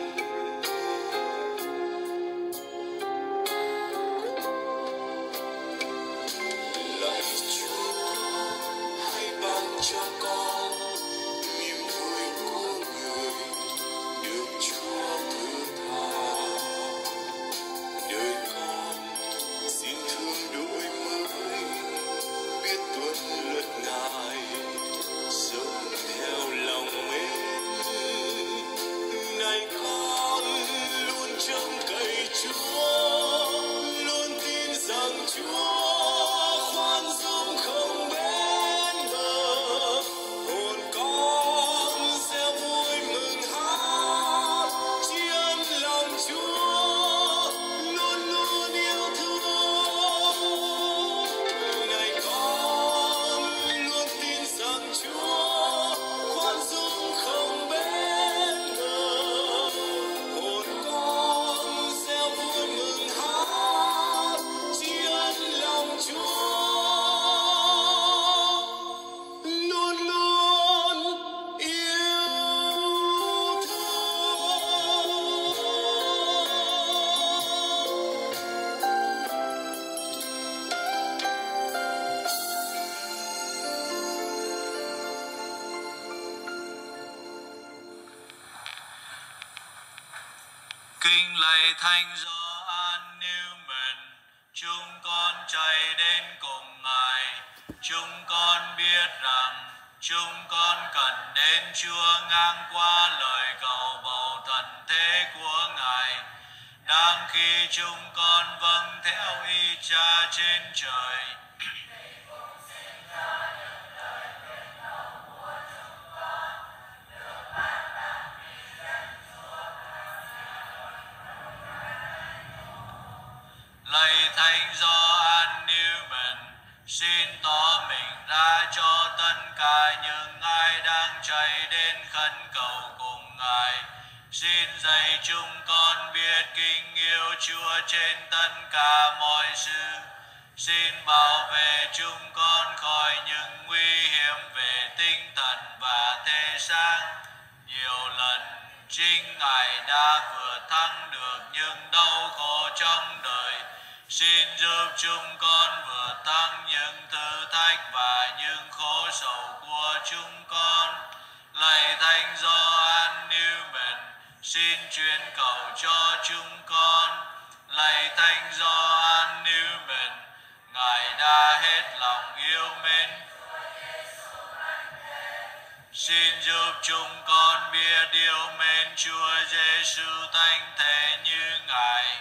Lạy Chúa hãy ban cho con niềm vui của người được Chúa thứ tha. Đời con xin thương đổi mới, biết tuân luật Ngài, sống theo lòng mến. Này con luôn trông cậy Chúa, luôn tin rằng Chúa khoan dung không bén bờ. Hồn con sẽ vui mừng hát, tri ân lòng Chúa luôn luôn yêu thương. Này con luôn tin rằng Chúa khoan dung không bén bờ. Hồn con sẽ vui mừng hát, tri ân lòng Chúa luôn luôn yêu thương. Kinh lạy Thánh Gioan Newman, chúng con chạy đến cùng Ngài. Chúng con biết rằng chúng con cần đến Chúa ngang qua lời cầu bầu thần thế của Ngài. Đang khi chúng con vâng theo ý Cha trên trời, lạy Thánh Gioan Newman, xin tỏ mình ra cho tất cả những ai đang chạy đến khấn cầu cùng Ngài. Xin dạy chúng con biết kính yêu Chúa trên tất cả mọi sự. Xin bảo vệ chúng con khỏi những nguy hiểm về tinh thần và thể xác. Nhiều lần chính Ngài đã vượt thắng được những đau khổ trong đời. Xin giúp chúng con vượt thắng những thử thách và những khổ sầu của chúng con. Lạy Thánh Gioan Newman, xin truyền cầu cho chúng con. Lạy Thánh Gioan Newman, Ngài đã hết lòng yêu mến. Xin giúp chúng con biết yêu mến Chúa Giêsu thánh thể như Ngài.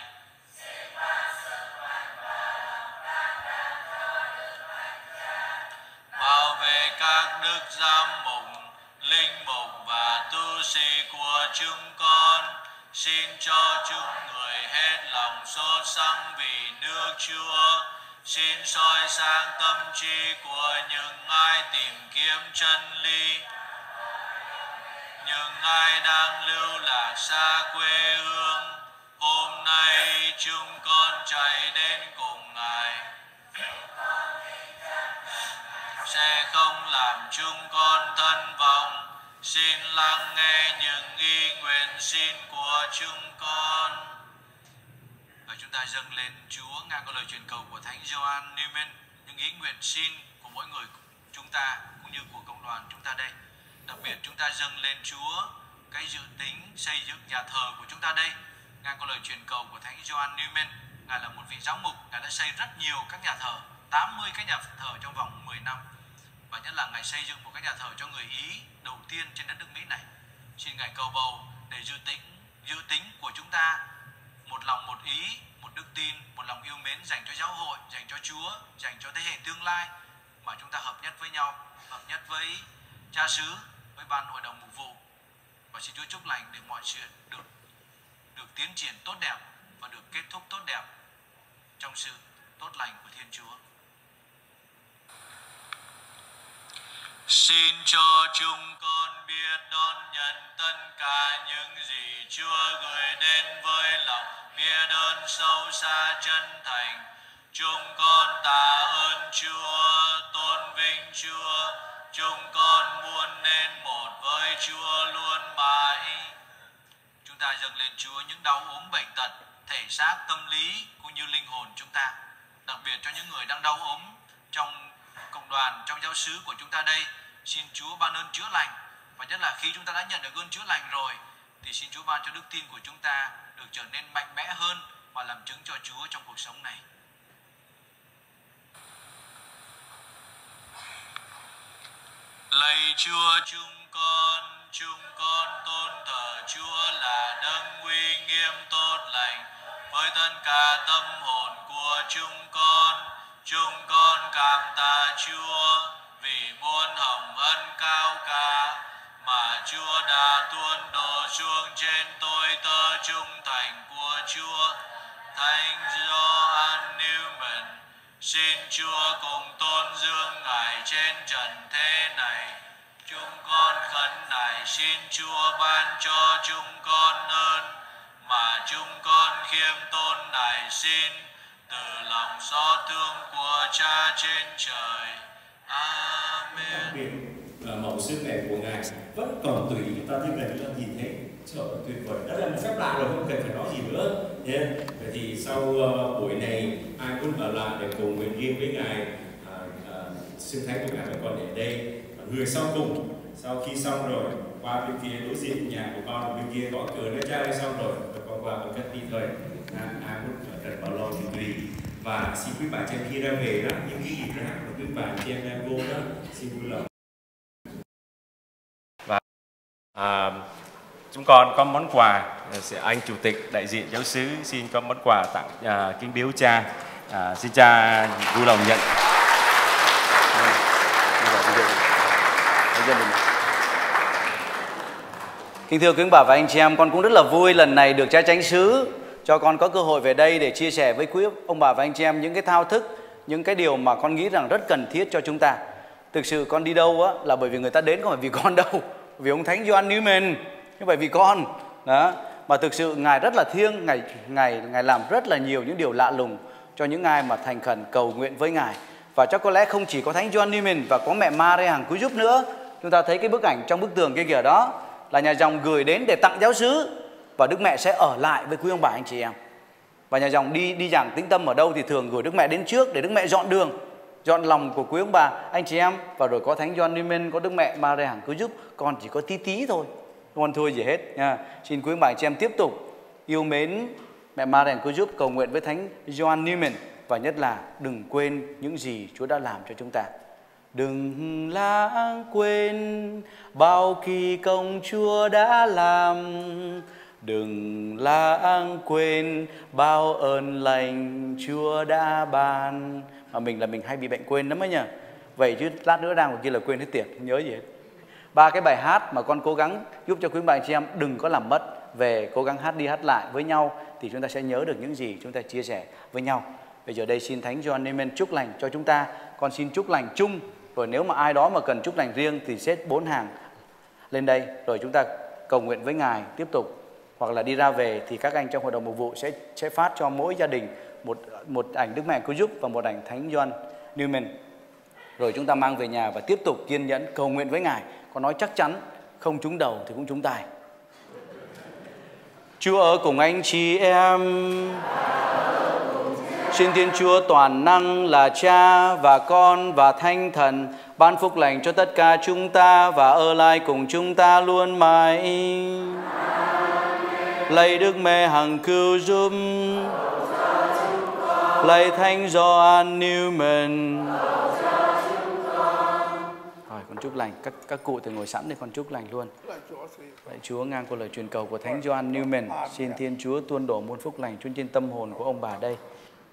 Bảo vệ các đức giám mục, linh mục và tu sĩ của chúng con. Xin cho chúng người hết lòng sốt sắng vì nước Chúa. Xin soi sáng tâm trí của những ai tìm kiếm chân lý, những ai đang lưu lạc xa quê hương. Hôm nay chúng con chạy đến cùng Ngài, sẽ không làm chúng con thân vọng. Xin lắng nghe những ý nguyện xin của chúng con. Và chúng ta ta dâng lên Chúa ngang qua lời truyền cầu của Thánh Gioan Newman, những ý nguyện xin của mỗi người chúng ta cũng như của cộng đoàn chúng ta đây. Đặc biệt chúng ta dâng lên Chúa cái dự tính xây dựng nhà thờ của chúng ta đây, ngang qua lời truyền cầu của Thánh Gioan Newman. Ngài là một vị giáo mục, Ngài đã xây rất nhiều các nhà thờ, 80 cái nhà thờ trong vòng 10 năm. Và nhất là Ngài xây dựng một cái nhà thờ cho người Ý đầu tiên trên đất nước Mỹ này. Xin Ngài cầu bầu để dự tính của chúng ta một lòng một ý, một đức tin, một lòng yêu mến dành cho giáo hội, dành cho Chúa, dành cho thế hệ tương lai, mà chúng ta hợp nhất với nhau, hợp nhất với cha xứ, với ban hội đồng mục vụ. Và xin Chúa chúc lành để mọi chuyện được tiến triển tốt đẹp và được kết thúc tốt đẹp trong sự tốt lành của Thiên Chúa. Xin cho chúng con biết đón nhận tất cả những gì Chúa gửi đến với lòng biết ơn sâu xa chân thành. Chúng con tạ ơn Chúa, tôn vinh Chúa. Chúng con muốn nên một với Chúa luôn mãi. Chúng ta dâng lên Chúa những đau ốm bệnh tật, thể xác, tâm lý cũng như linh hồn chúng ta. Đặc biệt cho những người đang đau ốm trong cộng đoàn, trong giáo xứ của chúng ta đây, xin Chúa ban ơn chữa lành. Và nhất là khi chúng ta đã nhận được ơn chữa lành rồi, thì xin Chúa ban cho đức tin của chúng ta được trở nên mạnh mẽ hơn và làm chứng cho Chúa trong cuộc sống này. Lạy Chúa, chúng con tôn thờ Chúa là đấng uy nghiêm tốt lành. Với tất cả tâm hồn của chúng con cảm tạ Chúa vì muôn hồng ân cao cả mà Chúa đã tuôn đổ xuống trên tôi tớ trung thành của Chúa. Thánh Gioan Newman, xin Chúa cùng tôn dương Ngài trên trần thế này. Chúng con khấn nài xin Chúa ban cho chúng con ơn mà chúng con khiêm tốn nài xin từ lòng xót thương của Cha trên trời. Amen. Đặc biệt là màu sức này của Ngài vẫn còn tùy chúng ta tiếp về chúng ta nhìn thấy trời ơi, tuyệt vời. Đó là một phép lạ rồi, không cần phải nói gì nữa. Vậy thì sau buổi này ai cũng ở lại để cùng nguyện riêng với Ngài xưng thánh của Ngài vẫn còn ở đây. Người sau cùng, sau khi xong rồi qua bên kia đối diện nhà của con, bên kia gõ cửa nó ra đây xong rồi con qua một cách đi thời ai cũng cần bảo lo thì tùy. Và xin quý bà chị em khi ra về đó, những cái gì ra của quý bà chị em đang vô đó, xin vui lòng. Và chúng con có món quà, anh chủ tịch đại diện giáo xứ xin có món quà tặng kính biếu cha. Xin cha vui lòng nhận. Kính thưa quý bà và anh chị em, con cũng rất là vui lần này được cha chánh xứ cho con có cơ hội về đây để chia sẻ với quý ông bà và anh chị em những cái thao thức, những cái điều mà con nghĩ rằng rất cần thiết cho chúng ta. Thực sự con đi đâu á là bởi vì người ta đến, không phải vì con đâu, vì ông Thánh Gioan Newman, không phải vì con đó. Mà thực sự Ngài rất là thiêng, Ngài làm rất là nhiều những điều lạ lùng cho những ai mà thành khẩn cầu nguyện với Ngài. Và chắc có lẽ không chỉ có Thánh Gioan Newman và có mẹ Maria Hằng Cứu Giúp nữa. Chúng ta thấy cái bức ảnh trong bức tường kia kìa, đó là nhà dòng gửi đến để tặng giáo xứ, và Đức Mẹ sẽ ở lại với quý ông bà anh chị em. Và nhà dòng đi giảng tĩnh tâm ở đâu thì thường gửi Đức Mẹ đến trước để Đức Mẹ dọn đường, dọn lòng của quý ông bà anh chị em. Và rồi có Thánh Gioan Newman, có Đức Mẹ Maria Hằng Cứu Giúp, con chỉ có tí thôi, không thua gì hết nha. Xin quý ông bà anh chị em tiếp tục yêu mến mẹ Maria Hằng Cứu Giúp, cầu nguyện với Thánh Gioan Newman, và nhất là đừng quên những gì Chúa đã làm cho chúng ta. Đừng lãng quên bao kỳ công Chúa đã làm, đừng lãng quên bao ơn lành Chúa đã ban. Mà mình hay bị bệnh quên lắm ấy nhỉ. Vậy chứ lát nữa đang ở kia là quên hết tiệc, không nhớ gì hết. 3 cái bài hát mà con cố gắng giúp cho quý bà anh chị em đừng có làm mất, về cố gắng hát đi hát lại với nhau thì chúng ta sẽ nhớ được những gì chúng ta chia sẻ với nhau. Bây giờ đây xin Thánh Gioan Newman chúc lành cho chúng ta. Con xin chúc lành chung, rồi nếu mà ai đó mà cần chúc lành riêng thì xếp 4 hàng lên đây, rồi chúng ta cầu nguyện với Ngài tiếp tục. Hoặc là đi ra về thì các anh trong hội đồng mục vụ sẽ phát cho mỗi gia đình một ảnh Đức Mẹ Cứu Giúp và một ảnh Thánh Gioan Newman. Rồi chúng ta mang về nhà và tiếp tục kiên nhẫn cầu nguyện với Ngài. Con nói chắc chắn không trúng đầu thì cũng trúng tài. Chúa ở cùng anh chị em. Xin Thiên Chúa toàn năng là Cha và Con và Thánh Thần ban phúc lành cho tất cả chúng ta và ở lại cùng chúng ta luôn mãi. Lạy Đức Mẹ hằng cứu giúp, lạy Thánh Gioan Newman. Rồi, con chúc lành. Các cụ thì ngồi sẵn để con chúc lành luôn. Lạy Chúa, ngang qua lời truyền cầu của Thánh Gioan Newman, xin Thiên Chúa tuôn đổ muôn phúc lành trên tâm hồn của ông bà đây.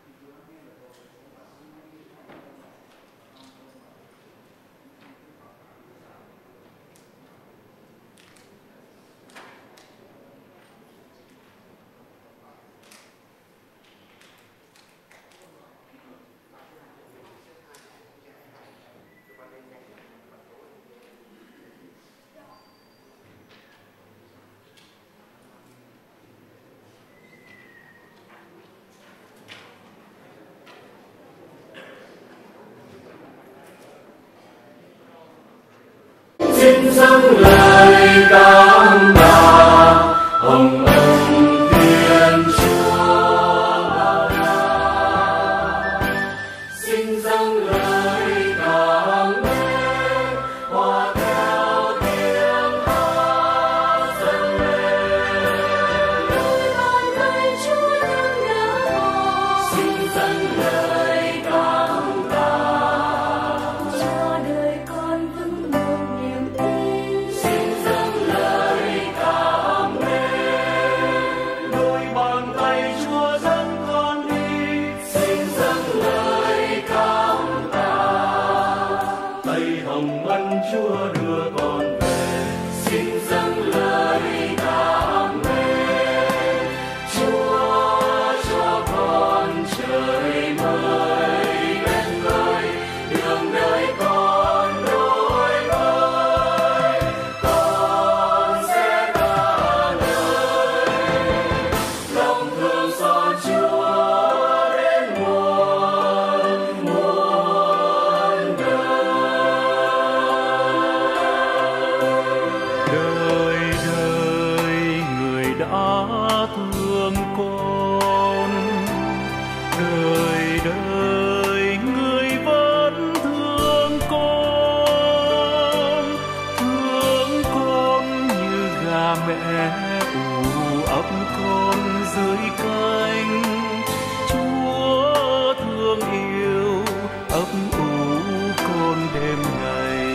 Xin dâng lời cảm tạ hồng ân Thiên Chúa bao la. Xin dâng lời cảm ơn hòa theo tiếng hát dâng lên. Đôi bàn tay Chúa nâng đỡ họ. Xin dâng lời cảm tạ cho đời con vững một niềm tin. Xin dâng lời cảm ơn. Đôi bàn tay Chúa dẫn con đi. Xin dâng lời cảm tạ. Tay hồng ân Chúa đưa con về. Xin dâng lời cảm ơn. Chúa cho con trời mới bên người. Đường đời con đổi mới. Con sẽ ca ngợi lòng thương xót Chúa đến muôn muôn đời. Đời đời người đã thương con, đời đời người vẫn thương con như gà mẹ ủ ấp con dưới cánh. Chúa thương yêu ấp ủ con đêm ngày.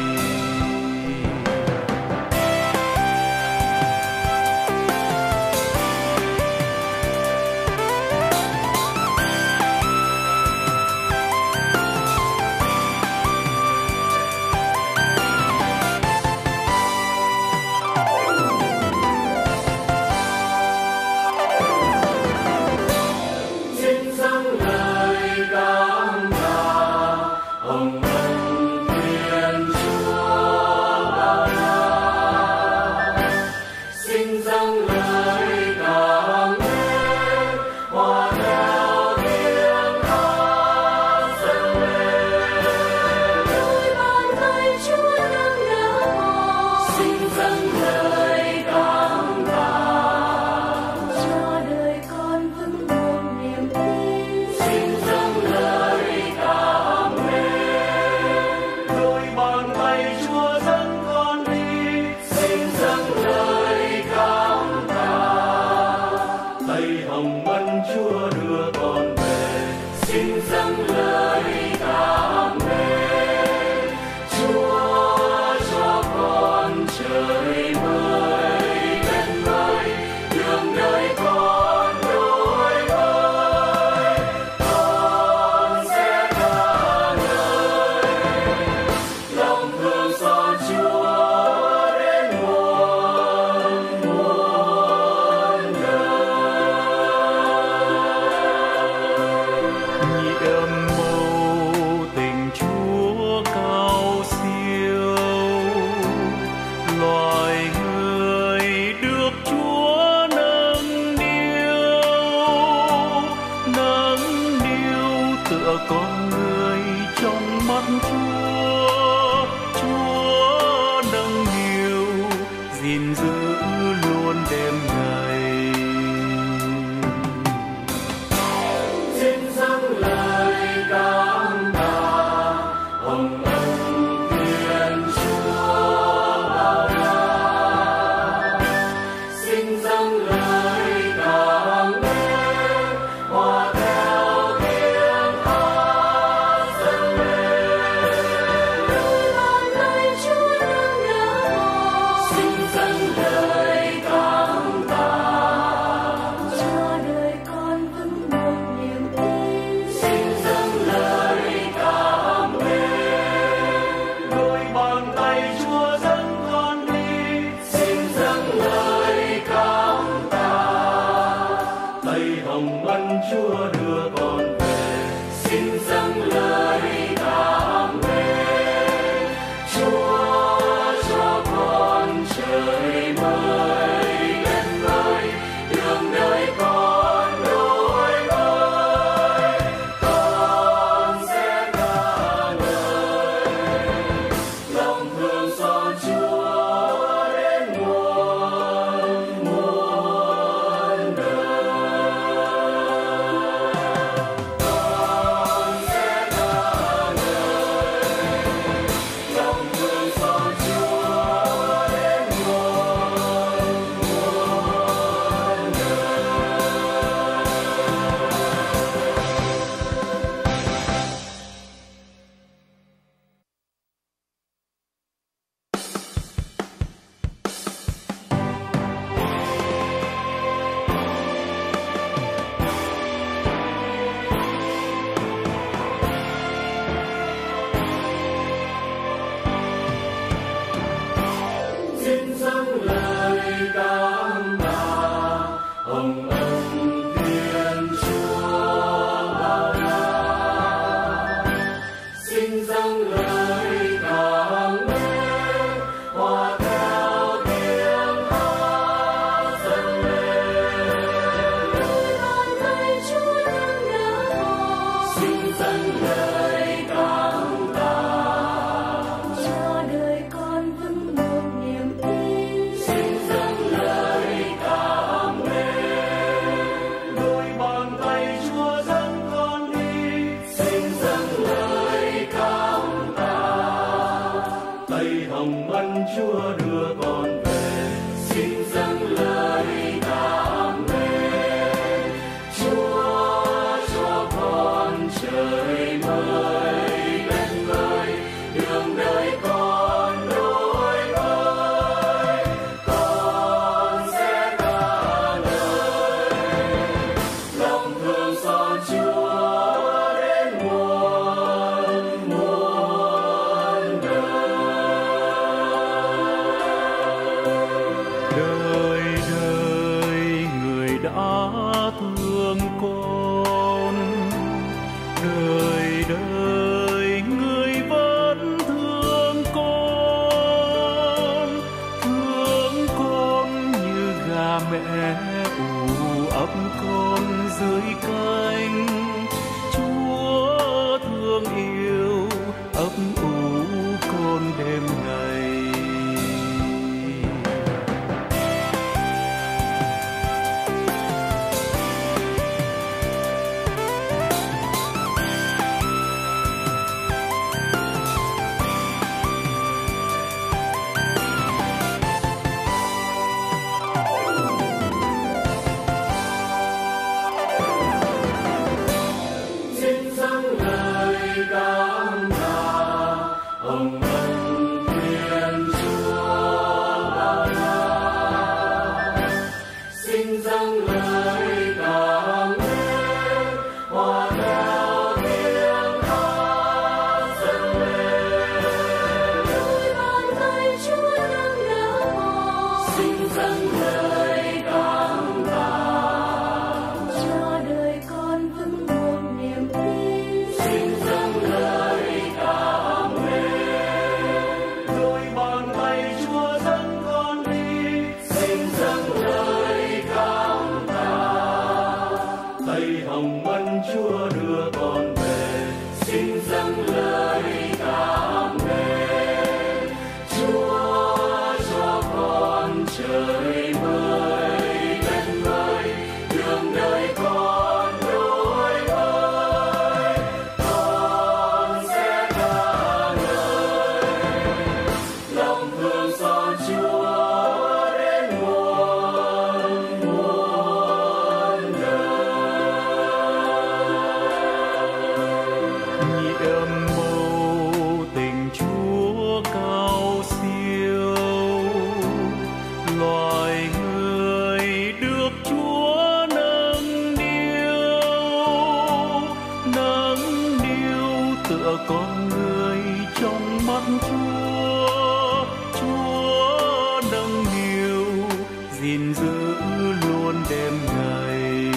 Xin dâng lời cảm tạ hồng ân Thiên Chúa bao la. Xin dâng lời cảm ơn hòa theo tiếng hát dâng lên. Đôi bàn tay Chúa nâng đỡ họ. Xin dâng lời cảm tạ cho đời con vững một niềm tin. Xin dâng lời cảm ơn. Đôi bàn tay Chúa dẫn con đi. Xin dâng lời cảm tạ. Tay hồng ân Chúa đưa con về. Xin dâng lời cảm ơn. Chúa cho con trời mới bên người. Đường đời con đổi mới. Con sẽ ca ngợi lòng thương xót Chúa đến muôn muôn đời. Nhiệm màu tình Chúa cao siêu, loài người được Chúa nâng niu tựa con người trong mắt Chúa. Chúa nâng niu gìn giữ luôn đêm ngày. Xin dâng Chúa đưa con về, xin dâng lời cảm ơn. Chúa cho con trời mới đất mới, đường đời con đổi mới, con sẽ ca ngợi lòng thương xót Chúa đến muôn muôn đời. Đời đời người đã thương con, đời đời người vẫn thương con như gà mẹ ủ ấp con dưới cánh. Chúa thương yêu ấp ủ con đêm ngày. Xin dâng lời cảm tạ hồng ân Thiên Chúa bao la. Xin dâng lời cảm ơn hòa theo tiếng hát dâng lên. Đôi bàn tay Chúa nâng đỡ con. Xin dâng lời cảm tạ cho đời con vững buộc niềm tin. Xin dâng lời cảm ơn. Đôi bàn tay Chúa dẫn con đi. Xin dâng lời cảm tạ. Tay hồng ân Chúa đưa con về. Xin dâng lời cảm ơn. Chúa cho con trời mới đất mới, đường đời con đổi mới, con sẽ ca ngợi lòng thương xót Chúa đến muôn muôn đời. Nhiệm màu tình Chúa cao siêu, loài người được Chúa nâng niu tựa con người trong mắt Chúa. Chúa nâng niu gìn giữ luôn đêm ngày.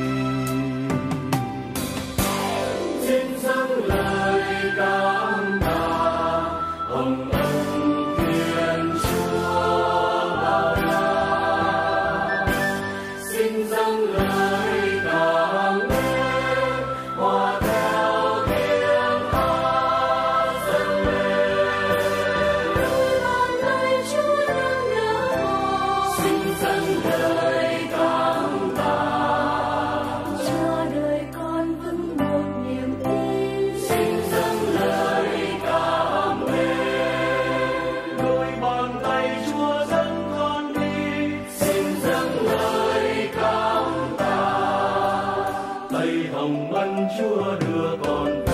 Xin dâng lời cảm tạ hồng ân Thiên Chúa bao la. Xin dâng lời cảm ơn hòa theo tiếng hát dâng lên. Đôi bàn tay Chúa nâng đỡ con. Xin dâng lời cảm tạ cho đời con vững buộc niềm tin. Xin dâng lời cảm ơn. Đôi bàn tay Chúa dẫn con đi. Xin dâng lời cảm tạ. Tay hồng ân Chúa đưa con